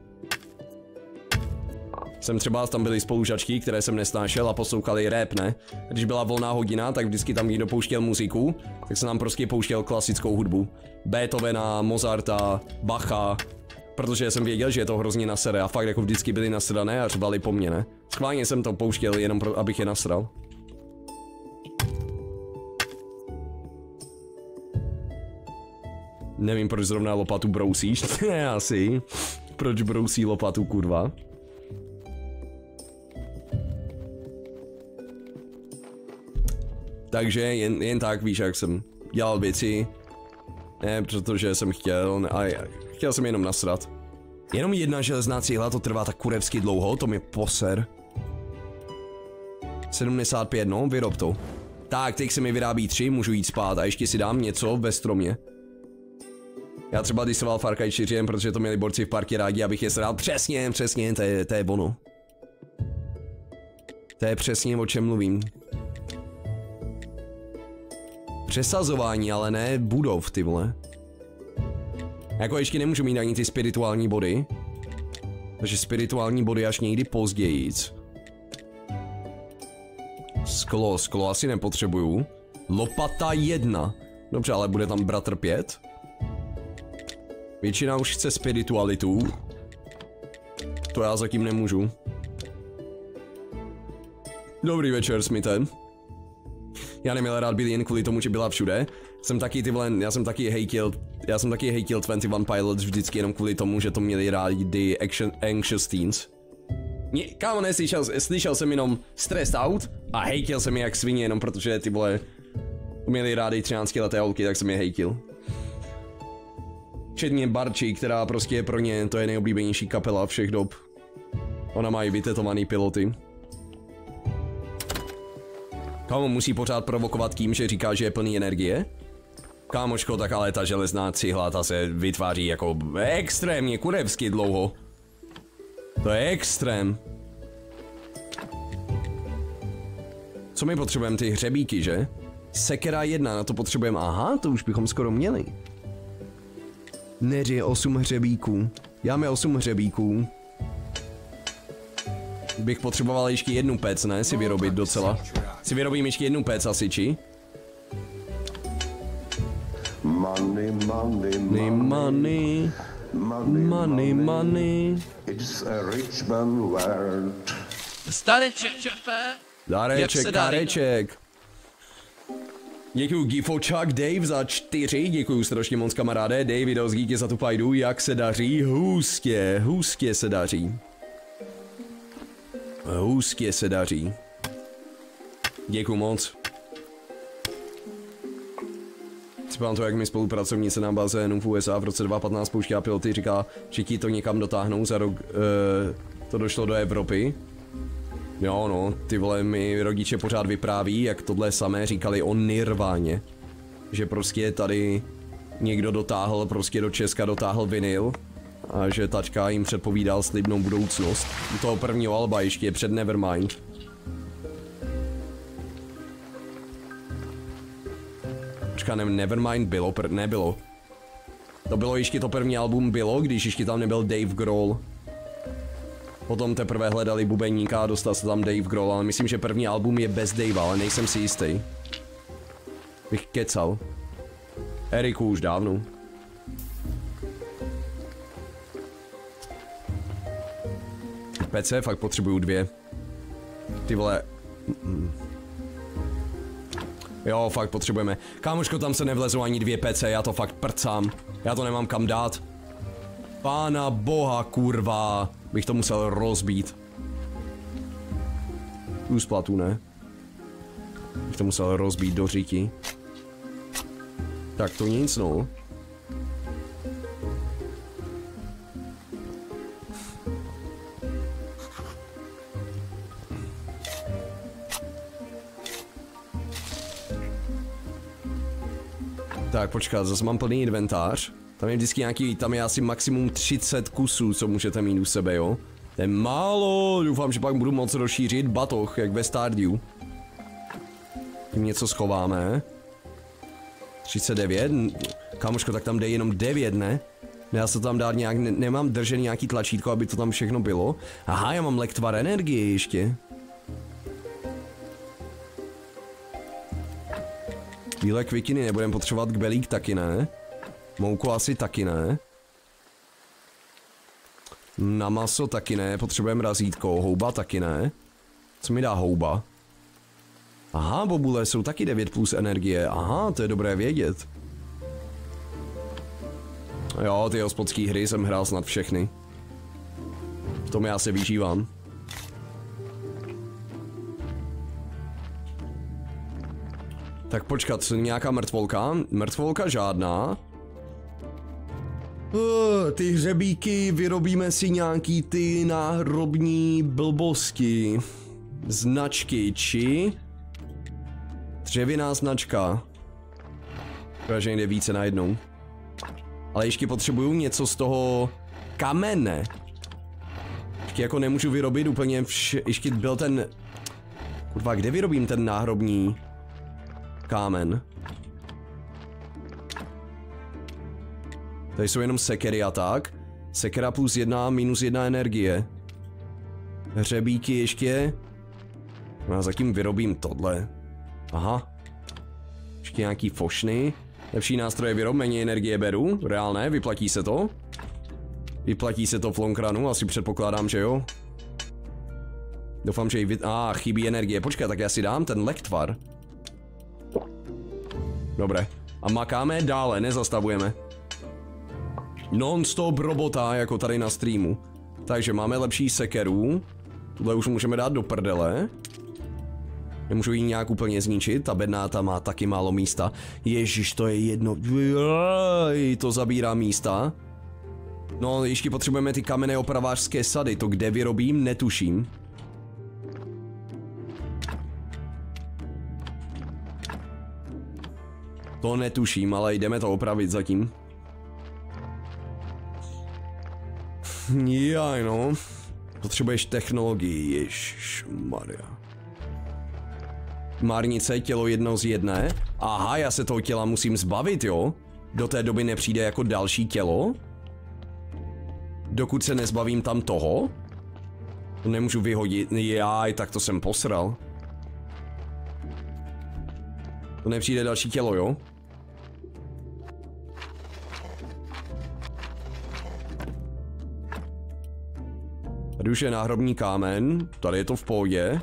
Jsem třeba, tam byly spolužačky, které jsem nesnášel a poslouchali rap, ne? Když byla volná hodina, tak vždycky tam někdo pouštěl muziku, tak se nám prostě pouštěl klasickou hudbu. Beethovena, Mozarta, Bacha, protože jsem věděl, že je to hrozně nasere a fakt jako vždycky byli nasrané a řvali po mně, ne? Schválně jsem to pouštěl jenom abych je nasral. Nevím, proč zrovna lopatu brousíš, asi. Proč brousí lopatu, kurva? Takže jen tak, víš, jak jsem dělal věci. Ne, protože jsem chtěl, a chtěl jsem jenom nasrat. Jenom jedna železná cihla, to trvá tak kurevsky dlouho, to mi poser. 75, no, vyrob to. Tak, teď se mi vyrábí 3, můžu jít spát a ještě si dám něco ve stromě. Já třeba disoval Far Cry 4, protože to měli borci v parky rádi, abych je sral. Přesně, to je ono. To je přesně, o čem mluvím. Přesazování, ale ne budov, ty vole. Jako ještě nemůžu mít ani ty spirituální body. Takže spirituální body až někdy pozdějíc. Sklo asi nepotřebuju. Lopata 1. Dobře, ale bude tam bratr 5. Většina už chce spiritualitu. To já zatím nemůžu. Dobrý večer, Smithe. Já neměl rád Billy jen kvůli tomu, že byla všude. Jsem taky ty vole, já jsem taky hejtil 21 Pilots vždycky jenom kvůli tomu, že to měli rádi Anxious Teens. Kámo, slyšel jsem jenom Stressed Out a hejtil jsem je jak svině jenom protože ty vole měli rádi 13leté holky, tak jsem je hejtil. Včetně Barči, která prostě pro ně to je nejoblíbenější kapela všech dob. Ona má i vytetovaný piloty. Kámo, musí pořád provokovat tím, že říká, že je plný energie? Kámoško, tak ale ta železná cihla, ta se vytváří jako extrémně kurevsky dlouho. To je extrém. Co my potřebujeme? Ty hřebíky, že? Sekera 1, na to potřebujeme. Aha, to už bychom skoro měli. Neři 8 hřebíků. Máme 8 hřebíků. Bych potřeboval ještě jednu pec, ne? Si vyrobit docela. Si vyrobím ještě jednu pec asi, či? Money, money, Money. Money, money. it's a rich man world. Stareček, čefe. Dáreček, káreček. Děkuju Gifočak Dave za 4, děkuju strašně moc kamaráde. Davidos, díky za tu pajdu, jak se daří? Hustě se daří. Hustě se daří. Děkuju moc. Si pamatuju, jak mi spolupracovníci na bazénu v USA v roce 2015 pouštěla piloty, říká, že ti to někam dotáhnou, za rok to došlo do Evropy. Jo no, ty vole, mi rodiče pořád vypráví, jak tohle samé říkali o Nirváně. Že prostě tady někdo dotáhl, prostě do Česka dotáhl vinyl. A že tačka jim předpovídal slibnou budoucnost. U toho prvního alba ještě před Nevermind. Počká, Nevermind bylo, nebylo. To bylo ještě to první album bylo, když ještě tam nebyl Dave Grohl. Potom teprve hledali bubeníka a dostal se tam Dave Grohl, ale myslím, že první album je bez Dave, ale nejsem si jistý. Bych kecal. Eriku už dávno. pece, fakt potřebuju 2. Ty vole. Jo, fakt potřebujeme. Kámoško, tam se nevlezou ani 2 pece, já to fakt prcám. Já to nemám kam dát. Pána boha, kurva. Bych to musel rozbít. Tu splatu, ne? Bych to musel rozbít do říti. Tak to nic, no. Tak počkat, zase mám plný inventář. Tam je vždycky nějaký, tam je asi maximum 30 kusů, co můžete mít u sebe, jo. To je málo, doufám, že pak budu moc rozšířit batoh, jak ve Stardew. Tím něco schováme. 39, kámoško, tak tam jde jenom 9, ne? Já se tam dát nějak, nemám držený nějaký tlačítko, aby to tam všechno bylo. Aha, já mám lektvar energie ještě. Bílé květiny nebudeme potřebovat, kbelík taky ne. Mouku asi taky ne. Na maso taky ne, potřebujeme razítko, houba taky ne. Co mi dá houba? Aha, bobule jsou taky 9 plus energie, aha, to je dobré vědět. Jo, ty hospodský hry jsem hrál snad všechny. V tom já se vyžívám. Tak počkat, nějaká mrtvolka? Mrtvolka žádná. Ty hřebíky, vyrobíme si nějaký ty náhrobní blbosti. Značky, či? Dřevěná značka. Takže jde více najednou. Ale ještě potřebuju něco z toho kamene. Ještě jako nemůžu vyrobit úplně ještě byl ten... Kurva, kde vyrobím ten náhrobní kámen? Tady jsou jenom sekery a tak. Sekera plus 1, minus 1 energie. Hřebíky ještě. Já zatím vyrobím tohle. Aha. Ještě nějaký fošny. Lepší nástroje vyrob, méně energie beru. Reálné, vyplatí se to. Vyplatí se to v Longranu, asi předpokládám, že jo. Doufám, že jí chybí energie. Počkej, tak já si dám ten lektvar. Dobré. A makáme dále, nezastavujeme. Non-stop robota, jako tady na streamu. Takže máme lepší sekeru. Tuhle už můžeme dát do prdele. Nemůžu ji nějak úplně zničit, ta bednáta má taky málo místa. Ježiš, to je jedno... To zabírá místa. No, ještě potřebujeme ty kamenné opravářské sady, to kde vyrobím, netuším. To netuším, ale jdeme to opravit zatím. Jaj no. Potřebuješ technologii, ježišmarja. Márnice, tělo 1 z 1. Aha, já se toho těla musím zbavit, jo? Do té doby nepřijde jako další tělo? Dokud se nezbavím tam toho? To nemůžu vyhodit. Jaj, tak to jsem posral. To nepřijde další tělo, jo? Tady už je náhrobní kámen, tady je to v pohodě.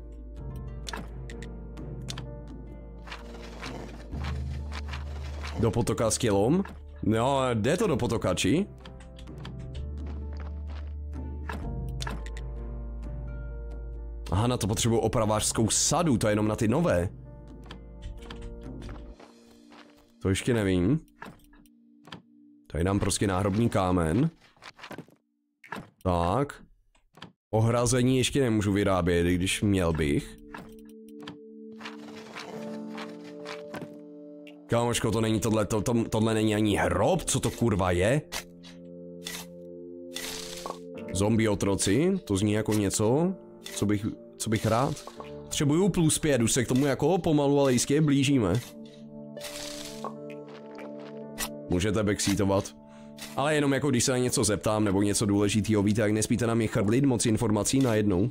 Do potoka s kilom? No, jde to do potoka, či? Aha, na to potřebuji opravářskou sadu, to je jenom na ty nové. To ještě nevím. Tady dám prostě náhrobní kámen. Tak. Ohrazení ještě nemůžu vyrábět, i když měl bych. Kámoško, to není tohle, tohle není ani hrob, co to kurva je? Zombie otroci, to zní jako něco, co bych rád. Potřebuju +5, už se k tomu jako pomalu, ale jistě blížíme. Můžete backseatovat. Ale jenom jako když se na něco zeptám, nebo něco důležitýho, víte, jak nespíte na mě chrblit moc informací najednou.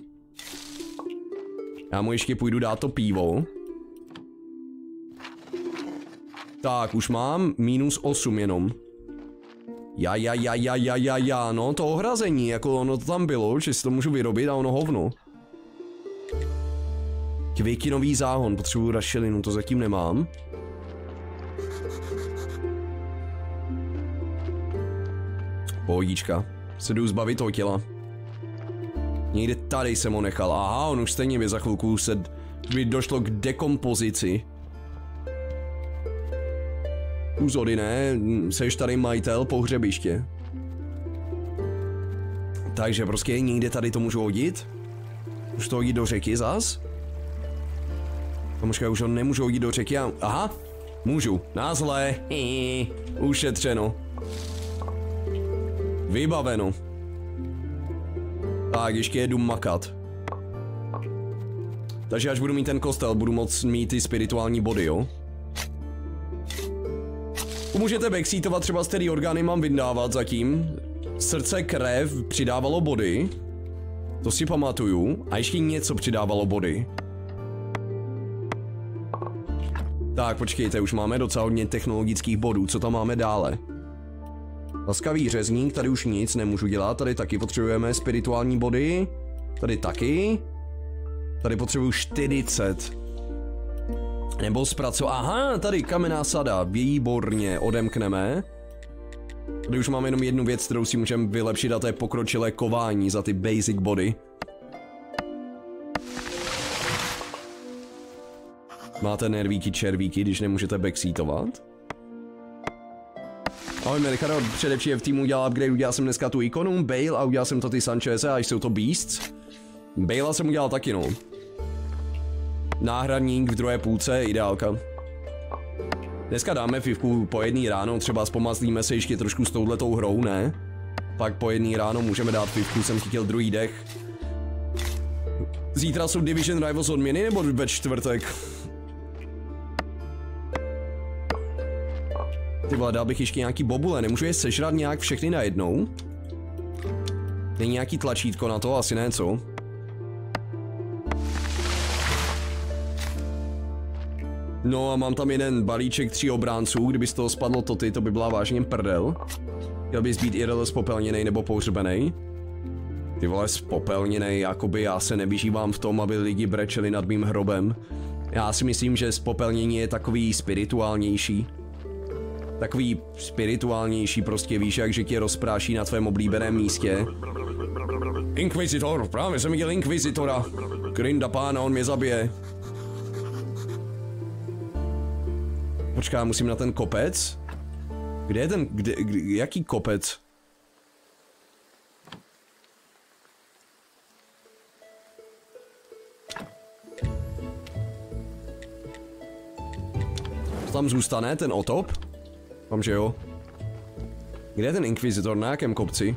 Já mu ještě půjdu dát to pivo. Tak, už mám -8 jenom. No to ohrazení, jako ono to tam bylo, že si to můžu vyrobit a ono hovno. Květinový záhon, potřebuju rašelinu, to zatím nemám. Pohodička, se jdu zbavit toho těla. Někde tady jsem ho nechal, aha, on už stejně by za chvilku by došlo k dekompozici. Úzody, ne, seš tady majitel pohřebiště. Takže prostě někde tady to můžu hodit. Už to hodit do řeky zas? Kamoška, už ho nemůžu hodit do řeky, aha, můžu, na zlé, ušetřeno. Vybaveno. Tak, ještě jedu makat. Takže až budu mít ten kostel, budu moct mít ty spirituální body, jo? Můžete backseatovat třeba z který orgány mám vyndávat zatím. Srdce, krev přidávalo body. To si pamatuju. A ještě něco přidávalo body. Tak, počkejte, už máme docela hodně technologických bodů. Co tam máme dále? Laskavý řezník, tady už nic nemůžu dělat. Tady taky potřebujeme spirituální body. Tady taky. Tady potřebuju 40. Nebo aha, tady kamenná sada, výborně, odemkneme. Tady už máme jenom jednu věc, kterou si můžeme vylepšit, a to je pokročilé kování za ty basic body. Máte nervíky, červíky, když nemůžete backseatovat? Ahoj, Mercado, především v týmu udělal upgrade, udělal jsem dneska tu ikonu, Bale, a udělal jsem to ty Sancheze, a jsou to Beasts. Bale'a jsem udělal taky, no. Náhradník v druhé půlce je ideálka. Dneska dáme fivku po 1 ráno, třeba zpomazlíme se ještě trošku s touhletou hrou, ne? Pak po 1 ráno můžeme dát fivku, jsem chytil druhý dech. Zítra jsou Division Rivals odměny, nebo ve čtvrtek? Ty vole, dal bych ještě nějaký bobule, nemůžu je sežrat nějak všechny najednou? Není nějaký tlačítko na to? Asi ne, co? No a mám tam jeden balíček 3 obránců, kdyby z toho spadlo to by byla vážně prdel. Chtěl bys být IRL spopelněnej nebo pohřbenej? Ty vole, spopelněnej, jakoby já se nevyžívám v tom, aby lidi brečeli nad mým hrobem. Já si myslím, že spopelnění je takový spirituálnější. Takový spirituálnější, prostě víš, jak že tě rozpráší na tvém oblíbeném místě. Inkvizitor, právě jsem viděl Inkvizitora. Grinda pána, on mě zabije. Počká, musím na ten kopec? Kde je ten, jaký kopec? To tam zůstane, ten otop? Vám, že jo? Kde je ten Inkvizitor, na jakém kopci?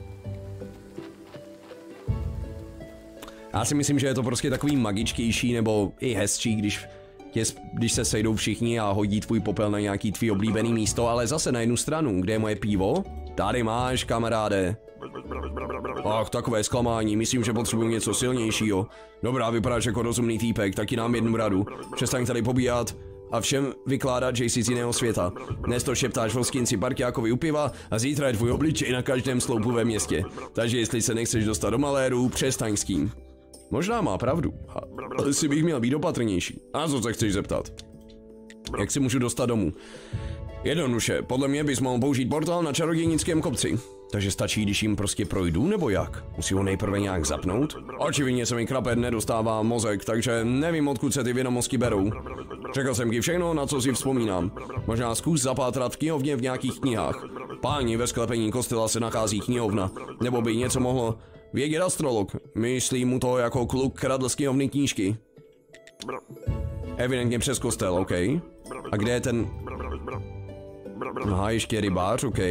Já si myslím, že je to prostě takový magičtější nebo i hezčí, když se sejdou všichni a hodí tvůj popel na nějaký tvý oblíbený místo, ale zase na jednu stranu, kde je moje pivo? Tady máš, kamaráde. Ach, takové zklamání, myslím, že potřebuji něco silnějšího. Dobrá, vypadáš jako rozumný týpek, taky nám jednu radu. Přestaň tady pobíhat a všem vykládat, že jsi z jiného světa. Dnes to šeptáš v hostinci Parťákovi u piva a zítra je tvůj obličej na každém sloupu ve městě. Takže jestli se nechceš dostat do maléru, přestaň s tím. Možná má pravdu, ale si bych měl být opatrnější. A co se chceš zeptat? Jak si můžu dostat domů? Jednoduše, podle mě bys mohl použít portál na čarodějnickém kopci. Takže stačí, když jim prostě projdu, nebo jak? Musí ho nejprve nějak zapnout? Očividně se mi krapet nedostává mozek, takže nevím, odkud se ty vědomosti berou. Řekl jsem ti všechno, na co si vzpomínám. Možná zkus zapátrat v knihovně v nějakých knihách. Páni, ve sklepení kostela se nachází knihovna. Nebo by něco mohlo vědět astrolog. Myslí mu to jako kluk kradl z knihovny knížky. Evidentně přes kostel, OK. A kde je ten... Aha, ještě rybář, OK.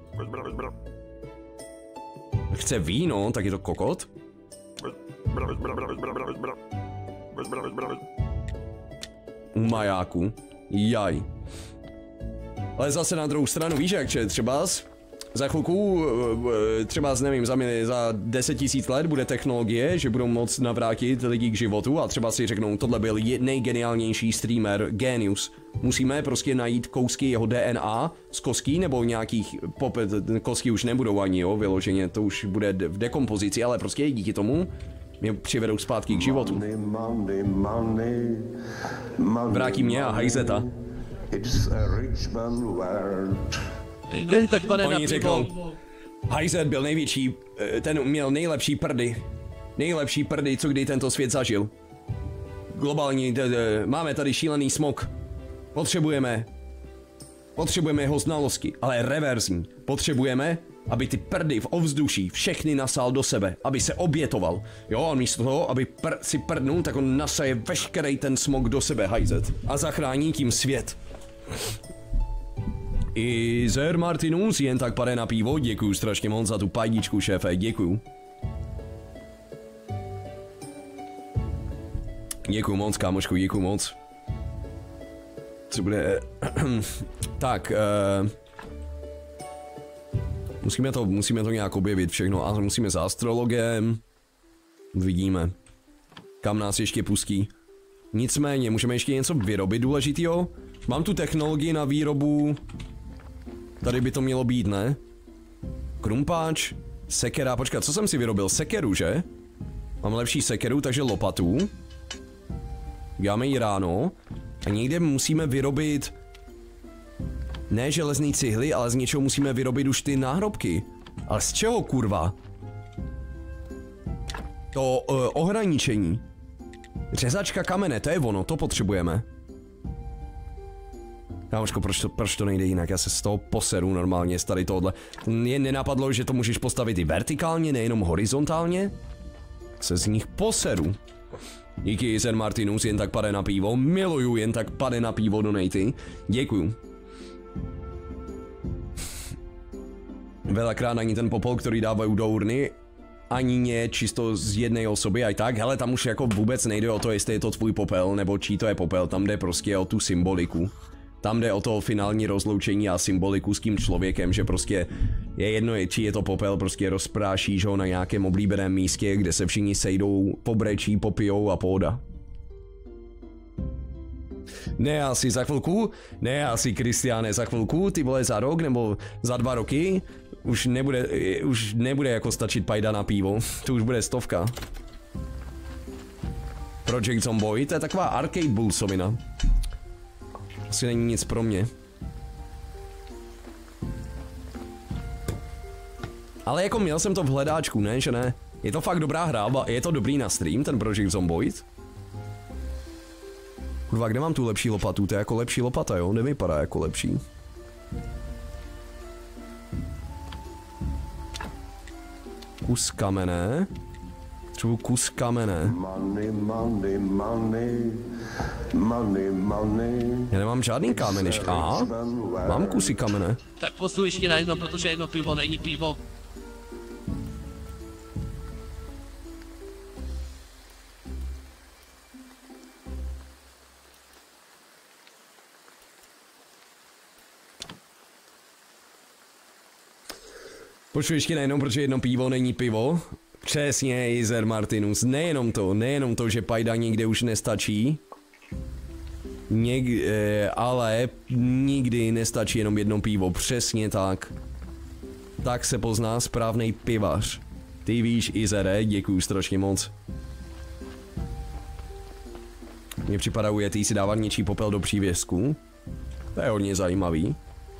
Chce víno, tak je to kokot? U majáku. Jaj. Ale zase na druhou stranu, víš jak, třeba Za chvilku, třeba nevím, za 10 000 let bude technologie, že budou moct navrátit lidi k životu a třeba si řeknou, tohle byl nejgeniálnější streamer, genius. Musíme prostě najít kousky jeho DNA z kostí nebo nějakých, kostky už nebudou ani, jo, vyloženě, to už bude v dekompozici, ale prostě díky tomu mě přivedou zpátky k životu. Vrátí mě a hajzeta. Oni řeknou, hajzet byl největší, ten měl nejlepší prdy, co kdy tento svět zažil. Globální, máme tady šílený smog. Potřebujeme jeho znalosti, ale reverzní. Potřebujeme, aby ty prdy v ovzduší všechny nasál do sebe, aby se obětoval. Jo, a místo toho, aby si prdnul, tak on nasaje veškerý ten smog do sebe, hajzet. A zachrání tím svět. I Sir Martinus jen tak pade na pivo, děkuju strašně moc za tu pajdičku, šéfe, děkuju. Děkuju moc, kámošku, děkuju moc. Co bude... tak, musíme to nějak objevit všechno a musíme s astrologem. Vidíme, kam nás ještě pustí. Nicméně, můžeme ještě něco vyrobit důležitýho? Mám tu technologii na výrobu... Tady by to mělo být, ne? Krumpáč, sekera, počkat, co jsem si vyrobil? Sekeru, že? Mám lepší sekeru, takže lopatu. Děláme ji ráno. A někde musíme vyrobit... Ne železný cihly, ale z něčeho musíme vyrobit už ty náhrobky. Ale z čeho, kurva? To ohraničení. Řezačka kamene, to je ono, to potřebujeme. Kámoško, proč to nejde jinak? Já se z toho poseru normálně z tady tohle. Jen nenapadlo, že to můžeš postavit i vertikálně, nejenom horizontálně? Se z nich poseru. Díky, Sir Martinus, jen tak pade na pivo. Miluju, jen tak pade na pivo donaty. Děkuju. Velakrát ani ten popol, který dávají do urny, ani ne čisto z jedné osoby, aj tak, hele, tam už jako vůbec nejde o to, jestli je to tvůj popel, nebo čí to je popel, tam jde prostě o tu symboliku. Tam jde o to finální rozloučení a symboliku s tím člověkem, že prostě je jedno, či je to popel, prostě rozprášíš ho na nějakém oblíbeném místě, kde se všichni sejdou, pobrečí, popijou a póda. Ne asi za chvilku, ne asi Kristiáne za chvilku, ty vole za rok nebo za 2 roky, už nebude jako stačit pajda na pivo, to už bude 100. Project Zomboid, to je taková arcade bullsovina. Asi není nic pro mě. Ale jako měl jsem to v hledáčku, ne, že ne? Je to fakt dobrá hra, je to dobrý na stream, ten Project Zomboid. Kurva, kde mám tu lepší lopatu? To je jako lepší lopata, jo? Nevypadá jako lepší. Kus kamene. Třeba kus kamene. Já nemám žádný kámen ještě. Aha, mám kusy kamene. Tak postu ještě na jedno, protože jedno pivo není pivo. Počuji ještě najednou, protože jedno pivo není pivo. Přesně, Sir Martinus, nejenom to, že pajda někde už nestačí. Ale nikdy nestačí jenom jedno pivo, přesně tak. Tak se pozná správnej pivař. Ty víš, Izere, děkuju strašně moc. Mně připadá ujetý si dávat něčí popel do přívěsku. To je hodně zajímavý.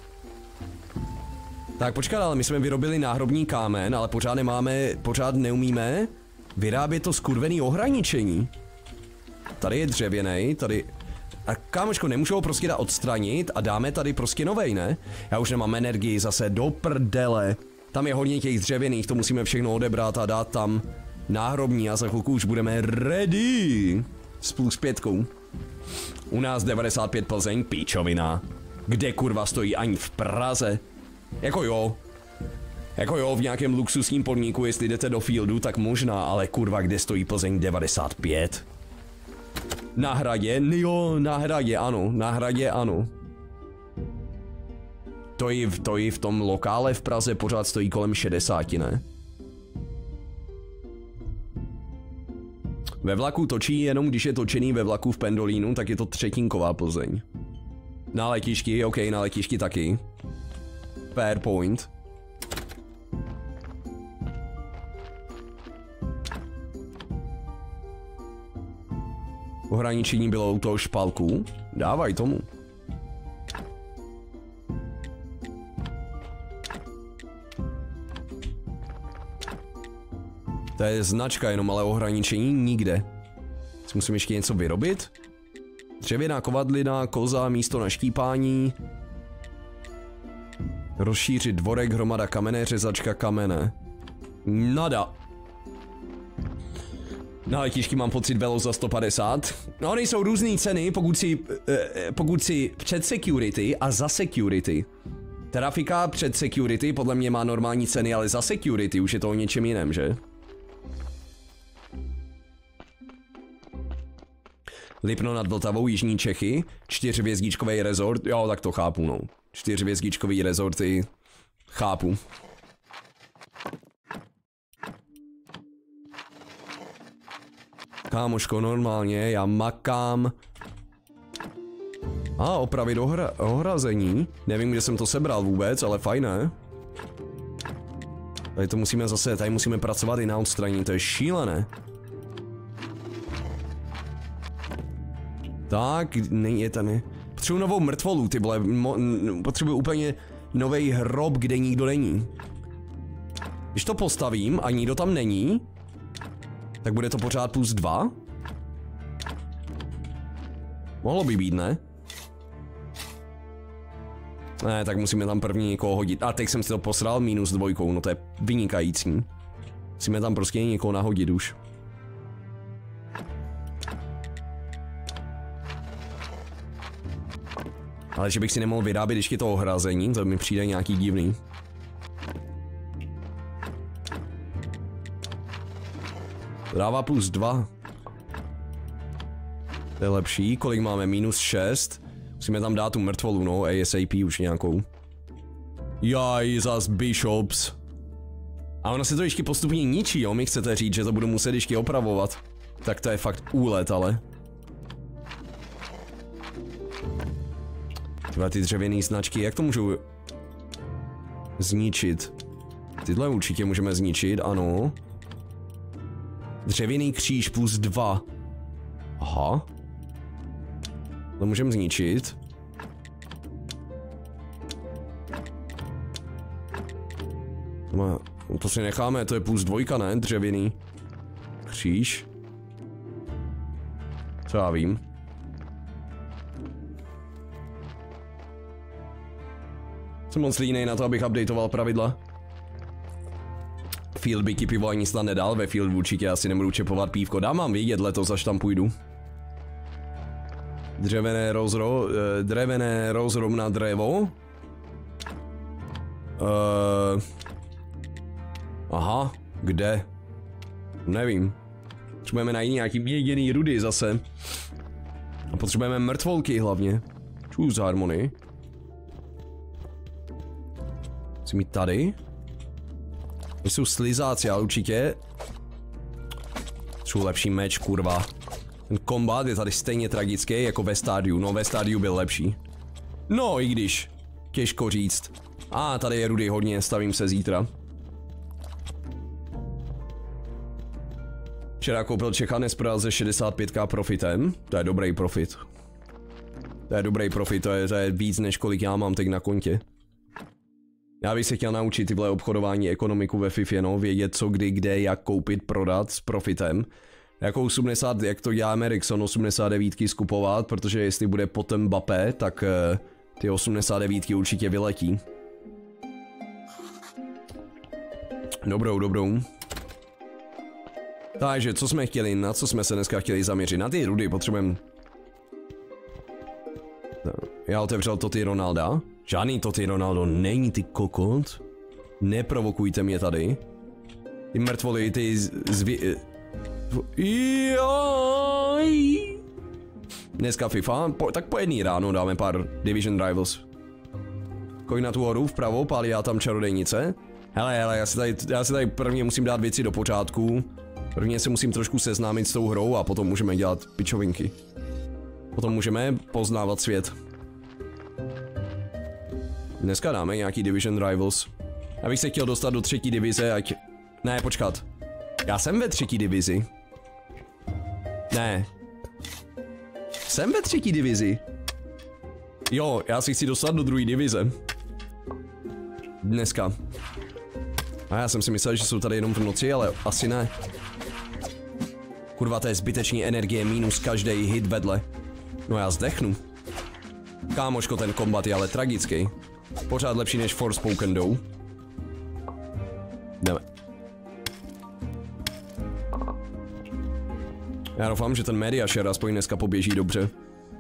Tak počkat, ale my jsme vyrobili náhrobní kámen, ale pořád neumíme vyrábět to skurvený ohraničení. Tady je dřevěnej, tady... A kámoško, nemůžu ho prostě dát odstranit a dáme tady prostě novej, ne? Já už nemám energii zase, do prdele. Tam je hodně těch dřevěných, to musíme všechno odebrat a dát tam náhrobní a za chvilku už budeme ready. S +5. U nás 95 Plzeň, píčovina. Kde kurva stojí ani v Praze? Jako jo, v nějakém luxusním podniku, jestli jdete do fieldu, tak možná, ale kurva, kde stojí Plzeň 95? Na hradě? Jo, na hradě, ano, na hradě, ano. To i v tom lokále v Praze pořád stojí kolem 60, ne? Ve vlaku točí jenom když je točený ve vlaku v Pendolínu, tak je to třetinková Plzeň. Na letišti, ok, na letišti taky. Fair point. Ohraničení bylo u toho špalku. Dávaj tomu. To je značka jenom, ale ohraničení nikde. Musím ještě něco vyrobit? Dřevěná kovadlina, koza, místo na štípání. Rozšířit dvorek, hromada kamene, řezačka kamene. Nada. Na letišti mám pocit velo za 150. No, nejsou různé ceny, pokud si před security a za security. Trafika před security podle mě má normální ceny, ale za security už je to o něčem jiném, že? Lipno nad Vltavou, Jižní Čechy, 4hvězdičkový rezort, jo, tak to chápu, no. 4hvězdičkový rezorty, chápu. Kámoško, normálně, já makám. Opravit ohrazení. Nevím, kde jsem to sebral vůbec, ale fajn, ne? Tady to musíme zase, tady musíme pracovat i na odstranění, to je šílené. Tak, je tady. Potřebuji novou mrtvolu, ty vole, potřebuji úplně nový hrob, kde nikdo není. Když to postavím a nikdo tam není, tak bude to pořád +2? Mohlo by být, ne? Ne, tak musíme tam první někoho hodit. A teď jsem si to posral -2, no to je vynikající. Musíme tam prostě někoho nahodit už. Ale že bych si nemohl vyrábět ještě to ohrazení, to mi přijde nějaký divný. To dává +2. To je lepší, kolik máme? -6. Musíme tam dát tu mrtvolu, no, ASAP už nějakou. Jaj, zas Bishops. A ono se to ještě postupně ničí, jo, mi chcete říct, že to budu muset ještě opravovat. Tak to je fakt úlet, ale. Tyhle ty dřevěné značky, jak to můžu zničit? Tyhle určitě můžeme zničit, ano. Dřevěný kříž +2. Aha. To můžeme zničit. To si necháme, to je +2, ne? Dřevěný kříž. Co já vím. Jsem moc línej na to, abych updateoval pravidla. Field by ti pivo ani snad nedal, ve Field určitě asi nebudu čepovat pívko. Dám vám vědět letos, až tam půjdu. Dřevěné rozrom na dřevo. Aha, kde? Nevím. Potřebujeme najít nějaký jediný rudy zase. A potřebujeme mrtvolky hlavně. Choose harmony. Chci mít tady. To jsou slizáci, ale určitě. Jsou lepší meč, kurva. Ten kombat je tady stejně tragický jako ve Stardew. No, ve Stardew byl lepší. No, i když. Těžko říct. Tady je rudy hodně, stavím se zítra. Včera koupil Čecha Nespral ze 65k profitem. To je dobrý profit. To je dobrý profit, to je víc než kolik já mám teď na kontě. Já bych se chtěl naučit tyhle obchodování ekonomiku ve FIFA, no, vědět co, kdy, kde, jak koupit, prodat s profitem. Jako 80, jak to děláme Ericsson 89 skupovat, protože jestli bude potom Mbappé, tak ty 89 určitě vyletí. Dobrou. Takže, co jsme chtěli, na co jsme se dneska chtěli zaměřit? Na ty rudy potřebujeme. Já otevřel Toty Ronalda. Žádný Toty Ronaldo není, ty kokot. Neprovokujte mě tady. Ty mrtvoly, ty Joj. Dneska FIFA, tak po jedný ráno dáme pár Division Rivals. Koň na tu horu vpravo, pálí já tam čarodejnice. Hele, já si tady prvně musím dát věci do pořádku. Prvně se musím trošku seznámit s tou hrou a potom můžeme dělat pičovinky. Potom můžeme poznávat svět. Dneska dáme nějaký Division Rivals. Já bych se chtěl dostat do 3. divize, ať... Ne, počkat. Já jsem ve 3. divizi. Ne. Jsem ve 3. divizi. Jo, já si chci dostat do 2. divize. Dneska. A já jsem si myslel, že jsou tady jenom v noci, ale asi ne. Kurva, to je zbytečný energie minus každý hit vedle. No já zdechnu. Kámoško, ten kombat je ale tragický. Pořád lepší než Forspoken Doe. Jdeme. Já doufám, že ten Media Share aspoň dneska poběží dobře.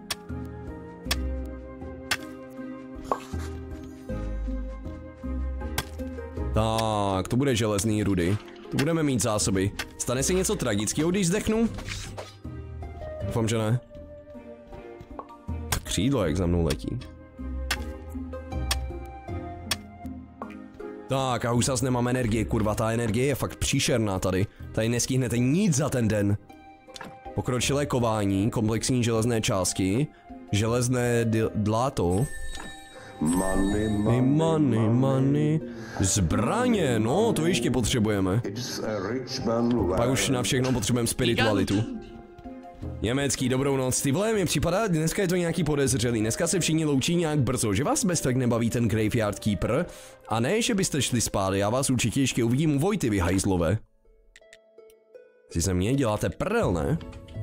Tak, to bude železný rudy. To budeme mít zásoby. Stane se něco tragického, když zdechnu? Doufám, že ne. Křídlo, jak za mnou letí. Tak, a už zase nemám energie, kurva, ta energie je fakt příšerná tady. Tady nestihnete nic za ten den. Pokročilé kování, komplexní železné části, železné dláto. Money. Zbraně, no, to ještě potřebujeme. Pak už na všechno potřebujeme spiritualitu. Německý, dobrou noc. Ty vole, mi připadá, dneska je to nějaký podezřelý. Dneska se všichni loučí nějak brzo, že vás bez tak nebaví ten Graveyard Keeper. A ne, že byste šli spát, já vás určitě ještě uvidím u Vojty, vy hajzlové. Si se mě děláte prdel, ne?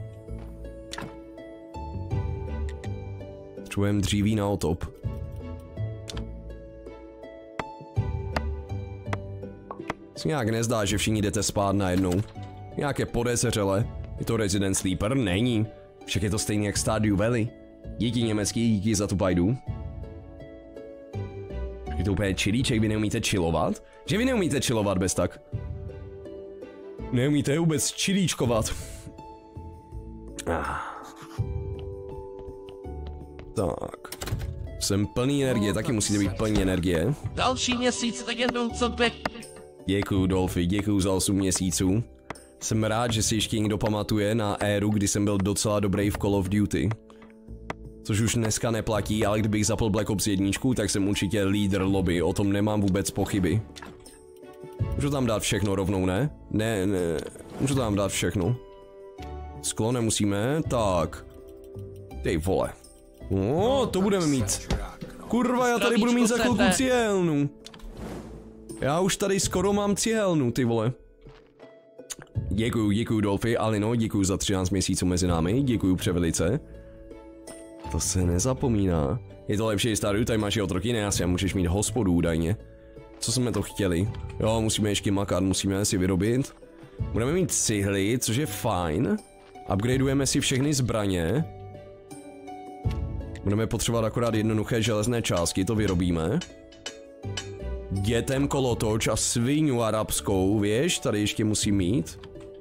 Potřebujeme dříví na otop. Se nějak nezdá, že všichni jdete spát najednou. Nějaké podezřele. Je to Resident Sleeper? Není. Však je to stejný jak Stardew Valley. Díky německý, díky za tu pajdu. Je to úplně chillíček, vy neumíte chillovat? Že vy neumíte chillovat bez tak? Neumíte vůbec chillíčkovat. Tak. Jsem plný energie, taky musíte být plný energie. Další měsíc, tak jednou co by... Děkuju, Dolphy, děkuju za 8 měsíců. Jsem rád, že si ještě někdo pamatuje na éru, kdy jsem byl docela dobrý v Call of Duty. Což už dneska neplatí, ale kdybych zapl Black Ops 1, tak jsem určitě lídr lobby, o tom nemám vůbec pochyby. Můžu tam dát všechno rovnou, ne? Ne, můžu tam dát všechno. Sklo nemusíme, tak. Ty vole. No, to budeme mít. Kurva, já tady budu mít za chvilku cihelnu. Já už tady skoro mám cihelnu, ty vole. Děkuju Dolphy, Alino, děkuju za 13 měsíců mezi námi, děkuju převelice. To se nezapomíná. Je to lepší Stardew, tady máš i otroky, ne, asi můžeš mít hospodu údajně. Co jsme to chtěli? Jo, musíme ještě makat, musíme si vyrobit. Budeme mít cihly, což je fajn. Upgradeujeme si všechny zbraně. Budeme potřebovat akorát jednoduché železné částky, to vyrobíme. Dětem kolotoč a sviňu arabskou, víš, tady ještě musím mít.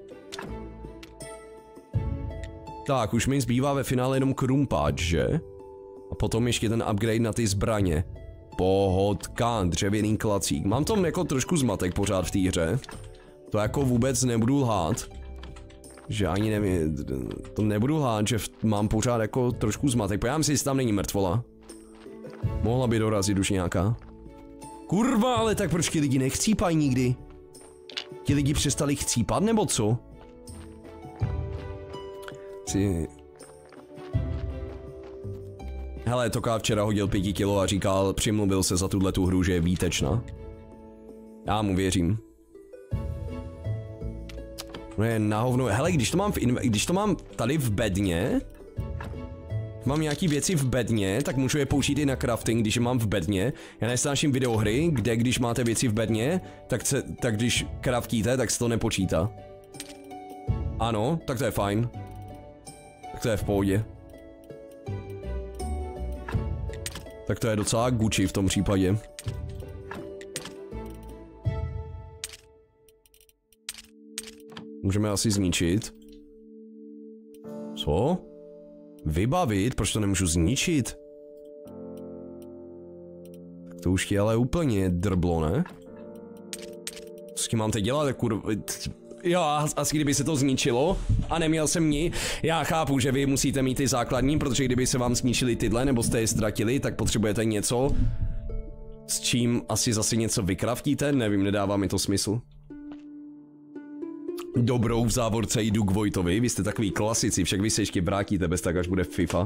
Tak, už mi zbývá ve finále jenom krumpáč, že? A potom ještě ten upgrade na ty zbraně. Pohodka, dřevěný klacík. Mám tam jako trošku zmatek pořád v té hře. To jako vůbec nebudu lhát. Že ani nevím, to nebudu lhát, že mám pořád jako trošku zmatek. Pojďám si, jestli tam není mrtvola. Mohla by dorazit už nějaká. Kurva, ale tak proč ti lidi nechcípají nikdy? Ti lidi přestali chcípat, nebo co? Hele, Toka včera hodil 5 kilo a říkal, přimluvil se za tuhletu hru, že je výtečná. Já mu věřím. No je na hovno. Hele, když to mám tady v bedně, mám nějaký věci v bedně, tak můžu je použít i na crafting, když je mám v bedně. Já nesnáším videohry, kde když máte věci v bedně, tak když craftíte, tak se to nepočítá. Ano, tak to je fajn. Tak to je v pohodě. Tak to je docela Gucci v tom případě. Můžeme asi zničit. Co? Vybavit? Proč to nemůžu zničit? To už je ale úplně drblo, ne? S tím mám teď dělat, kurva. Jo, asi kdyby se to zničilo a neměl jsem ni. Já chápu, že vy musíte mít ty základní, protože kdyby se vám zničili tyhle, nebo jste je ztratili, tak potřebujete něco, s čím asi zase něco vykraftíte, nevím, nedává mi to smysl. Dobrou v závorce jdu k Vojtovi, vy jste takový klasici, však vy se ještě vrátíte bez tak, až bude FIFA.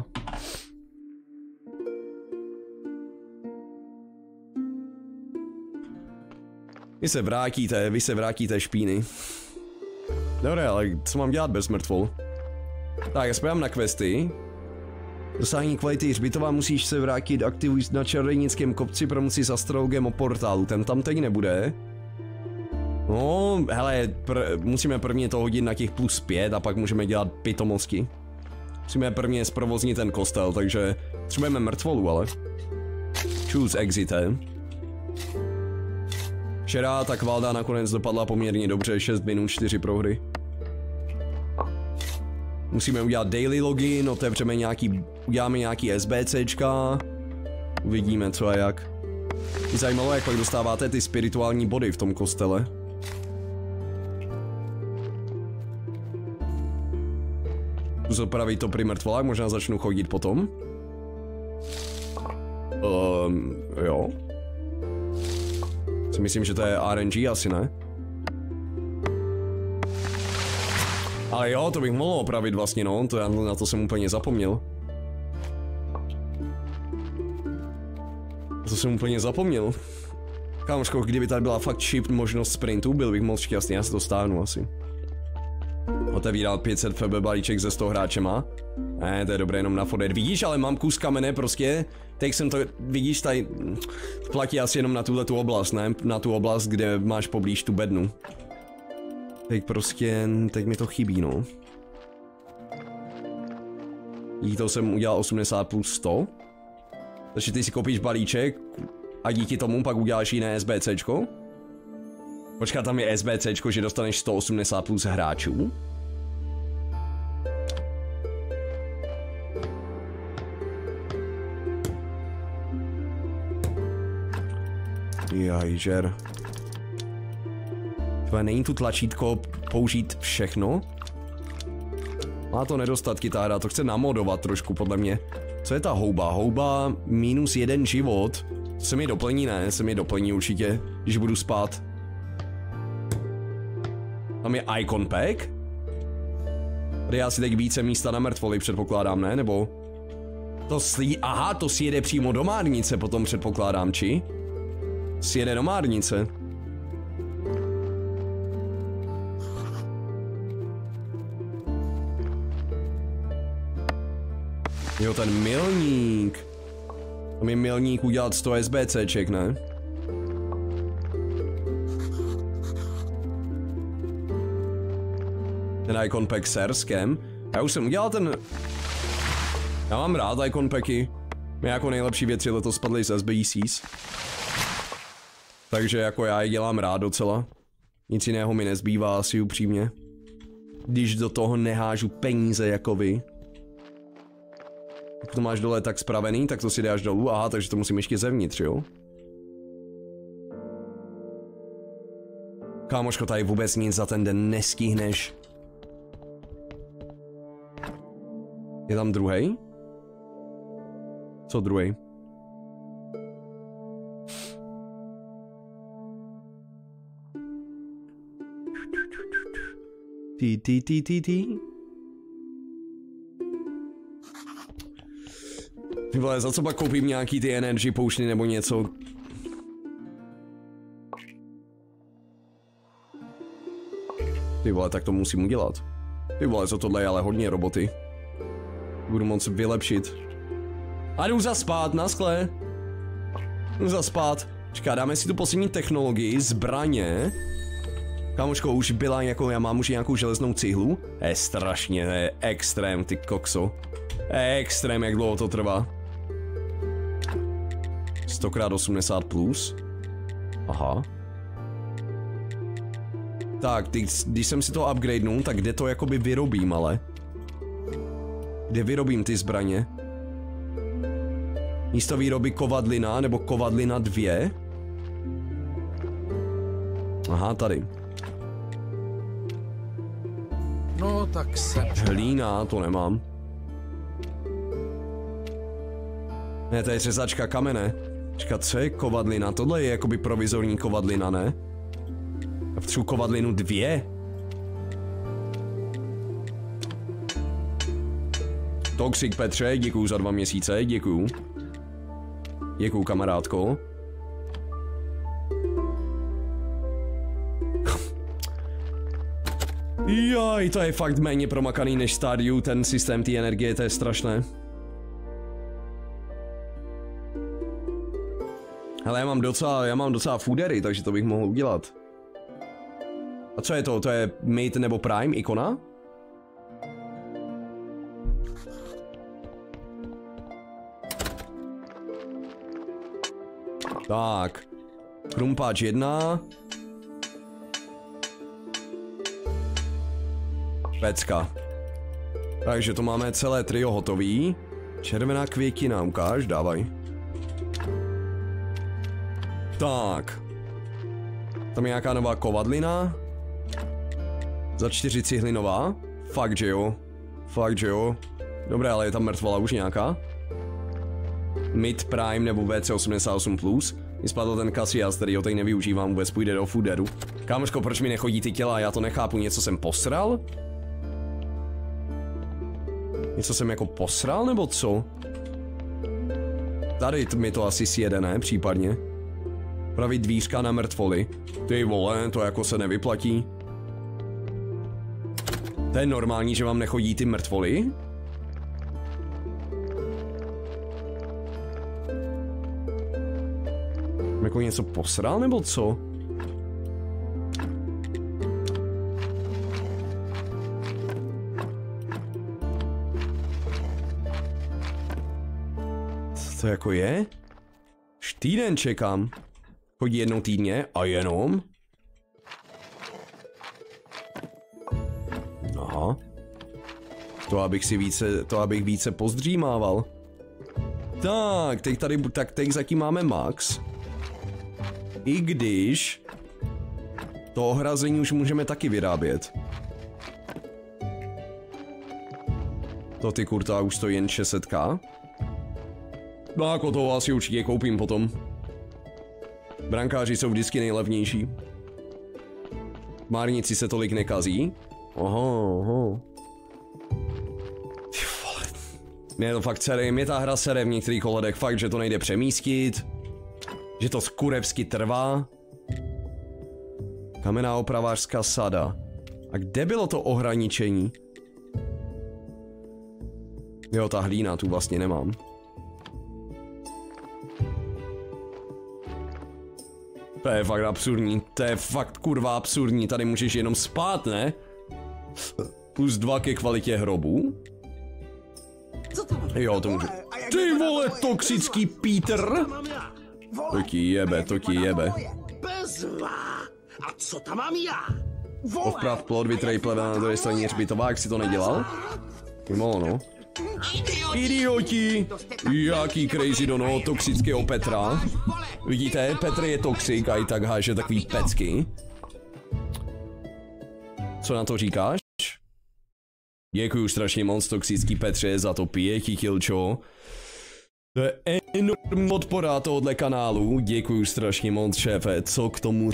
Vy se vrátíte špíny. Dobré, ale co mám dělat bez mrtvol? Tak, já spojím na questy. Dosáhní kvality hřbitova, musíš se vrátit, aktivuj na čarodějnickém kopci, promoci s astrologem o portálu, ten tam teď nebude. No, hele, musíme prvně to hodit na těch +5 a pak můžeme dělat pitomosti. Musíme prvně zprovoznit ten kostel, takže potřebujeme mrtvolu, ale. Choose exite. Včera ta kvalda nakonec dopadla poměrně dobře, 6 minut, 4 prohry. Musíme udělat daily login, uděláme nějaký SBCčka. Uvidíme co a jak. Mě zajímalo, jak pak dostáváte ty spirituální body v tom kostele. Zopravit to při mrtvolách, možná začnu chodit potom. Jo. Myslím, že to je RNG, asi ne? Ale jo, to bych mohl opravit vlastně, no, na to jsem úplně zapomněl. To jsem úplně zapomněl. Kámoško, kdyby tady byla fakt chip možnost sprintu, byl bych moc šťastný, já si to stáhnu asi. Otevíral 500 FB balíček ze 100 hráčema. Ne, to je dobré jenom na fodet. Vidíš, ale mám kus kamene prostě. Teď jsem to, vidíš, tady platí asi jenom na tuhletu oblast, ne? Na tu oblast, kde máš poblíž tu bednu. Teď mi to chybí, no. Díky to jsem udělal 80 + 100. Takže ty si koupíš balíček a díky tomu pak uděláš jiné SBCčko. Počkat, tam je SBCčko, že dostaneš 180 plus hráčů. Jajžer. Tvoje není tu tlačítko použít všechno? Má to nedostatky ta hra, to chce namodovat trošku podle mě. Co je ta houba? Houba -1 život. To se mi doplní, ne? Se mi doplní určitě, když budu spát. Tam je icon pack? Tady asi teď více místa na mrtvoly předpokládám, ne? Nebo... Aha, to si jede přímo do márnice potom předpokládám, či? Si jede do márnice. Jo, ten milník. Tam je milník udělat 100 SBCček, ne? Ten icon pack s Erskem. Já už jsem udělal ten... Já mám rád icon packy. Mě jako nejlepší věci letos spadly z SBCs. Takže jako já je dělám rád docela. Nic jiného mi nezbývá asi upřímně. Když do toho nehážu peníze jako vy. Pokud to máš dole tak spravený, tak to si dáš dolů. Aha, takže to musím ještě zevnitř, jo? Kámoško, tady vůbec nic za ten den nestihneš. Je tam druhej? Co druhej? Ty vole, za co pak koupím nějaký ty energy potiony nebo něco? Ty vole, tak to musím udělat. Ty vole, co tohle je ale hodně roboty. Budu moc vylepšit. A jdu zaspát, naschle. Jdu zaspát. Čeká, dáme si tu poslední technologii, zbraně. Kámoško, už byla jako, já mám už nějakou železnou cihlu. Je strašně, je extrém, ty kokso. Je extrém, jak dlouho to trvá. 100x80 plus. Aha. Tak, když jsem si to upgradenul, tak kde to jakoby vyrobím, ale? Kde vyrobím ty zbraně? Místo výroby kovadlina nebo kovadlina 2. Aha, tady. No tak se... Hlína, to nemám. Ne, to je řezačka kamene. Čekat, co je kovadlina? Tohle je jakoby provizorní kovadlina, ne? A potřebuji kovadlinu 2. Toxik Petře, děkuju za 2 měsíce, děkuju. Děkuju, kamarádko. Jaj, to je fakt méně promakaný než Stardew, ten systém té energie, to je strašné. Hele, já mám docela foodery, takže to bych mohl udělat. A co je to? To je Mate nebo Prime ikona? Tak. Krumpáč 1. Pecka. Takže to máme celé trio hotový. Červená květina, ukáž, dávaj. Tak. Tam je nějaká nová kovadlina. Za 4 cihlinová. Fakt, že jo. Fakt, že jo. Dobré, ale je tam mrtvola už nějaká. Mid Prime nebo VC88+. Mi spadl ten Cassias, který ho tady nevyužívám, vůbec půjde do fooderu. Kámoško, proč mi nechodí ty těla? Já to nechápu, něco jsem posral? Něco jsem jako posral, nebo co? Tady mi to asi sjede, ne? Případně. Pravit dvířka na mrtvoly. Ty vole, to jako se nevyplatí. To je normální, že vám nechodí ty mrtvoly? Jako něco posral, nebo co? Co to jako je? Už týden čekám. Chodí jednou týdně a jenom? Aha. To abych více pozdřímával. Tak, teď zatím máme max. I když to ohrazení už můžeme taky vyrábět. To ty kurta už stojí jen 600k. No jako toho asi určitě koupím potom. Brankáři jsou vždycky nejlevnější. Márnici se tolik nekazí. Oho. Ty vole. Mě to fakt sere, mě ta hra sere v některých ohledech fakt, že to nejde přemístit. Že to kurevsky trvá. Kamenná opravářská sada. A kde bylo to ohraničení? Jo, ta hlína tu vlastně nemám. To je fakt absurdní, to je fakt kurva absurdní, tady můžeš jenom spát, ne? Plus 2 ke kvalitě hrobu. Jo, to může. Ty vole, toxický Peter! To ti jebe. A co tam mám já? Ovprav plod, vytrej plevena na druhé straně hřbitova, jak si to nedělal? Mimo, no. Idioti! Jaký crazy dono toxického Petra. Vidíte, Petr je toxik a i tak háže takový pecky. Co na to říkáš? Děkuju strašně moc, toxický Petře, za to 5 kilčo. To je enormní podpora tohohle kanálu. Děkuju strašně moc, šéfe. Co k tomu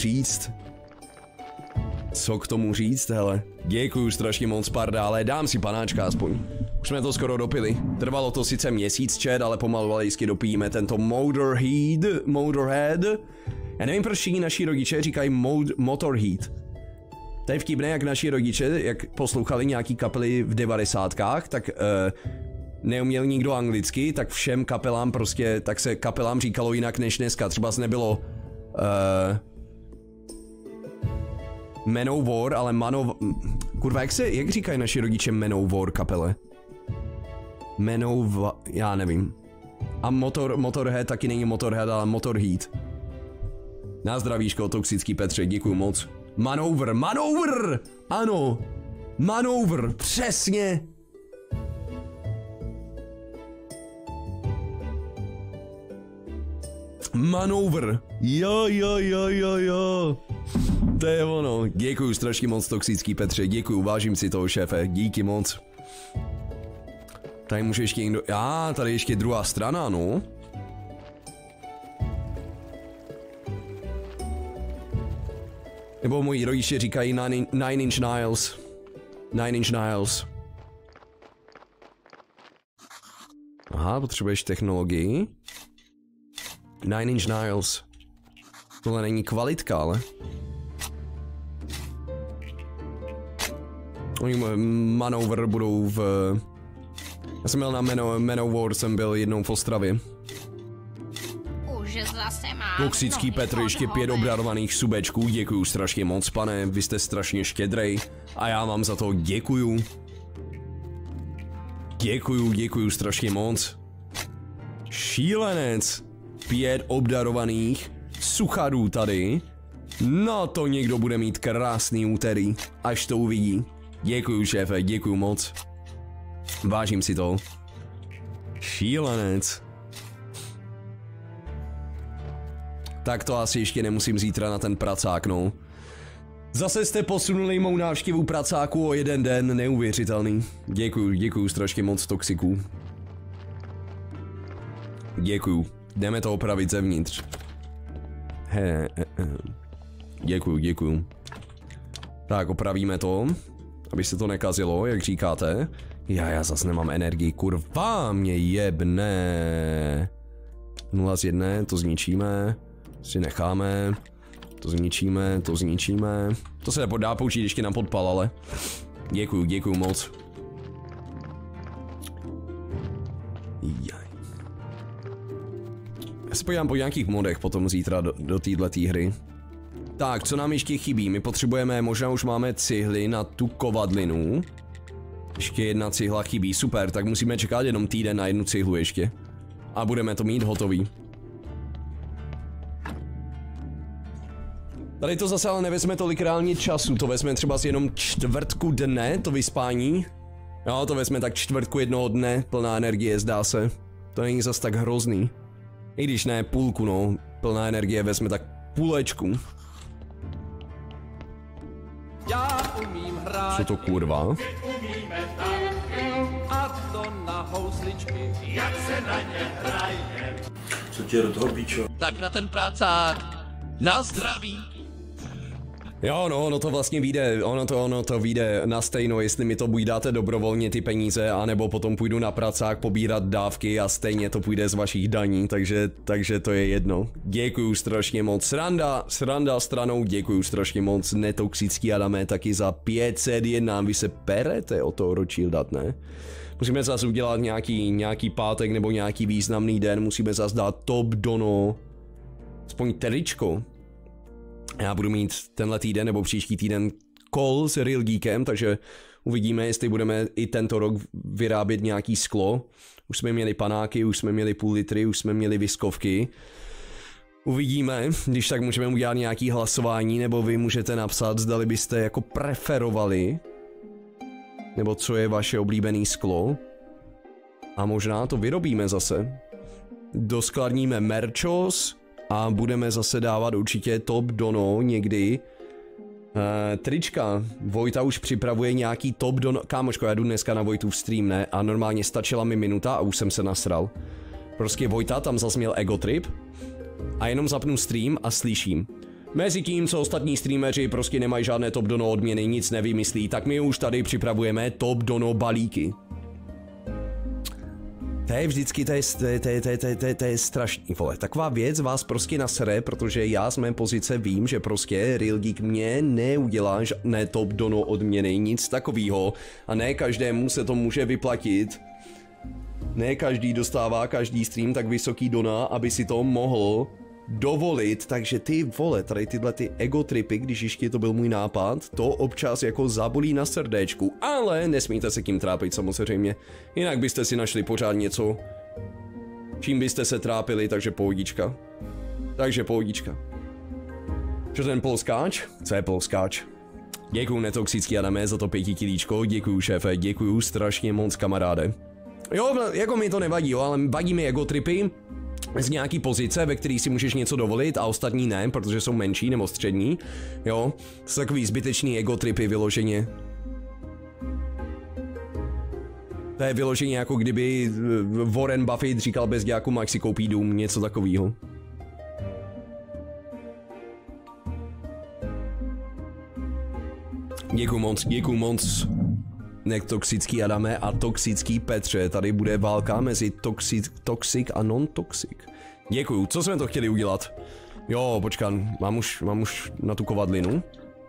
říct? Hele. Děkuju strašně moc, pardále. Dám si panáčka aspoň. Už jsme to skoro dopili. Trvalo to sice měsíc, čet, ale pomalu ale jistě dopijeme tento Motorhead. Já nevím, proč všichni naši rodiče říkají Motorhead. To je vtipné, jak naši rodiče, jak poslouchali nějaký kapely v 90kách, tak neuměl nikdo anglicky, tak všem kapelám prostě, tak se kapelám říkalo jinak než dneska. Třeba nebylo Manowar, ale kurva, jak říkají naši rodiče Manowar kapele? Já nevím. A Motorhead taky není Motorhead, ale Motorhead. Na zdravíčko, toxický Petře, děkuju moc. Manowar! Ano! Manowar, přesně! Manover. Jo. To je ono. Děkuju strašně moc, toxický Petře. Děkuju, vážím si toho, šéfe. Díky moc. Tady může ještě někdo... tady ještě druhá strana, no. Nebo moji rodiče říkají Nine Inch Nails. Nine Inch Nails. Aha, potřebuješ technologii. Nine Inch Nails. Tohle není kvalitka, ale. Oni Manover budou v... Já jsem byl na Manowar, jsem byl jednou v Ostravě. Už zase má. Toxický Petr, ještě 5 obdarovaných subečků, děkuju strašně moc, pane, vy jste strašně štědrej a já vám za to děkuju. Děkuju strašně moc. Šílenec. 5 obdarovaných suchadů tady. No to někdo bude mít krásný úterý, až to uvidí. Děkuju, šéfe, děkuju moc. Vážím si to. Šílenec. Tak to asi ještě nemusím zítra na ten pracák, no. Zase jste posunuli mou návštěvu pracáku o 1 den, neuvěřitelný. Děkuju strašně moc, toxiků. Děkuju. Jdeme to opravit zevnitř. Děkuju. Tak, opravíme to, aby se to nekazilo, jak říkáte. Já zas nemám energii, kurva, mě jebne. 0 z 1, to zničíme. Si necháme. To zničíme. To se dá použít ještě na podpal, ale. Děkuju moc. Já se podívám po nějakých modech potom zítra do této hry. Tak, co nám ještě chybí? My potřebujeme, možná už máme cihly na tu kovadlinu. Ještě 1 cihla chybí, super, tak musíme čekat jenom týden na 1 cihlu ještě. A budeme to mít hotový. Tady to zase ale nevezme tolik reálně času, to vezme třeba jenom 1/4 dne, to vyspání. Jo, to vezme tak 1/4 jednoho dne, plná energie, zdá se. To není zas tak hrozný. I když ne půlku, no, plná energie vezme tak půlečku. Já umím hrát. Co to kurva? A to na housličky, jak se na ně hraje. Co tě do toho píčo? Tak na ten pracák. Na zdraví. Jo, no, ono to vlastně vyjde, ono to vyjde na stejno, jestli mi to buď dáte dobrovolně ty peníze, anebo potom půjdu na pracák pobírat dávky a stejně to půjde z vašich daní, takže to je jedno. Děkuju strašně moc, sranda stranou, děkuju strašně moc, netoxický Adame, taky za 501, vy se perete o toho Rothschildat, ne? Musíme zase udělat nějaký pátek nebo nějaký významný den, musíme zase dát top dono, aspoň tričko. Já budu mít tenhle týden nebo příští týden call s Real Geekem, takže uvidíme, jestli budeme i tento rok vyrábět nějaký sklo. Už jsme měli panáky, už jsme měli půl litry, už jsme měli viskovky. Uvidíme, když tak můžeme udělat nějaký hlasování, nebo vy můžete napsat, zdali byste jako preferovali, nebo co je vaše oblíbené sklo. A možná to vyrobíme zase. Doskladníme merchos. A budeme zase dávat určitě top dono někdy. Trička. Vojta už připravuje nějaký top dono. Kámoško, já jdu dneska na Vojtův stream, ne? A normálně stačila mi minuta a už jsem se nasral. Prostě Vojta tam zase měl ego trip. A jenom zapnu stream a slyším. Mezitím, co ostatní streameři prostě nemají žádné top dono odměny, nic nevymyslí, tak my už tady připravujeme top dono balíky. To je vždycky, to je strašný, vole. Taková věc vás prostě nasere, protože já z mé pozice vím, že prostě Real Geek mě neudělá žádné top dono odměny, nic takového. A ne každému se to může vyplatit. Ne každý dostává každý stream tak vysoký dona, aby si to mohl dovolit, takže ty vole, tady tyhle ty ego tripy, když ještě to byl můj nápad, to občas jako zabolí na srdéčku, ale nesmíte se tím trápit samozřejmě, jinak byste si našli pořád něco, čím byste se trápili, takže pohodička. Co ten polskáč? Co je polskáč? Děkuju netoxický Adame za to 5 kilíčko, děkuju šéfe, děkuju strašně moc kamaráde. Jo, jako mi to nevadí, jo, ale vadí mi ego tripy. z nějaký pozice, ve který si můžeš něco dovolit a ostatní ne, protože jsou menší nebo střední. Jo, jsou takový zbytečný ego tripy vyloženě. To je vyloženě jako kdyby Warren Buffett říkal bezdějáku Max si koupí dům, něco takového. Děkuju moc. Netoxický Adame a toxický Petře, tady bude válka mezi toxic a non-toxic. Děkuju, co jsme to chtěli udělat? Jo, počkám, mám už na tu kovadlinu.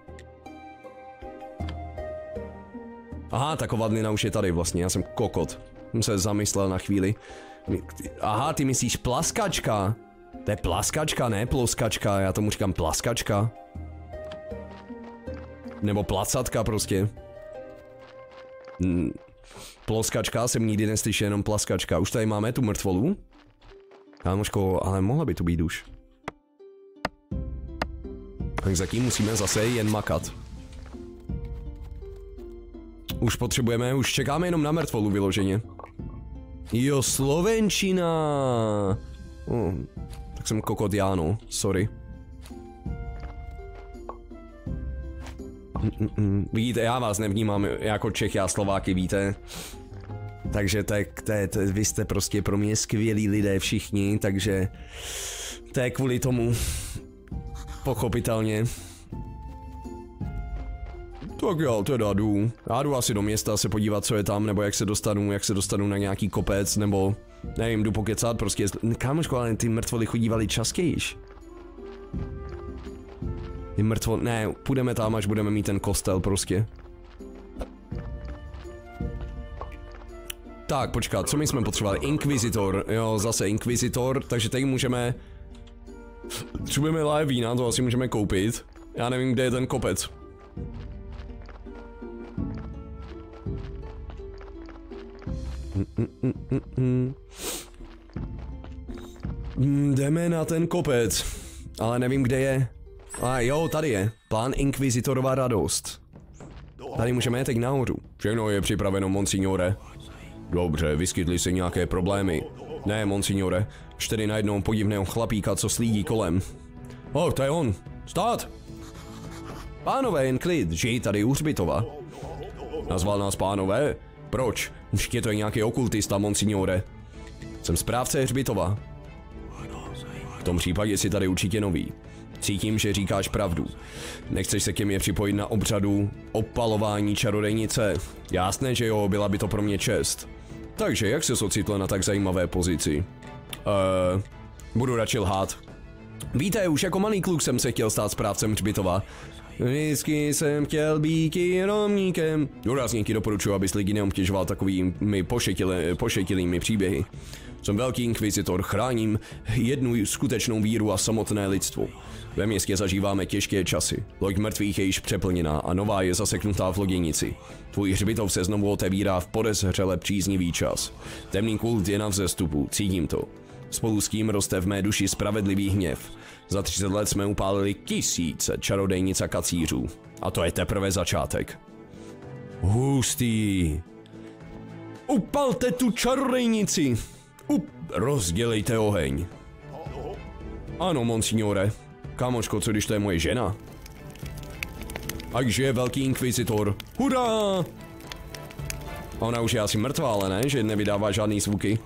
Aha, ta kovadlina už je tady vlastně, já jsem kokot. Jsem se zamyslel na chvíli. Aha, ty myslíš plaskačka? To je plaskačka, ne ploskačka, já tomu říkám plaskačka. Nebo placatka prostě. Ploskačka jsem nikdy neslyšel, jenom plaskačka. Už tady máme tu mrtvolu. Kámoško, ale mohla by tu být už. Tak zatím musíme zase jen makat. Už čekáme jenom na mrtvolu vyloženě. Jo, slovenčina. Tak jsem kokot já, no, sorry. Vidíte, já vás nevnímám jako Čech, já Slováky, víte. Takže vy jste prostě pro mě skvělí lidé všichni, takže to je kvůli tomu. Pochopitelně. Tak já teda jdu. Já jdu asi do města se podívat, co je tam, nebo jak se dostanu na nějaký kopec, nebo nevím, jdu pokecat, prostě. Kámoško, ale ty mrtvoly chodívali častějiš. Ne, půjdeme tam, až budeme mít ten kostel prostě. Tak, počkat, co my jsme potřebovali? Inkvizitor, jo, zase Inkvizitor, takže tady můžeme... Potřebujeme live vína, to asi můžeme koupit. Já nevím, kde je ten kopec. Jdeme na ten kopec, ale nevím, kde je. A jo, tady je. Plán Inkvizitorova radost. Tady můžeme jet teď nahoru. Všechno je připraveno, monsignore. Dobře, vyskytly se nějaké problémy. Ne, monsignore. Čtyři najednou podivného chlapíka, co slídí kolem. To je on. Stát! Pánové, jen klid, žijí tady u hřbitova. Nazval nás pánové? Proč? Už je to nějaký okultista, monsignore. Jsem správce hřbitova. V tom případě si tady určitě nový. Cítím, že říkáš pravdu. Nechceš se ke mně připojit na obřadu opalování čarodejnice? Jasné, že jo, byla by to pro mě čest. Takže jak se ocitl na tak zajímavé pozici? Budu radši lhát. Víte, už jako malý kluk jsem se chtěl stát správcem hřbitova. Vždycky jsem chtěl být jenomníkem. Důrazně ti doporučuji, abys lidi neobtěžoval takovými pošetilými příběhy. Jsem velký inkvizitor, chráním jednu skutečnou víru a samotné lidstvo. Ve městě zažíváme těžké časy. Loď mrtvých je již přeplněná a nová je zaseknutá v loděnici. Tvůj hřbitov se znovu otevírá v podezřele příznivý čas. Temný kult je na vzestupu, cítím to. Spolu s tím roste v mé duši spravedlivý hněv. Za 30 let jsme upálili tisíce čarodejnic a kacířů. A to je teprve začátek. Hustý. Upalte tu čarodejnici! Rozdělejte oheň. Ano, monsignore. Kámoško, co když to je moje žena? Takže je velký inkvizitor. Hurá! Ona už je asi mrtvá, ale ne, že nevydává žádný zvuky.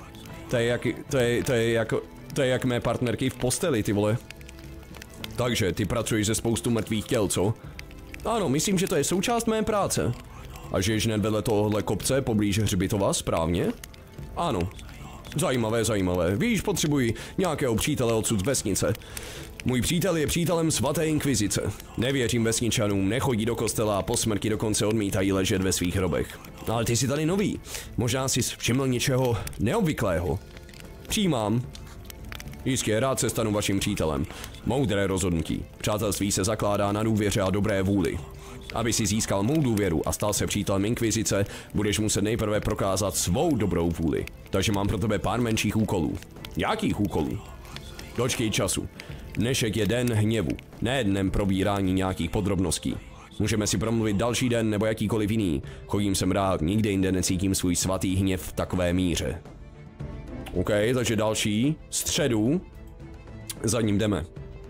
To je jak mé partnerky v posteli, ty vole. Takže ty pracuješ se spoustu mrtvých těl, co? Ano, myslím, že to je součást mé práce. A žiješ hned vedle tohohle kopce poblíž hřbitova, správně? Ano. Zajímavé. Víš, potřebuji nějakého přítele odsud z vesnice. Můj přítel je přítelem svaté inkvizice. Nevěřím vesničanům, nechodí do kostela a po smrti dokonce odmítají ležet ve svých hrobech. Ale ty jsi tady nový. Možná jsi všiml něčeho neobvyklého. Přijímám. Jistě, rád se stanu vaším přítelem. Moudré rozhodnutí. Přátelství se zakládá na důvěře a dobré vůli. Aby si získal mou důvěru a stal se přítelem inkvizice, budeš muset nejprve prokázat svou dobrou vůli. Takže mám pro tebe pár menších úkolů. Jakých úkolů? Dočkej času. Dnešek je den hněvu, ne dnem probírání nějakých podrobností. Můžeme si promluvit další den nebo jakýkoliv jiný. Chodím sem rád, nikde jinde necítím svůj svatý hněv v takové míře. OK, takže další. Středu. Za ním jdeme.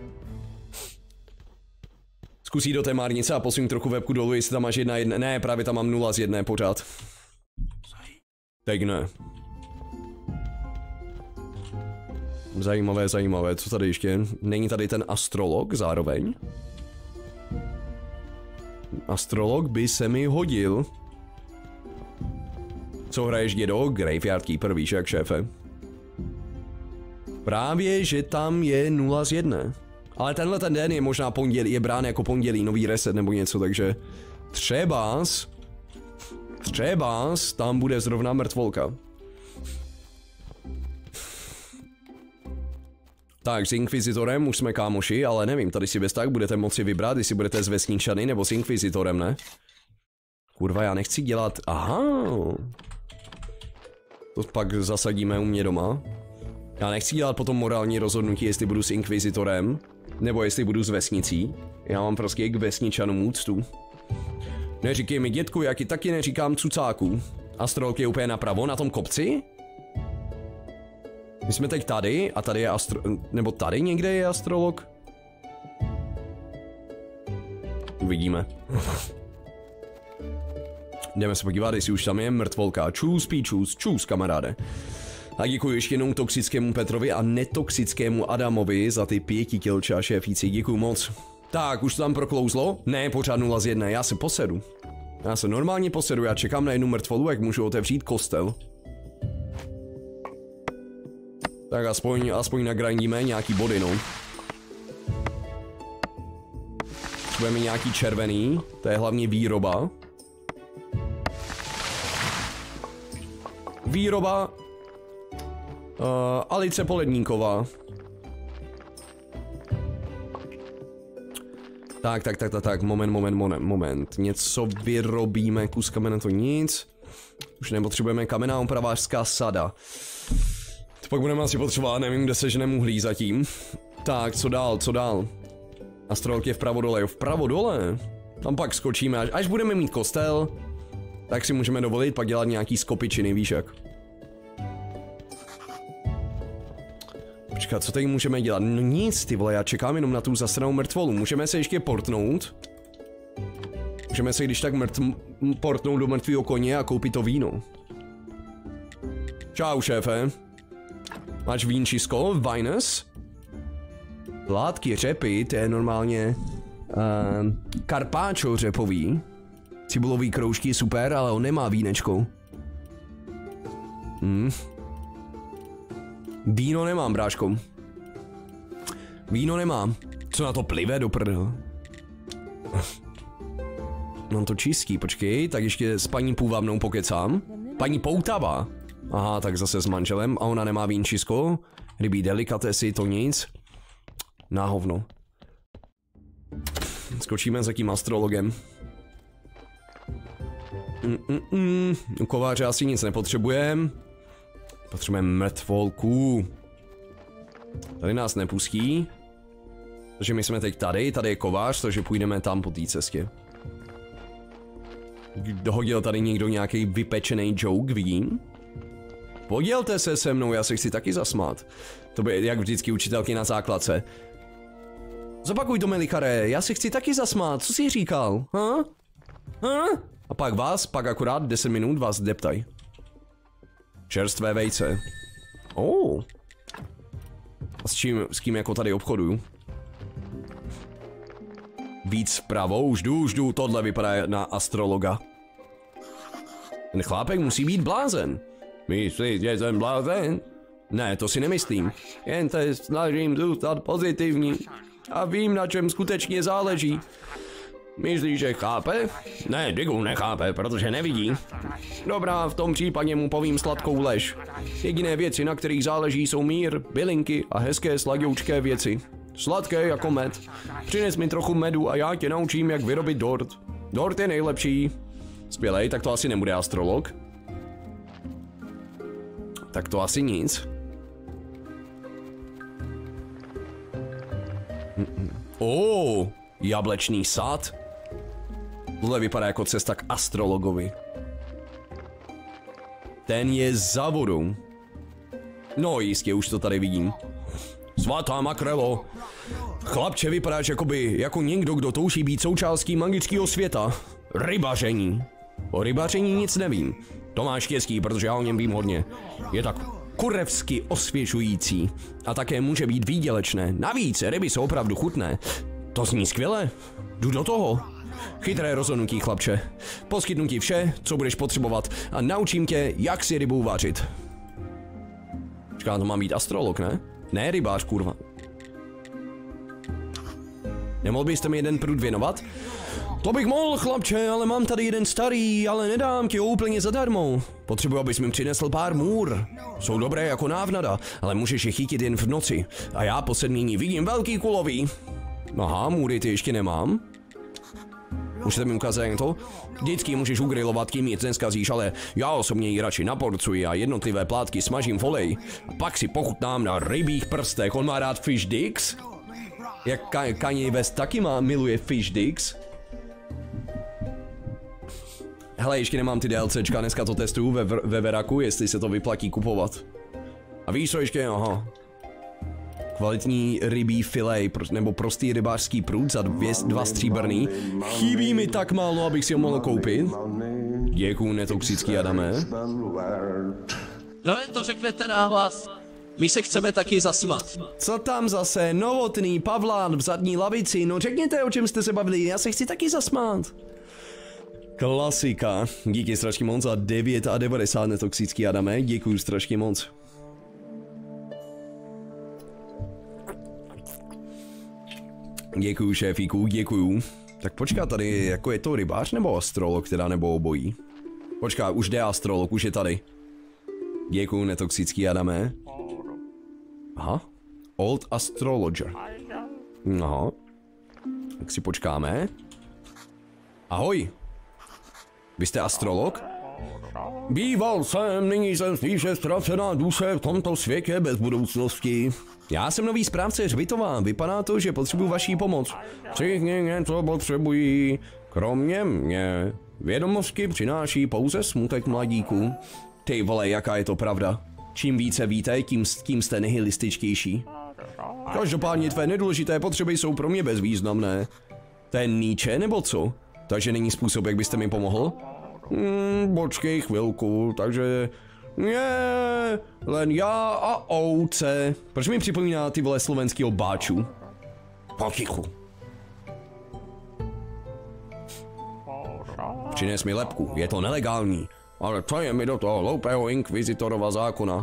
Zkusí do té márnice a posuň trochu webku dolů, jestli tam máš 1-1. Ne, právě tam mám 0 z 1 pořád. Tak ne. Zajímavé, zajímavé. Co tady ještě? Není tady ten astrolog zároveň? Astrolog by se mi hodil. Co hraješ, dědo? Graveyard Keeper, víš jak, šéfe? Právě, že tam je 0 z 1. Ale tenhle ten den je možná pondělí, je brán jako pondělí, nový reset nebo něco, takže třebás tam bude zrovna mrtvolka. Tak, s Inquisitorem už jsme kámoši, ale nevím, tady si bez tak budete moci vybrat, jestli budete s vesničany nebo s Inquisitorem, ne? Kurva, já nechci dělat, aha. To pak zasadíme u mě doma. Já nechci dělat potom morální rozhodnutí, jestli budu s Inquisitorem, nebo jestli budu s vesnicí. Já mám prostě k vesničanům úctu. Neříkej mi dětku, jak i taky neříkám cucáku. Astrolog je úplně napravo, na tom kopci? My jsme teď tady, a tady je nebo tady někde je astrolog? Uvidíme. Jdeme se podívat, jestli už tam je mrtvolka. Čus, píčus, čus, kamaráde. A děkuji ještě jednou toxickému Petrovi a netoxickému Adamovi za ty 5 kilče a šéfíci, děkuji moc. Tak, už to tam proklouzlo? Ne, pořád 0 z 1, já se posedu. Já se normálně posedu, já čekám na jednu mrtvolu, jak můžu otevřít kostel. Tak aspoň nagrandíme nějaký body, no. Budeme nějaký červený, to je hlavně výroba. Výroba Alice Poledníková. Tak, moment. Něco vyrobíme, kus kamene to nic. Už nepotřebujeme kamenná opravářská sada. To pak budeme asi potřebovat, nevím, kde seženeme uhlí zatím. Tak, co dál? Astrolog je vpravo dole, jo, vpravo dole. Tam pak skočíme, až budeme mít kostel, tak si můžeme dovolit pak dělat nějaký skopičiny, víš jak. Počkat, co tady můžeme dělat? No nic, ty vole, já čekám jenom na tu zasranou mrtvolu. Můžeme se ještě portnout. Můžeme se když tak portnout do mrtvého koně a koupit to víno. Čau, šéfe. Máš vínčisko? Vines? Látky řepy, to je normálně karpáčo řepový. Cibulový kroužky, super, ale on nemá vínečko. Víno nemám, bráško. Víno nemám. Co na to plive do prdel? Mám to čistý, počkej, tak ještě s paní Půvabnou pokecám. Paní Poutava. Aha, tak zase s manželem a ona nemá vínčisko. Rybí delikatesy, to nic. Na hovno. Skočíme za tím astrologem. U kováře asi nic nepotřebujeme. Potřebujeme mrtvolku. Tady nás nepustí. Takže my jsme teď tady je kovář, takže půjdeme tam po té cestě. Dohodil tady někdo nějaký vypečený joke, vidím? Podělte se se mnou, já se chci taky zasmát. To by jak vždycky učitelky na základce. Zopakuj to, Melichare, já se chci taky zasmát, co jsi říkal? Ha? A pak akurát 10 minut vás deptaj. Čerstvé vejce. A s kým jako tady obchoduju? Víc vpravo, už jdu, tohle vypadá na astrologa. Ten chlápek musí být blázen. Myslíš, že jsem blázen? Ne, to si nemyslím. Jen se snažím zůstat pozitivní. A vím, na čem skutečně záleží. Myslíš, že chápe? Ne, Digu nechápe, protože nevidí. Dobrá, v tom případě mu povím sladkou lež. Jediné věci, na kterých záleží, jsou mír, bylinky a hezké sladoučké věci. Sladké jako med. Přines mi trochu medu a já tě naučím, jak vyrobit dort. Dort je nejlepší. Skvělej, tak to asi nebude astrolog. Tak to asi nic. Jablečný sad. Tohle vypadá jako cesta k astrologovi. Ten je za vodou. No jistě, už to tady vidím. Svatá makrelo. Chlapče, vypadáš jako někdo, kdo touží být součástí magického světa. Rybaření. O rybaření nic nevím. To máš štěstí, protože já o něm vím hodně. Je tak kurevsky osvěžující. A také může být výdělečné. Navíc, ryby jsou opravdu chutné. To zní skvěle. Jdu do toho. Chytré rozhodnutí, chlapče. Poskytnu ti vše, co budeš potřebovat a naučím tě, jak si rybu vařit. Počká, to má být astrolog, ne? Ne, rybář, kurva. Nemohl byste mi jeden prut věnovat? To bych mohl, chlapče, ale mám tady jeden starý, ale nedám ti ho úplně zadarmo. Potřebuji, abys mi přinesl pár můr. Jsou dobré jako návnada, ale můžeš je chytit jen v noci. A já po sedmění vidím velký kulový. Aha, můry ty ještě nemám. Můžete mi ukázat jen to? Vždycky můžeš ugrilovat, kým nic neskazíš, ale já osobně ji radši naporcuji a jednotlivé plátky smažím v oleji. A pak si pochutnám na rybích prstech. On má rád fish dicks? Jak Kanye West taky miluje fish dicks? Hele, ještě nemám ty DLCčka, dneska to testuju ve Veraku, jestli se to vyplatí kupovat. A víš co ještě? Aha. Kvalitní rybí filet, nebo prostý rybářský prut za 2 stříbrný. Chybí mi tak málo, abych si ho mohl koupit. Děkuju, netoxický Adame. No jen to řeknete náhlas. My se chceme taky zasmat. Co tam zase? Novotný Pavlán v zadní lavici. No řekněte, o čem jste se bavili, já se chci taky zasmát. Klasika. Díky strašně moc za 9,90 netoxický Adame. Děkuju strašně moc. Děkuju, šéfíku, děkuju. Tak počká, tady jako je to rybář nebo astrolog, teda nebo obojí? Počká, už jde astrolog, už je tady. Děkuju, netoxický Adame. Aha. Old Astrologer. Aha. Tak si počkáme. Ahoj. Vy jste astrolog? Býval jsem, nyní jsem spíše ztracená duše v tomto světě bez budoucnosti. Já jsem nový správce hřbitova, vypadá to, že potřebuji vaší pomoc. Všichni něco potřebují, kromě mě. Vědomosti přináší pouze smutek mladíků. Ty vole, jaká je to pravda. Čím více víte, tím jste nihilističtější. Každopádně tvé nedůležité potřeby jsou pro mě bezvýznamné. To je Nietzsche nebo co? Takže není způsob, jak byste mi pomohl? Počkej chvilku, takže... len já a ovce. Proč mi připomíná ty vole slovenskýho báču? Potichu. Přines mi lebku, je to nelegální. Ale co je mi do toho hloupého inkvizitorova zákona?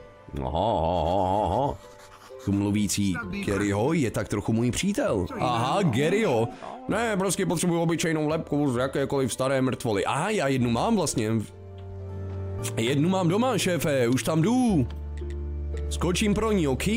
Aha. Tu mluvící Garyho je tak trochu můj přítel. Aha, Garyho. Ne, prostě potřebuji obyčejnou lebku z jakékoliv staré mrtvoly. Aha, já jednu mám vlastně. Jednu mám doma, šéfe, už tam jdu. Skočím pro ní, ok?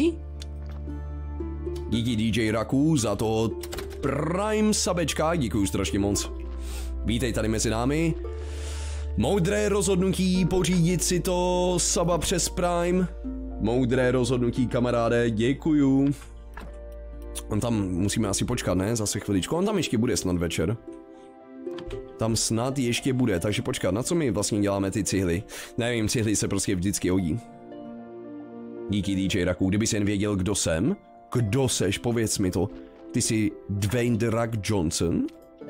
Díky DJ Raku za to Prime sabečka, děkuju strašně moc. Vítej tady mezi námi. Moudré rozhodnutí pořídit si to saba přes Prime. Moudré rozhodnutí, kamaráde, děkuju. On tam musíme asi počkat, ne? Zase chviličku. On tam ještě bude snad večer. Tam snad ještě bude, takže počkat, na co my vlastně děláme ty cihly? Nevím, cihly se prostě vždycky hodí. Díky DJ Raku, kdybys jen věděl, kdo jsem. Kdo seš, pověz mi to. Ty jsi Dwayne The Rock Johnson?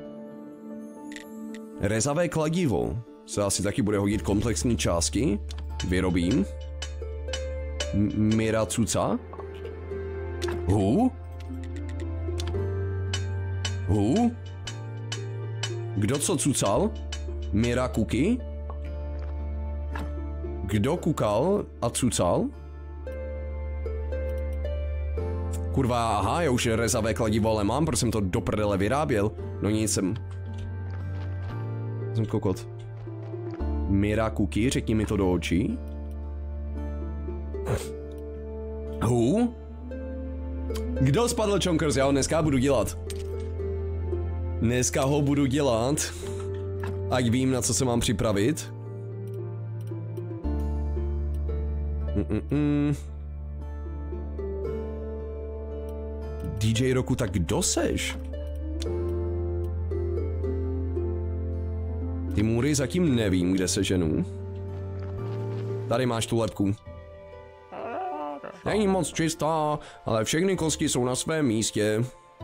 Rezavé kladivo. Se asi taky bude hodit komplexní částky. Vyrobím. Mira Cuca? Kdo co cucal? Mira Kuky? Kdo kukal a cucal? Kurva, aha, já už rezavé kladivo ale mám, protože jsem to do prdele vyráběl. No nic, jsem kokot. Mira Kuky, řekni mi to do očí. Kdo spadl Chonkers? Já ho dneska budu dělat. Dneska ho budu dělat. Ať vím, na co se mám připravit. DJ Roku, tak kdo seš? Ty můry zatím nevím, kde se ženu. Tady máš tu lebku. Není moc čistá, ale všechny kosti jsou na svém místě.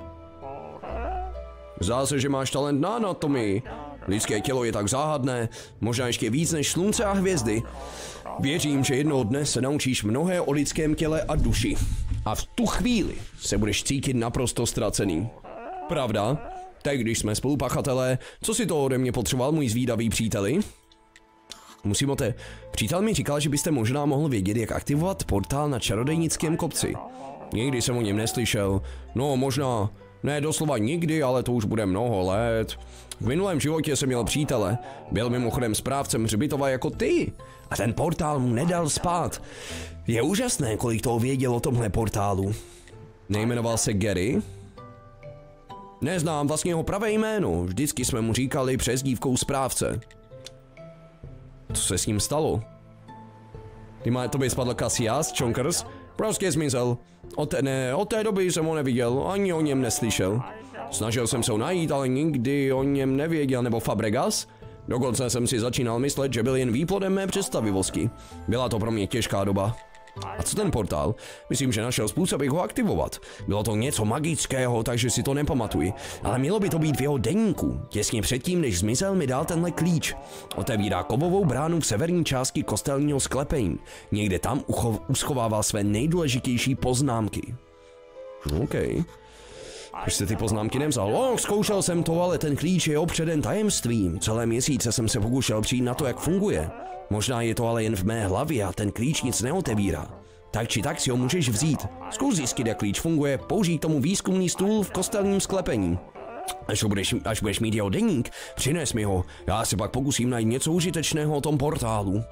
Zdá se, že máš talent na anatomii. Lidské tělo je tak záhadné, možná ještě víc než slunce a hvězdy. Věřím, že jednoho dne se naučíš mnohé o lidském těle a duši. A v tu chvíli se budeš cítit naprosto ztracený. Pravda? Tak když jsme spolupachatelé, co si to ode mě potřeboval, můj zvídavý příteli? Musím o té. Přítel mi říkal, že byste možná mohl vědět, jak aktivovat portál na čarodejnickém kopci. Nikdy jsem o něm neslyšel. No, možná. Ne doslova nikdy, ale to už bude mnoho let. V minulém životě jsem měl přítele. Byl mimochodem správcem hřbitova jako ty. A ten portál mu nedal spát. Je úžasné, kolik toho věděl o tomhle portálu. Nejmenoval se Gary? Neznám vlastně jeho pravé jméno. Vždycky jsme mu říkali přezdívkou správce. Co se s ním stalo? To by spadl Cassias, Chonkers? Prostě zmizel. Od té doby jsem ho neviděl, ani o něm neslyšel. Snažil jsem se ho najít, ale nikdy o něm nevěděl, nebo Fabregas? Dokonce jsem si začínal myslet, že byl jen výplodem mé představivosti. Byla to pro mě těžká doba. A co ten portál? Myslím, že našel způsob, jak ho aktivovat. Bylo to něco magického, takže si to nepamatuji. Ale mělo by to být v jeho deníku. Těsně předtím, než zmizel, mi dal tenhle klíč. Otevírá kovovou bránu v severní části kostelního sklepení. Někde tam uschovává své nejdůležitější poznámky. OK. Už jste ty poznámky nevzal? Zkoušel jsem to, ale ten klíč je opředen tajemstvím. Celé měsíce jsem se pokoušel přijít na to, jak funguje. Možná je to ale jen v mé hlavě a ten klíč nic neotevírá. Tak či tak si ho můžeš vzít. Zkus zjistit, jak klíč funguje, použij tomu výzkumný stůl v kostelním sklepení. Až budeš mít jeho deník, přines mi ho. Já se pak pokusím najít něco užitečného o tom portálu.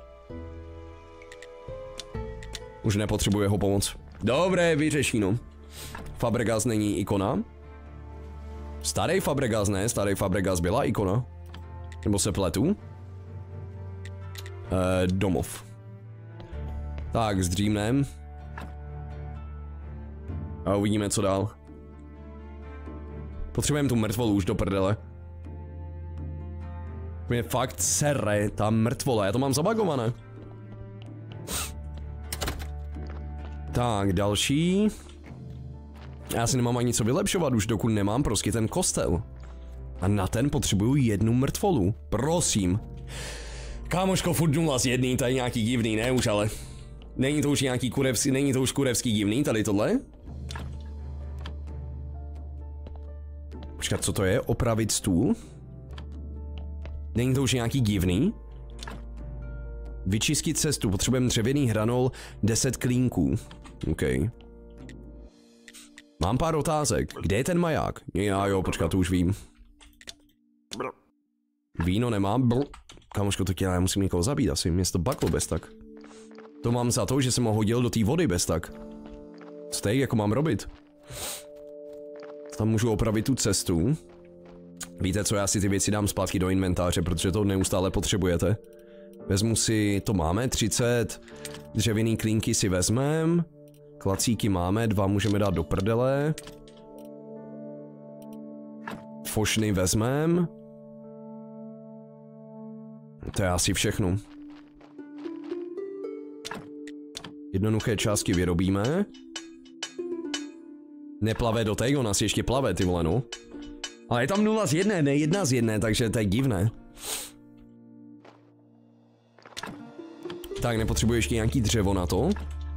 Už nepotřebuje jeho pomoc. Dobré, vyřešíno. Fabregas není ikona? Starý Fabregas ne, starý Fabregas byla ikona. Nebo se pletu? Domov. Tak, zdřímnem. A uvidíme, co dál. Potřebujeme tu mrtvolu už do prdele. Mě fakt sere ta mrtvola, já to mám zabagované. Tak, další. Já si nemám ani co vylepšovat už, dokud nemám prostě ten kostel. A na ten potřebuju jednu mrtvolu. Prosím. Kámoško, furt 0 z 1, to je nějaký divný, ne už, ale... Není to už nějaký kurevský, není to už kurevský divný, tady tohle? Počkat, co to je? Opravit stůl? Není to už nějaký divný? Vyčistit cestu, potřebujeme dřevěný hranol, 10 klínků. OK. Mám pár otázek. Kde je ten maják? Já jo, počkat, to už vím. Víno nemám. Kamoško, to já musím někoho zabít asi. Mě to baklo bez tak. To mám za to, že jsem ho hodil do té vody bez tak. Co teď jako mám robit? Tam můžu opravit tu cestu. Víte co, já si ty věci dám zpátky do inventáře, protože to neustále potřebujete. Vezmu si, to máme, 30. Dřevěný klínky si vezmem. Klacíky máme, 2 můžeme dát do prdele. Fošny vezmem. To je asi všechno. Jednoduché částky vyrobíme. Neplave do té, ona si ještě plave, ty vole, no. Ale je tam 0 z 1, ne 1 z 1, takže to je divné. Tak, nepotřebuje ještě nějaký dřevo na to.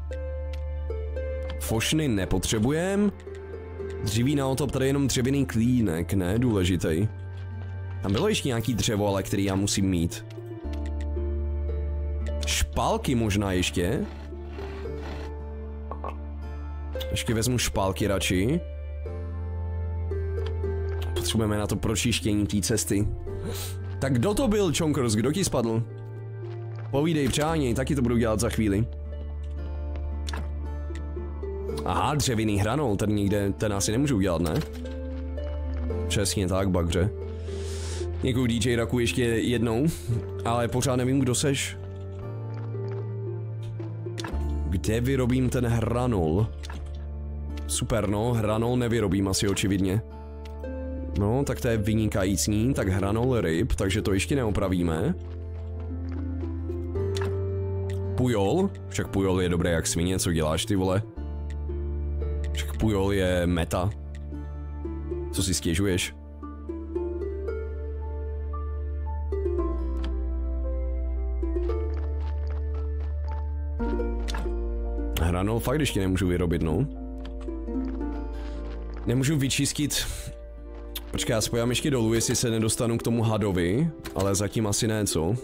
Fošny nepotřebujem. Dříví na otop, tady je jenom dřevěný klínek, ne, důležitý. Tam bylo ještě nějaký dřevo, ale který já musím mít. Špálky možná ještě. Ještě vezmu špálky radši. Potřebujeme na to pročištění té cesty. Tak kdo to byl, Chonkers? Kdo ti spadl? Povídej, přáni, taky to budu dělat za chvíli. Aha, dřevěný hranol, ten nikde, ten asi nemůžu udělat, ne? Přesně tak, bagře. Děkuji DJ Raku ještě jednou, ale pořád nevím, kdo seš. Kde vyrobím ten hranol? Super, no, hranol nevyrobím asi očividně. No, tak to je vynikající, tak hranol ryb, takže to ještě neopravíme. Pujol? Však Pujol je dobré jak svině, co děláš ty vole? Však Pujol je meta. Co si stěžuješ? Hranol fakt ještě nemůžu vyrobit, no. Nemůžu vyčistit. Počkej, já spojám ještě dolů, jestli se nedostanu k tomu hadovi, ale zatím asi ne, co?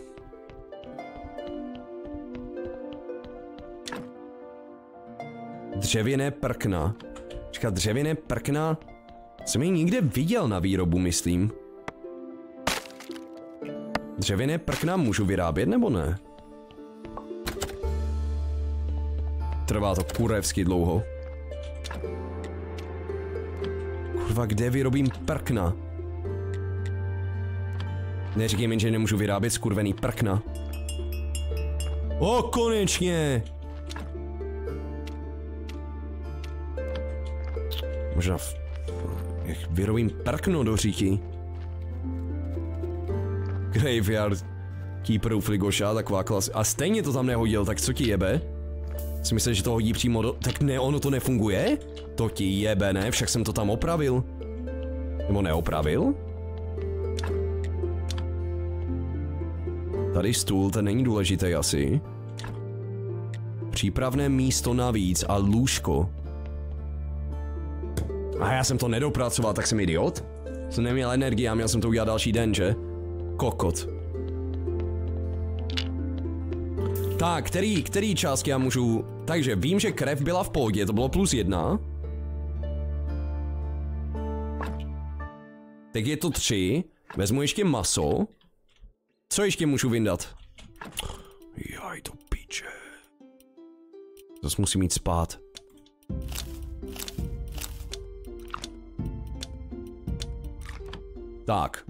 Dřevěné prkna. Počkej, dřevěné prkna jsem ji nikde viděl na výrobu, myslím. Dřevěné prkna můžu vyrábět, nebo ne? Trvá to kurevsky dlouho. Kurva, kde vyrobím prkna? Neříkej mi, že nemůžu vyrábět skurvený prkna. O, konečně! Možná vyrobím prkno do říky. Graveyard Keeperův Ligoša, taková klas. A stejně to tam nehodil, tak co ti jebe? Si myslíš, že to hodí přímo do... Tak ne, ono to nefunguje? To ti jebe, ne? Však jsem to tam opravil. Nebo neopravil? Tady stůl, ten není důležitý asi. Přípravné místo navíc a lůžko. A já jsem to nedopracoval, tak jsem idiot? Jsem neměl energii a měl jsem to udělat další den, že? Kokot. Tak, který částky já můžu... Takže vím, že krev byla v pohodě, to bylo +1. Teď je to 3. Vezmu ještě maso. Co ještě můžu vyndat? Jaj, to piče. Zase musím jít spát. Tak.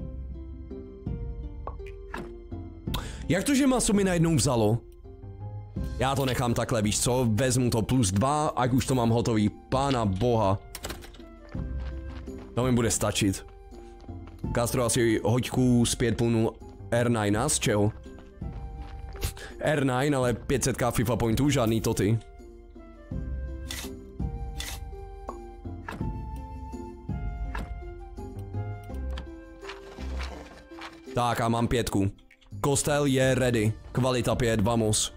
Jak to, že maso mi najednou vzalo? Já to nechám takhle, víš co? Vezmu to +2, ať už to mám hotový. Pána boha. To mi bude stačit. Castro, asi hoďku z 5.0 R9, z čeho? R9, ale 500k FIFA pointů, žádný toty. Tak a mám 5. Kostel je ready. Kvalita 5, vamos.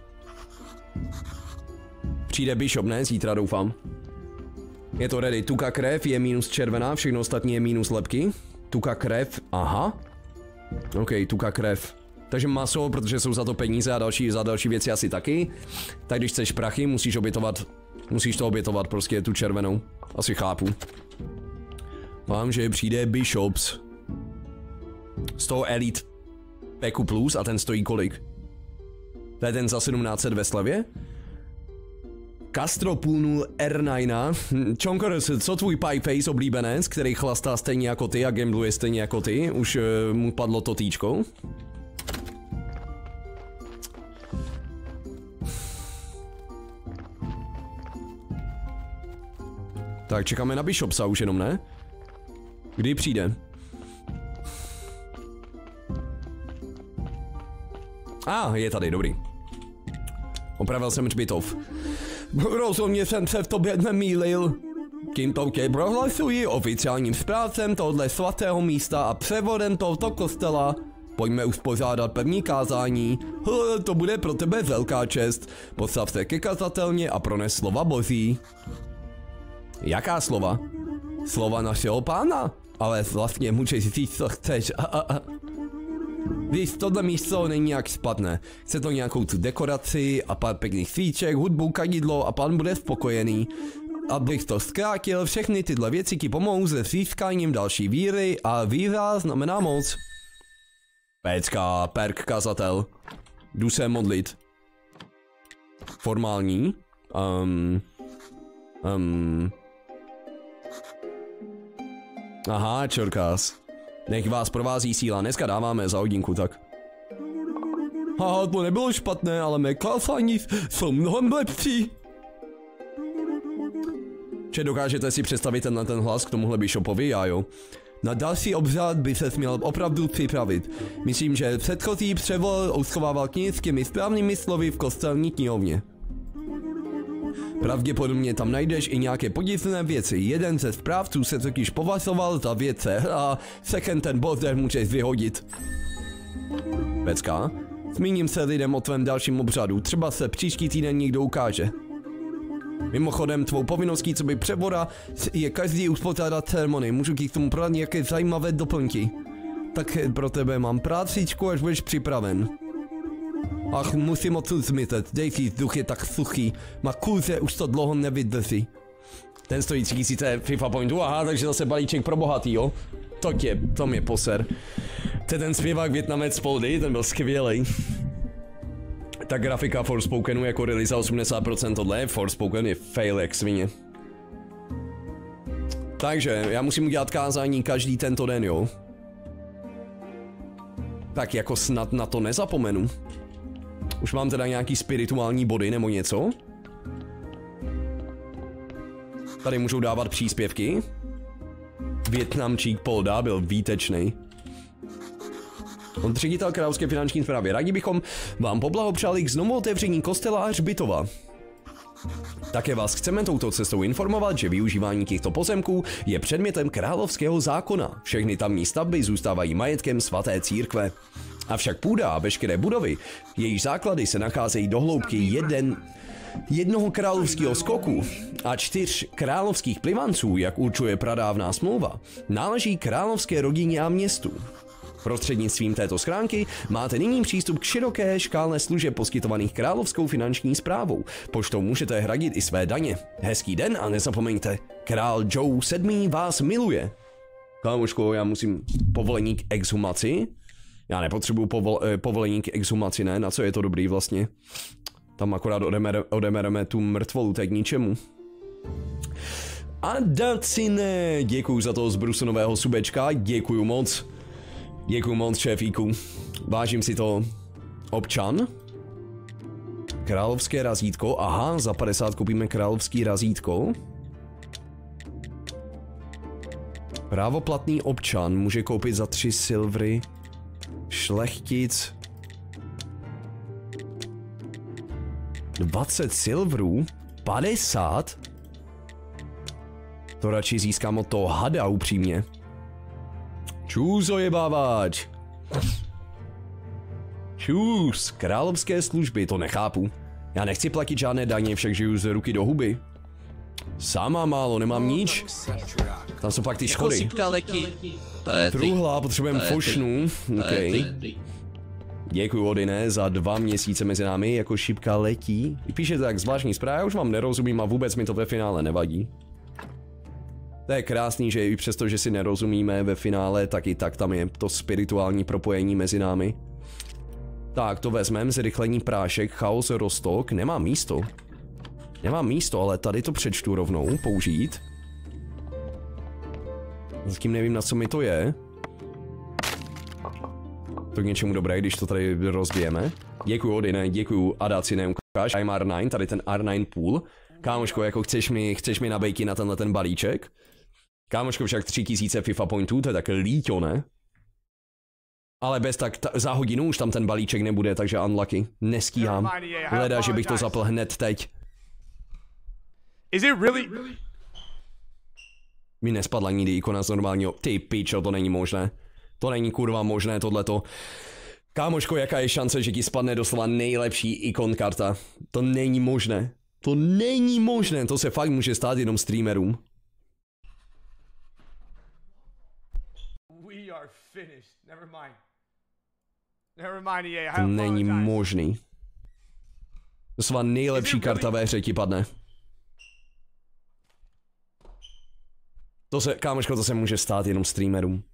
Přijde Bishop, ne? Zítra doufám. Je to ready. Tuka krev je minus červená, všechno ostatní je minus lepky. Tuka krev, aha. OK, tuka krev. Takže maso, protože jsou za to peníze a za další věci asi taky. Tak když chceš prachy, musíš to obětovat prostě tu červenou. Asi chápu. Mám, že přijde Bishops. Z toho Elite Peku Plus a ten stojí kolik? To je ten za 1700 ve slevě? Castro 0 R9. Chonkers, co tvůj pieface oblíbenec, který chlastá stejně jako ty a gambluje stejně jako ty? Už mu padlo to týčko. Tak čekáme na Bishopsa už jenom, ne? Kdy přijde? Je tady, dobrý. Opravil jsem hřbitov. Rozumně jsem se v tobě nemýlil. Tímto tě prohlasuji oficiálním správcem tohoto svatého místa a převodem tohoto kostela. Pojďme uspořádat první kázání. To bude pro tebe velká čest. Postav se ke kazatelně a prones slova boží. Jaká slova? Slova našeho pána? Ale vlastně můžeš říct, co chceš. Víš, tohle místo není nějak špatné. Chce to nějakou tu dekoraci a pár pěkných svíček, hudbu, kadidlo a pán bude spokojený. Abych to zkrátil, všechny tyhle věci ti pomohou se získáním další víry a víra znamená moc. Pecka, perk kazatel. Jdu se modlit. Formální. Aha, čorkás. Nech vás provází síla, dneska dáváme za hodinku, tak. Haha, to nebylo špatné, ale mé kázání jsou mnohem lepší. Že dokážete si představit ten hlas k tomuhle Bishopovi, já jo. Na další obřad by se měl opravdu připravit. Myslím, že předchozí převod uschovával knihy s těmi správnými slovy v kostelní knihovně. Pravděpodobně tam najdeš i nějaké podivné věci. Jeden ze správců se totiž považoval za vědce a second ten border můžeš vyhodit. Pecka, zmíním se lidem o tvém dalším obřadu, třeba se příští týden někdo ukáže. Mimochodem, tvou povinností co by převora je každý uspořádat ceremony, můžu ti k tomu prodat nějaké zajímavé doplňky. Tak pro tebe mám prácičku, až budeš připraven. Ach, musím odsud zmizet, dej si, vzduch je tak suchý, má kůře už to dlouho nevydrží. Ten stojí 3000 FIFA pointů, aha, takže zase balíček pro bohatý, jo? To mě poser. To je ten zpěvák Vietnamec Poldy, ten byl skvělej. Ta grafika Forspokenu jako release 80% tohle, Forspoken je fail jak svině. Takže, já musím udělat kázání každý tento den, jo? Tak jako snad na to nezapomenu. Už mám teda nějaký spirituální body nebo něco? Tady můžou dávat příspěvky. Vietnamčík Polda byl výtečný. Ředitel Královské finanční správy. Rádi bychom vám poblahopřáli k znovu otevření kostela a hřbitova. Také vás chceme touto cestou informovat, že využívání těchto pozemků je předmětem královského zákona. Všechny tamní stavby zůstávají majetkem svaté církve. Avšak půda a veškeré budovy, jejíž základy se nacházejí do hloubky jednoho královského skoku a 4 královských plivanců, jak určuje pradávná smlouva, náleží královské rodině a městu. Prostřednictvím této schránky máte nyní přístup k široké škále služeb poskytovaných královskou finanční správou. Poštou můžete hradit i své daně. Hezký den a nezapomeňte, král Joe VII vás miluje. Kámoško, já musím povolení k exhumaci. Já nepotřebuju povolení k exhumaci, ne? Na co je to dobrý vlastně? Tam akorát odemereme tu mrtvolu, tak k ničemu. A Dacine, děkuju za toho zbrusunového subečka, děkuju moc. Děkuju moc, šéfíku. Vážím si to. Občan. Královské razítko. Aha, za 50 koupíme královský razítko. Právoplatný občan může koupit za 3 silvery. Šlechtic. 20 silverů? 50? To radši získám od toho hada upřímně. Čus, ojebávač. Čus, královské služby, to nechápu. Já nechci platit žádné daně, však žiju z ruky do huby. Sama málo, nemám nič. Tam jsou pak ty škody. Truhla, potřebujeme fošnu. Okay. Děkuju, Odine, za 2 měsíce mezi námi, jako šipka letí. Píšete tak zvláštní zprávy, já už vám nerozumím a vůbec mi to ve finále nevadí. To je krásný, že i přesto, že si nerozumíme ve finále, tak i tak tam je to spirituální propojení mezi námi. Tak, to vezmeme, zrychlení prášek, chaos, roztok, nemám místo. Nemám místo, ale tady to přečtu rovnou, použít. Zatím nevím, na co mi to je. To k něčemu dobré, když to tady rozbijeme. Děkuju, Odine, děkuju, Adacine, ukáž, I'm R9, tady ten R9 pool. Kámoško, jako chceš mi nabejky na tenhle ten balíček? Kámoško, však 3000 FIFA pointů, to je tak líťo, ne? Ale bez tak za hodinu už tam ten balíček nebude, takže unlucky. Nestíhám. Hleda, že bych to zapl hned teď. Mi nespadla nikdy ikona z normálního. Ty pičo, to není možné. To není kurva možné tohleto. Kámoško, jaká je šance, že ti spadne doslova nejlepší ikon karta? To není možné. To není možné, to se fakt může stát jenom streamerům. To není možný. Doslova nejlepší karta ve hře ti padne. Kámoško, to se může stát jenom streamerům.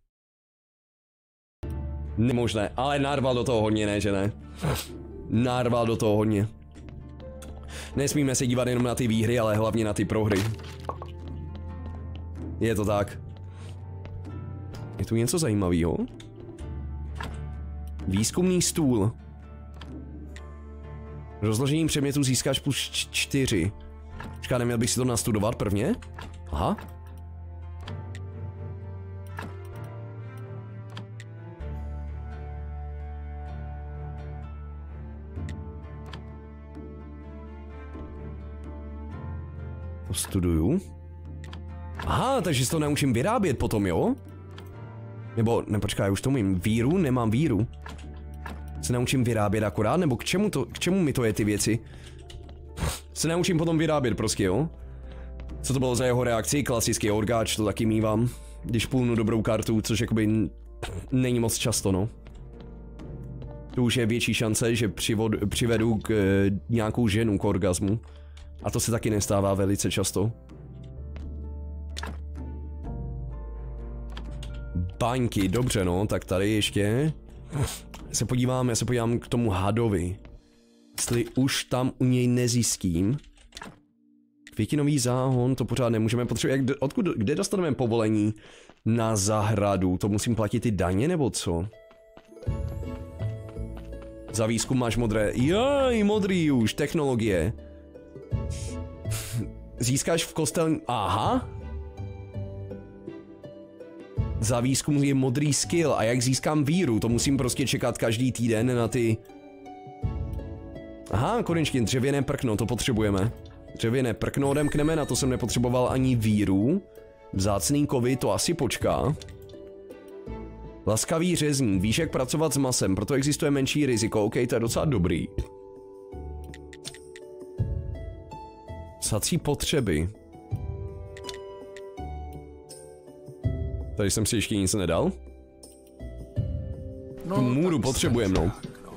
Nemožné, ale narval do toho hodně, ne, že ne? Narval do toho hodně. Nesmíme se dívat jenom na ty výhry, ale hlavně na ty prohry. Je to tak. Je tu něco zajímavého? Výzkumný stůl. Rozložením předmětů získáš plus 4. Počká, neměl bych si to nastudovat prvně? Aha. Studuju. Aha, takže si to naučím vyrábět potom, jo? Nebo, nepočkaj, už to umím. Víru? Nemám víru. Se naučím vyrábět akorát, nebo k čemu mi to je ty věci? Se naučím potom vyrábět prostě, jo? Co to bylo za jeho reakci? Klasický orgáč, to taky mívám. Když půlnu dobrou kartu, což jakoby není moc často, no. To už je větší šance, že přivedu k nějakou ženu k orgazmu. A to se taky nestává velice často. Baňky, dobře no, tak tady ještě. Já se podívám k tomu hadovi. Jestli už tam u něj nezjistím. Květinový záhon, to pořád nemůžeme potřebovat. Kde dostaneme povolení na zahradu? To musím platit i daně nebo co? Za výzkum máš modré. Jaj, modrý už, technologie. Získáš v kostelní... Aha. Za výzkum je modrý skill a jak získám víru, to musím prostě čekat každý týden na ty... Aha, konečně dřevěné prkno, to potřebujeme. Dřevěné prkno odemkneme, na to jsem nepotřeboval ani víru. Vzácný kovy, to asi počká. Laskavý řezník, víš jak pracovat s masem, proto existuje menší riziko, ok, to je docela dobrý. Sací potřeby. Tady jsem si ještě nic nedal. Tu můru potřebujeme, no.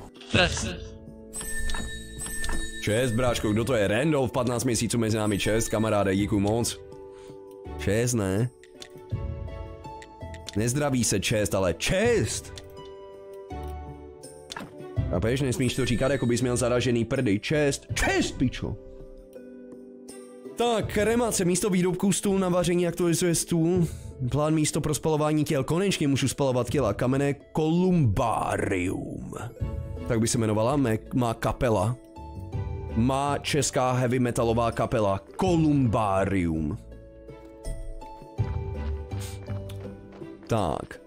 Čest, bráško, kdo to je? Randolph, 15 měsíců mezi námi, čest, kamaráde, díku moc. Čest, ne? Nezdraví se čest, ale čest! Chápeš, nesmíš to říkat, jako bys měl zaražený prdy. Čest, čest, pičo! Tak, kremace, místo výrobků, stůl na vaření, aktualizuje stůl. Plán místo pro spalování těl, konečně můžu spalovat těla. Kamenné kolumbárium. Tak by se jmenovala má kapela. Má česká heavy metalová kapela Kolumbárium. Tak.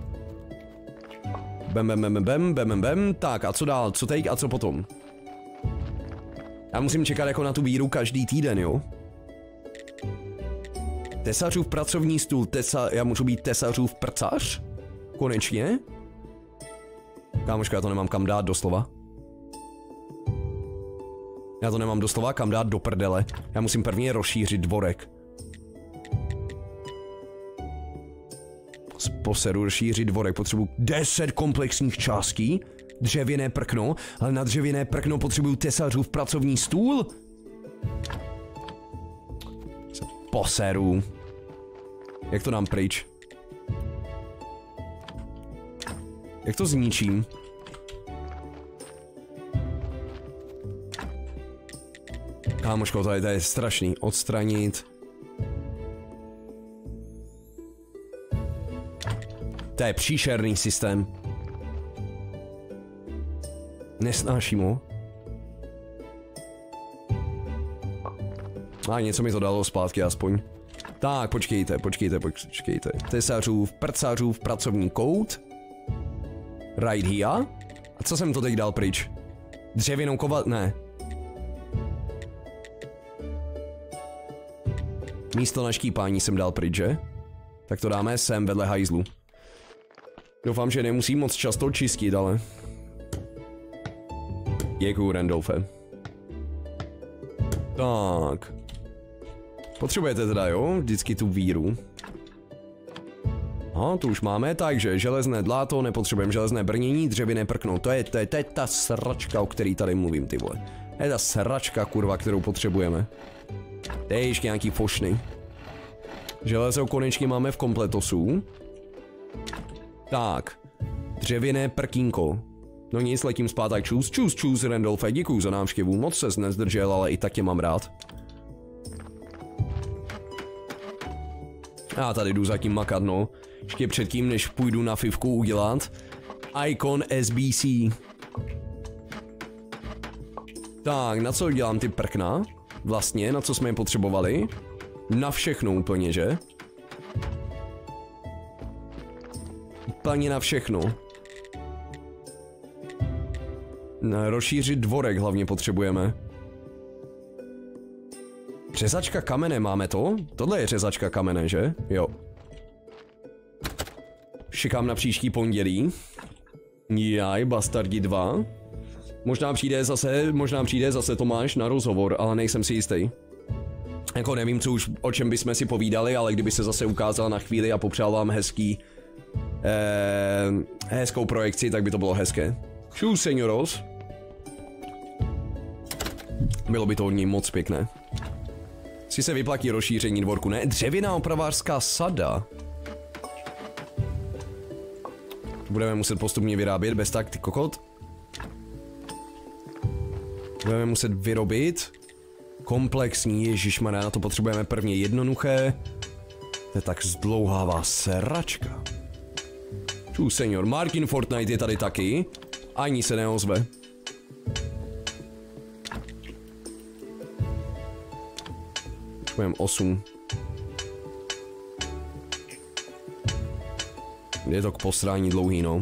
Bem. Tak a co dál? Co teď a co potom? Já musím čekat jako na tu víru každý týden, jo? Tesařův pracovní stůl, já můžu být tesařův prcař? Konečně? Kámoška, já to nemám kam dát doslova. Já to nemám doslova kam dát do prdele. Já musím prvně rozšířit dvorek. Poseru rozšířit dvorek, potřebuji 10 komplexních částí. Dřevěné prkno, ale na dřevěné prkno potřebuju tesařův pracovní stůl. Poseru. Jak to dám pryč? Jak to zničím? Kámoško, to je strašný. Odstranit. To je příšerný systém. Nesnáším ho. A něco mi to dalo zpátky aspoň. Tak, počkejte. Tesařův, prcařův pracovní kout. Right here. A co jsem to teď dal pryč? Dřevěnou ne. Místo na štípání jsem dal pryč, že? Tak to dáme sem vedle hajzlu. Doufám, že nemusím moc často čistit, ale... Děkuju, Randolfe. Tak. Potřebujete teda, jo? Vždycky tu víru. Aha, tu už máme, takže železné dláto, nepotřebujeme železné brnění, dřevěné prkno. To je ta sračka, o který tady mluvím, ty vole. To je ta sračka, kurva, kterou potřebujeme. To je ještě nějaký fošny. Železo konečně máme v kompletosu. Tak. Dřevěné prkínko. No nic, letím zpátek, čus, Randolfe, děkuju za návštěvu, moc ses nezdržel, ale i tak tě mám rád. Já tady jdu zatím makat, no. Ještě předtím, než půjdu na fivku udělat Icon SBC. Tak, na co dělám ty prkna? Vlastně, na co jsme je potřebovali? Na všechno úplně, že? Úplně na všechno. Rozšířit dvorek hlavně potřebujeme. Řezačka kamene, máme to? Tohle je řezačka kamene, že? Jo. Čekám na příští pondělí. Jaj, Bastardi 2. Možná přijde zase Tomáš na rozhovor, ale nejsem si jistý. Jako nevím, co už, o čem bychom si povídali, ale kdyby se zase ukázal na chvíli a popřál vám hezkou projekci, tak by to bylo hezké. Čus, senioros. Bylo by to od něj moc pěkné. Si se vyplatí rozšíření dvorku, ne? Dřevěná opravářská sada. Budeme muset postupně vyrábět, bez tak, ty kokot. Budeme muset vyrobit komplexní, ježišmarja, na to potřebujeme prvně jednoduché. To je tak zdlouhává sračka. Čus, senior, Markin Fortnite je tady taky. Ani se neozve. Potřebujeme 8. Je to k posrání dlouhý, no.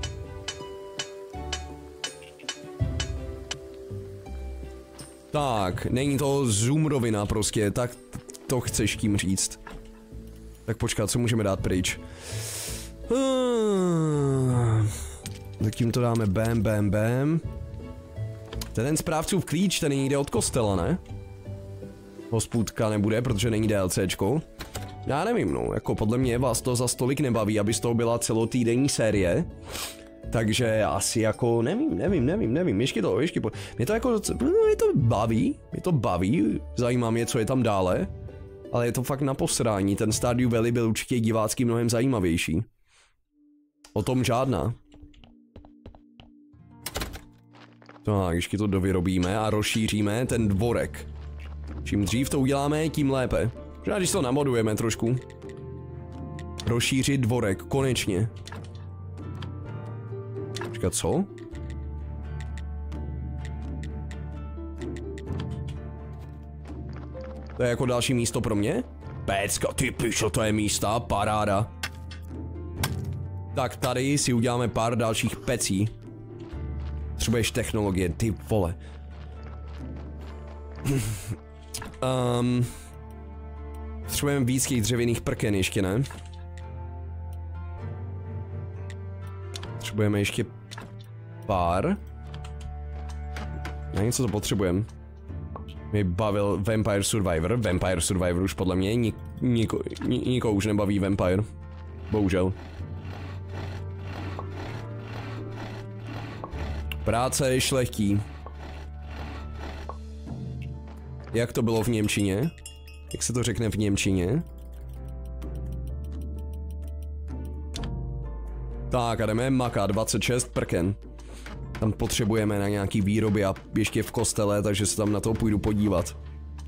Tak, není to zoom rovina prostě, tak to chceš tím říct. Tak počkat, co můžeme dát pryč? Tak tím to dáme bam, bam, bam. Ten správcův klíč, ten jde od kostela, ne? Hospůdka nebude, protože není DLCčko. Já nevím, no, jako podle mě vás to za stolik nebaví, aby z toho byla celotýdenní série. Takže asi jako, nevím, ještě mě to jako, mě to baví, zajímá mě, co je tam dále. Ale je to fakt na posrání, ten Stardew Valley byl určitě divácky mnohem zajímavější. O tom žádná. Tak, ještě to dovyrobíme a rozšíříme ten dvorek. Čím dřív to uděláme, tím lépe. Možná když to namodujeme trošku. Rozšířit dvorek, konečně. Počkat, co? To je jako další místo pro mě? Pecka, ty pišo, to je místa, paráda. Tak tady si uděláme pár dalších pecí. Potřebuješ technologie, ty vole. Potřebujeme víc těch dřevěných prken ještě, ne? Potřebujeme ještě pár. Na něco to potřebujeme. Mě bavil Vampire Survivor. Vampire Survivor už podle mě nikoho už nebaví Vampire. Bohužel. Práce je šlechtí. Jak to bylo v němčině? Jak se to řekne v němčině? Tak a jdeme makat, 26 prken. Tam potřebujeme na nějaký výroby a ještě v kostele, takže se tam na to půjdu podívat.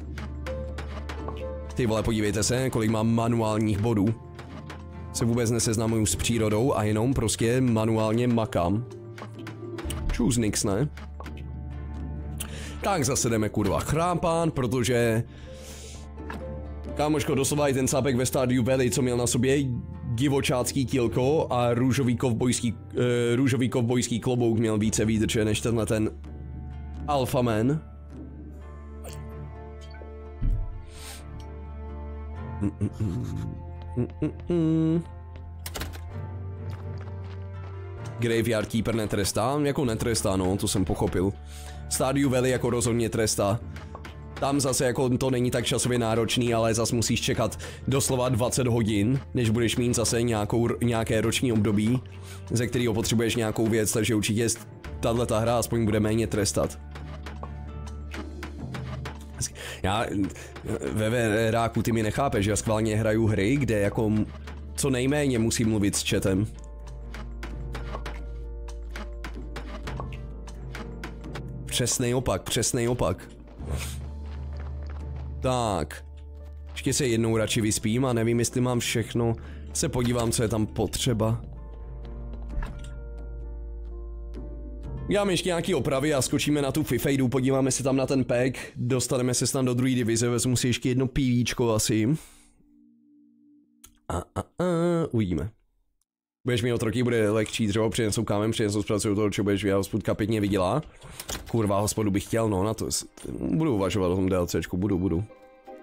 Ty vole, podívejte se, kolik mám manuálních bodů. Se vůbec neseznamuju s přírodou a jenom prostě manuálně makám. Čus nix, ne? Tak zase jdeme kurva chrápán, protože... Kámoško, doslova i ten sápek ve Stardew Valley, co měl na sobě divočácký tílko a růžový kovbojský klobouk měl více výdrže než tenhle ten Alpha Man. Graveyard Keeper netrestá? Jako netrestá, no, to jsem pochopil. Stardew Valley jako rozhodně trestá. Tam zase jako to není tak časově náročný, ale zase musíš čekat doslova 20 hodin, než budeš mít zase nějaké roční období, ze kterého potřebuješ nějakou věc, takže určitě tato hra aspoň bude méně trestat. Já ve Ráku ty mi nechápeš, že já schválně hraju hry, kde jako co nejméně musím mluvit s chatem. Přesnej opak. Tak. Ještě se jednou radši vyspím a nevím, jestli mám všechno. Se podívám, co je tam potřeba. Děláme ještě nějaký opravy a skočíme na tu Fifejdu, podíváme se tam na ten pack, dostaneme se snad do druhé divize, vezmu si ještě jedno pivíčko asi. Uvidíme. Budeš mít otroky, bude lehčí dřevo, přinesou kámen, přinesou zpracují toho, co budeš hospodka pěkně vydělá. Kurva, hospodu bych chtěl, no na to budu uvažovat o tom DLCčku, budu.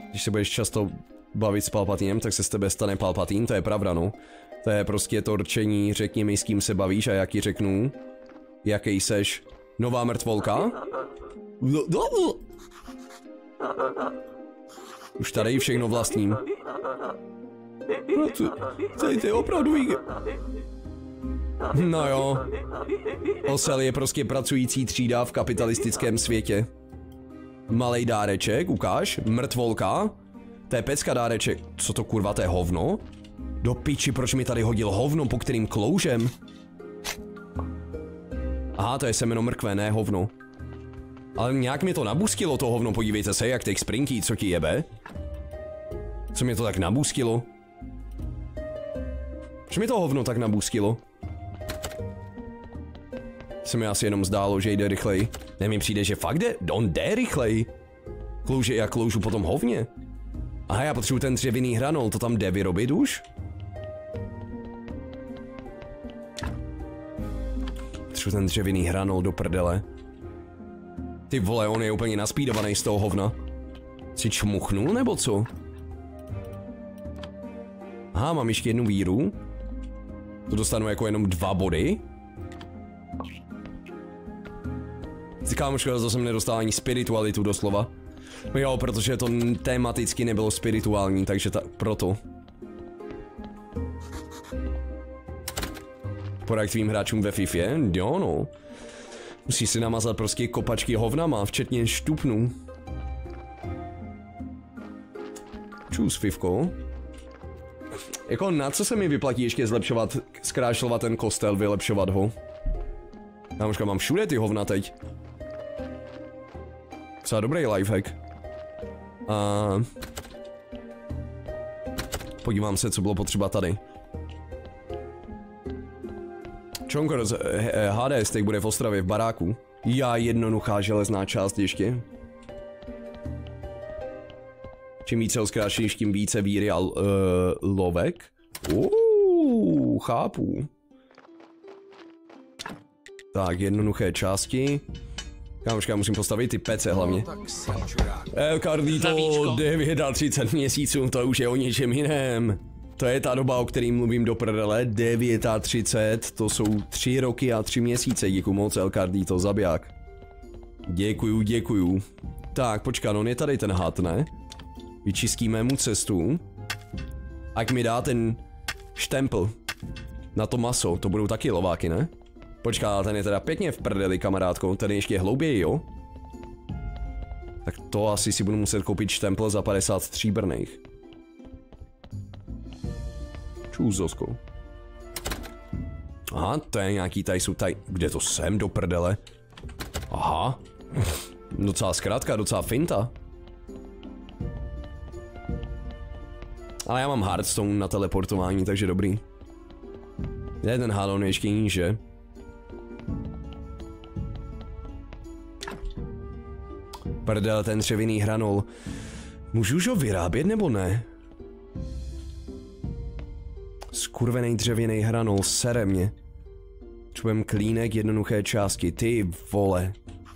Když se budeš často bavit s Palpatinem, tak se z tebe stane Palpatine, to je pravda, no. To je prostě to rčení, řekni mi, s kým se bavíš a jak ti řeknu, jaký seš. Nová mrtvolka? Už tady všechno vlastním. To je opravdu No jo. Osel je prostě pracující třída v kapitalistickém světě. Malej dáreček, ukáž, mrtvolka. To je pecka dáreček. Co to kurva, to je hovno? Do piči, proč mi tady hodil hovno, po kterým kloužem? Aha, to je semeno mrkve, ne hovno. Ale nějak mi to nabuskilo to hovno, podívejte se, jak těch sprinky, co ti jebe? Co mě to tak nabuskilo? Proč mi to hovno tak nabuskilo? Se mi asi jenom zdálo, že jde rychleji. Ne, mi přijde, že fakt jde, on jde rychleji. Klouže, já kloužu po tom hovně. Aha, já potřebuji ten dřevěný hranol, to tam jde vyrobit už? Potřebuji ten dřevěný hranol do prdele. Ty vole, on je úplně naspídovaný z toho hovna. Si čmuchnul nebo co? Aha, mám ještě jednu víru. To dostanu jako jenom 2 body. Říkám, škoda, to jsem nedostal ani spiritualitu doslova. Jo, protože to tematicky nebylo spirituální, takže proto. Poradit tvým hráčům ve Fifě? Jo no. Musíš si namazat prostě kopačky hovnama, včetně štupnů. Čus, Fifko. Jako na co se mi vyplatí ještě zlepšovat, zkrášlovat ten kostel, vylepšovat ho? Kámoška, mám všude ty hovna teď. Docela dobrý lifehack. A podívám se, co bylo potřeba tady. Čonkor z HDS teď bude v Ostravě v baráku. Já jednoduchá železná část ještě. Čím více ho zkrášíš, tím více víry a lovek. Chápu. Tak, jednoduché části. Kámoška, musím postavit ty pece hlavně. Carlito, 39 měsíců, to už je o něčem jiném. To je ta doba, o kterým mluvím do prdele, 39, to jsou 3 roky a 3 měsíce, děkuju moc, El Cardito, zabiják. Děkuju. Tak, počkat, on je tady ten had, ne? Vyčistíme mu cestu. Ať mi dá ten štempl na to maso, to budou taky lováky, ne? Počká, ten je teda pěkně v prdeli, kamarádko, ten je ještě hlouběji, jo? Tak to asi si budu muset koupit štempl za 50 stříbrných. Čus, Zosko. Aha, to je nějaký, tady jsou tady, kde to jsem do prdele? Aha. Docela zkrátka, docela finta. Ale já mám Hearthstone na teleportování, takže dobrý. Je ten halon ještě níže. Prdele, ten dřevěný hranol. Můžu už ho vyrábět nebo ne? Skurvený dřevěný hranol, sere mě. Potřebujeme klínek, jednoduché částky, ty vole.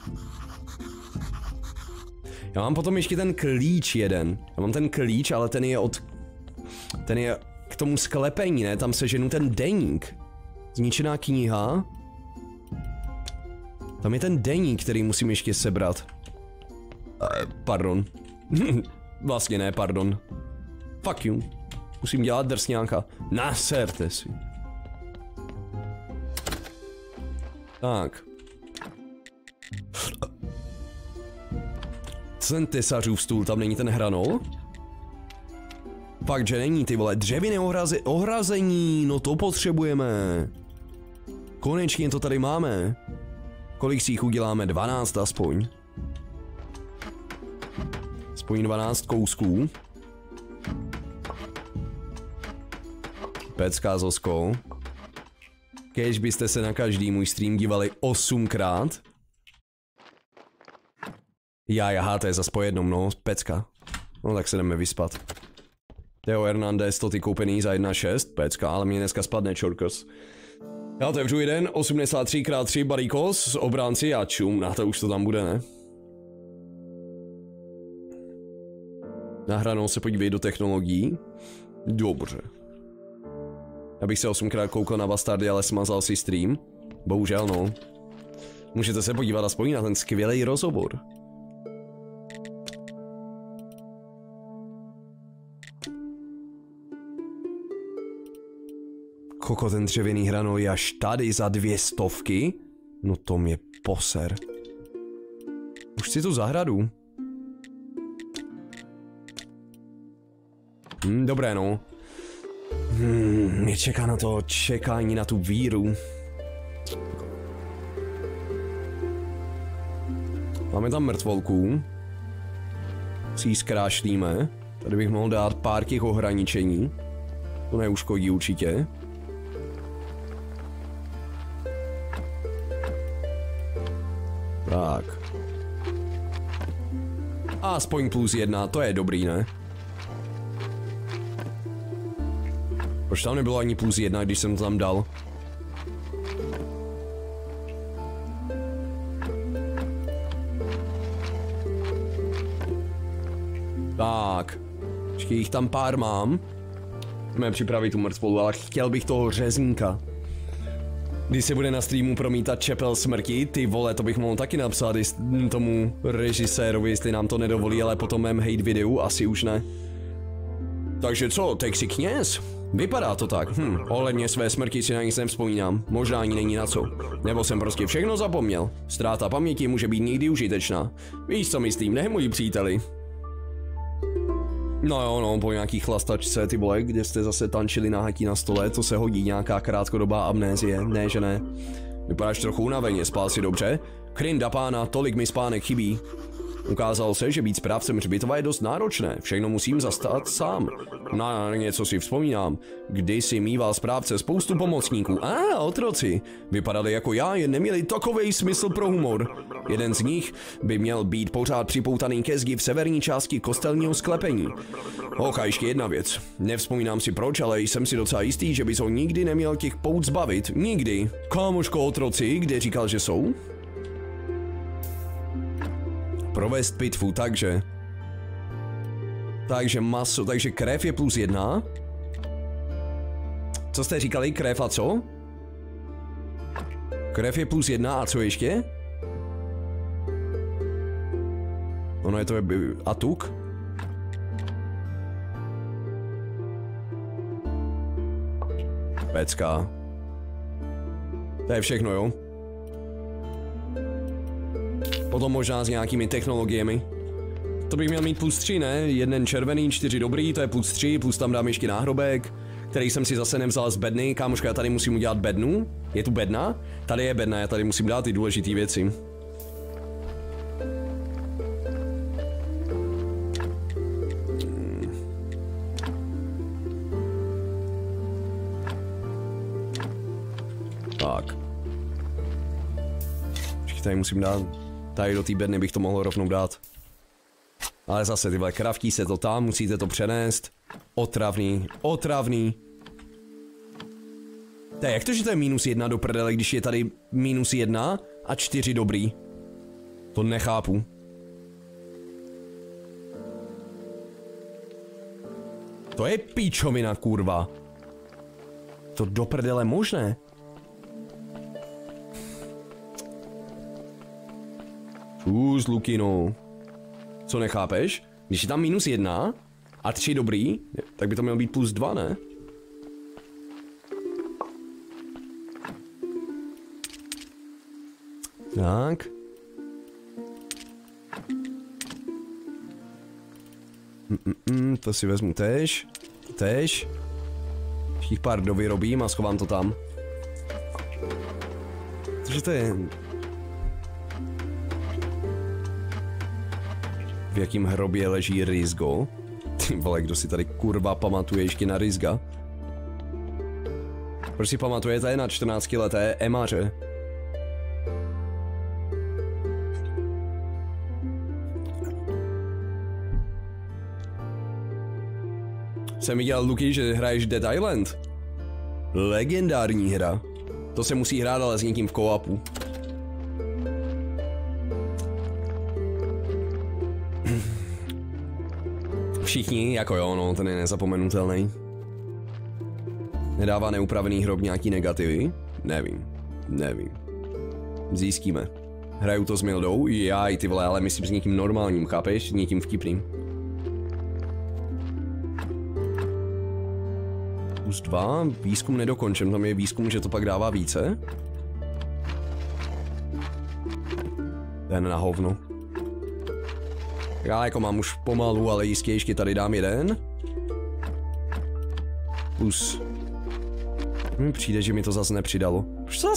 Já mám potom ještě ten klíč jeden. Já mám ten klíč, ale ten je ten je k tomu sklepení, ne? Tam seženu ten deník. Zničená kniha. Tam je ten deník, který musím ještě sebrat. Pardon. Vlastně ne, pardon. Fuck you. Musím dělat drsňáka. Naserte si. Tak. Ten tesařův stůl, tam není ten hranol? Fakt, že není, ty vole. Dřevěné ohrazení, no to potřebujeme. Konečně to tady máme. Kolik si jich uděláme? 12 aspoň. Aspoň 12 kousků. Pecka, Zosko. Kéž byste se na každý můj stream dívali 8krát. Já, to je zas po jednom, no, pecka. No tak se jdeme vyspat. Theo Hernandez, to ty koupený za 1,6, pecka, ale mě dneska spadne čorkos. Já otevřu jeden, 83x3 balíkos s obránci a čum, na to už to tam bude, ne? Nahranou se podívej do technologií. Dobře. Abych se 8krát koukal na bastardy, ale smazal si stream. Bohužel no. Můžete se podívat aspoň na ten skvělý rozhovor. Koko, ten dřevěný hranol je až tady za 200. No to mě poser. Už si tu zahradu. Dobré no. Mě čeká na to čekání na tu víru. Máme tam mrtvolku. Si ji zkrášlíme. Tady bych mohl dát pár těch ohraničení. To neuškodí určitě. Tak. Aspoň +1, to je dobrý, ne? Proč tam nebylo ani +1, když jsem to tam dal? Tak. Ještě jich tam pár mám. Můžeme připravit tu mrtvolu, ale chtěl bych toho řezníka. Když se bude na streamu promítat Čepel smrti, ty vole, to bych mohl taky napsat tomu režisérovi, jestli nám to nedovolí, ale potom mém hate videu asi už ne. Takže co, teď si kněz? Vypadá to tak, ohledně své smrti si na nic nevzpomínám, možná ani není na co. Nebo jsem prostě všechno zapomněl. Ztráta paměti může být někdy užitečná. Víš co myslím, ne moji příteli? No jo, no, po nějaký chlastačce, ty vole, kde jste zase tančili na hatí na stole, to se hodí nějaká krátkodobá amnézie, ne že ne. Vypadáš trochu unaveně, spál si dobře? Krinda pána, tolik mi spánek chybí. Ukázalo se, že být správcem hřbitova je dost náročné, všechno musím zastát sám. Na něco si vzpomínám, když si mýval správce spoustu pomocníků. Otroci, vypadali jako já, jen neměli takovej smysl pro humor. Jeden z nich by měl být pořád připoutaný ke zdi v severní části kostelního sklepení. A ještě jedna věc, nevzpomínám si proč, ale jsem si docela jistý, že bys ho nikdy neměl těch pout zbavit, nikdy. Kámoško, otroci, kde říkal, že jsou? Provést pitvu, takže maso, takže krev je +1. Co jste říkali, krev a co? Krev je +1 a co ještě? Ono je to a tuk? Pecka. To je všechno, jo? Potom možná s nějakými technologiemi. To bych měl mít +3, ne? Jeden červený, 4 dobrý, to je +3, plus tam dám ještě náhrobek, který jsem si zase nevzal z bedny. Kámoška, já tady musím udělat bednu. Je tu bedna? Tady je bedna, já tady musím dát ty důležité věci. Tak. Tady musím dát. Tady do té bedny bych to mohl rovnou dát. Ale zase tyhle kraftí se to tam, musíte to přenést. Otravný, otravný. To je, jak to, že to je -1 do prdele, když je tady -1 a 4 dobrý? To nechápu. To je píčovina, kurva. To do prdele možné. Lukino. Co nechápeš? Když je tam -1 a 3 dobrý, tak by to mělo být +2, ne? Tak. To si vezmu též. Též. Ještě pár dovyrobím a schovám to tam. Takže to je... V jakým hrobě leží Rizgo? Ty vole, kdo si tady kurva pamatuje ještě na Rizga? Proč si pamatujete na 14leté Emaře? Jsem viděl, Luky, že hraješ Dead Island. Legendární hra. To se musí hrát ale s někým v co-opu. všichni, jako jo, no, ten je nezapomenutelný. Nedává neupravený hrob nějaký negativy? Nevím. Zjistíme. Hraju to s Mildou? Jaj, ty vole, ale myslím s někým normálním, chápeš? Někým vtipným. Plus 2, výzkum nedokončen, tam je výzkum, že to pak dává více. Ten na hovno. Já jako mám už pomalu, ale jistě ještě tady dám jeden. Plus. Mi přijde, že mi to zase nepřidalo. Už to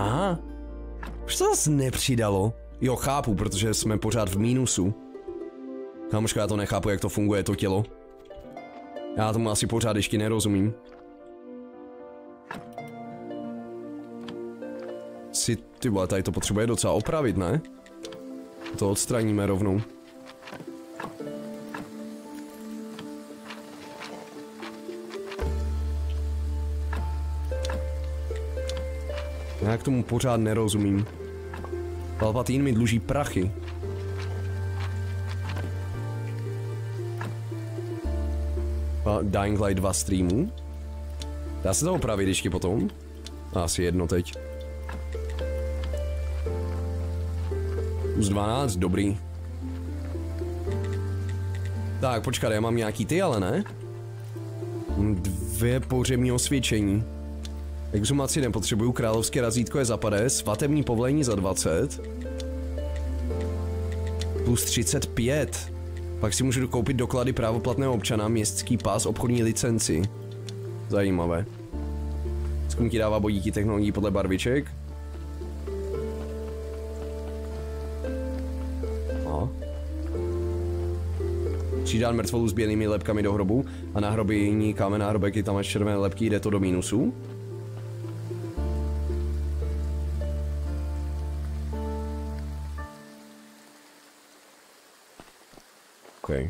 zase nepřidalo. Jo, chápu, protože jsme pořád v mínusu. Kámoško, já to nechápu, jak to funguje, to tělo. Já tomu asi pořád ještě nerozumím. Ty vole, tady to potřebuje docela opravit, ne? To odstraníme rovnou. Já k tomu pořád nerozumím. Palpatine mi dluží prachy. Dying Light 2 streamů. Dá se to opravit ještě potom? Asi jedno teď. Plus 12, dobrý. Tak, počkat, já mám nějaký ty, ale ne? 2 pohřební osvědčení. Exhumaci nepotřebuju, královské razítko je za 50, svatební povolení za 20. Plus 35. Pak si můžu koupit doklady právoplatného občana, městský pas, obchodní licenci. Zajímavé. Zkum ti dává bodíky technologií podle barviček. Přidán mrtvolu s bělými lepkami do hrobu a na hrobiní kámen náhrobek je tam až červené lepky, jde to do mínusu. Okay.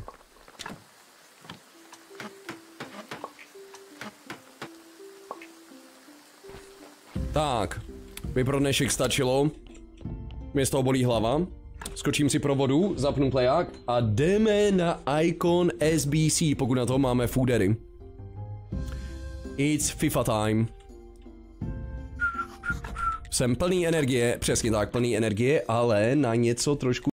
Tak, by pro dnešek stačilo. Mě z toho bolí hlava. Skočím si pro vodu, zapnu playak a jdeme na Icon SBC, pokud na to máme foodery. It's FIFA time. Jsem plný energie, přesně tak, plný energie, ale na něco trošku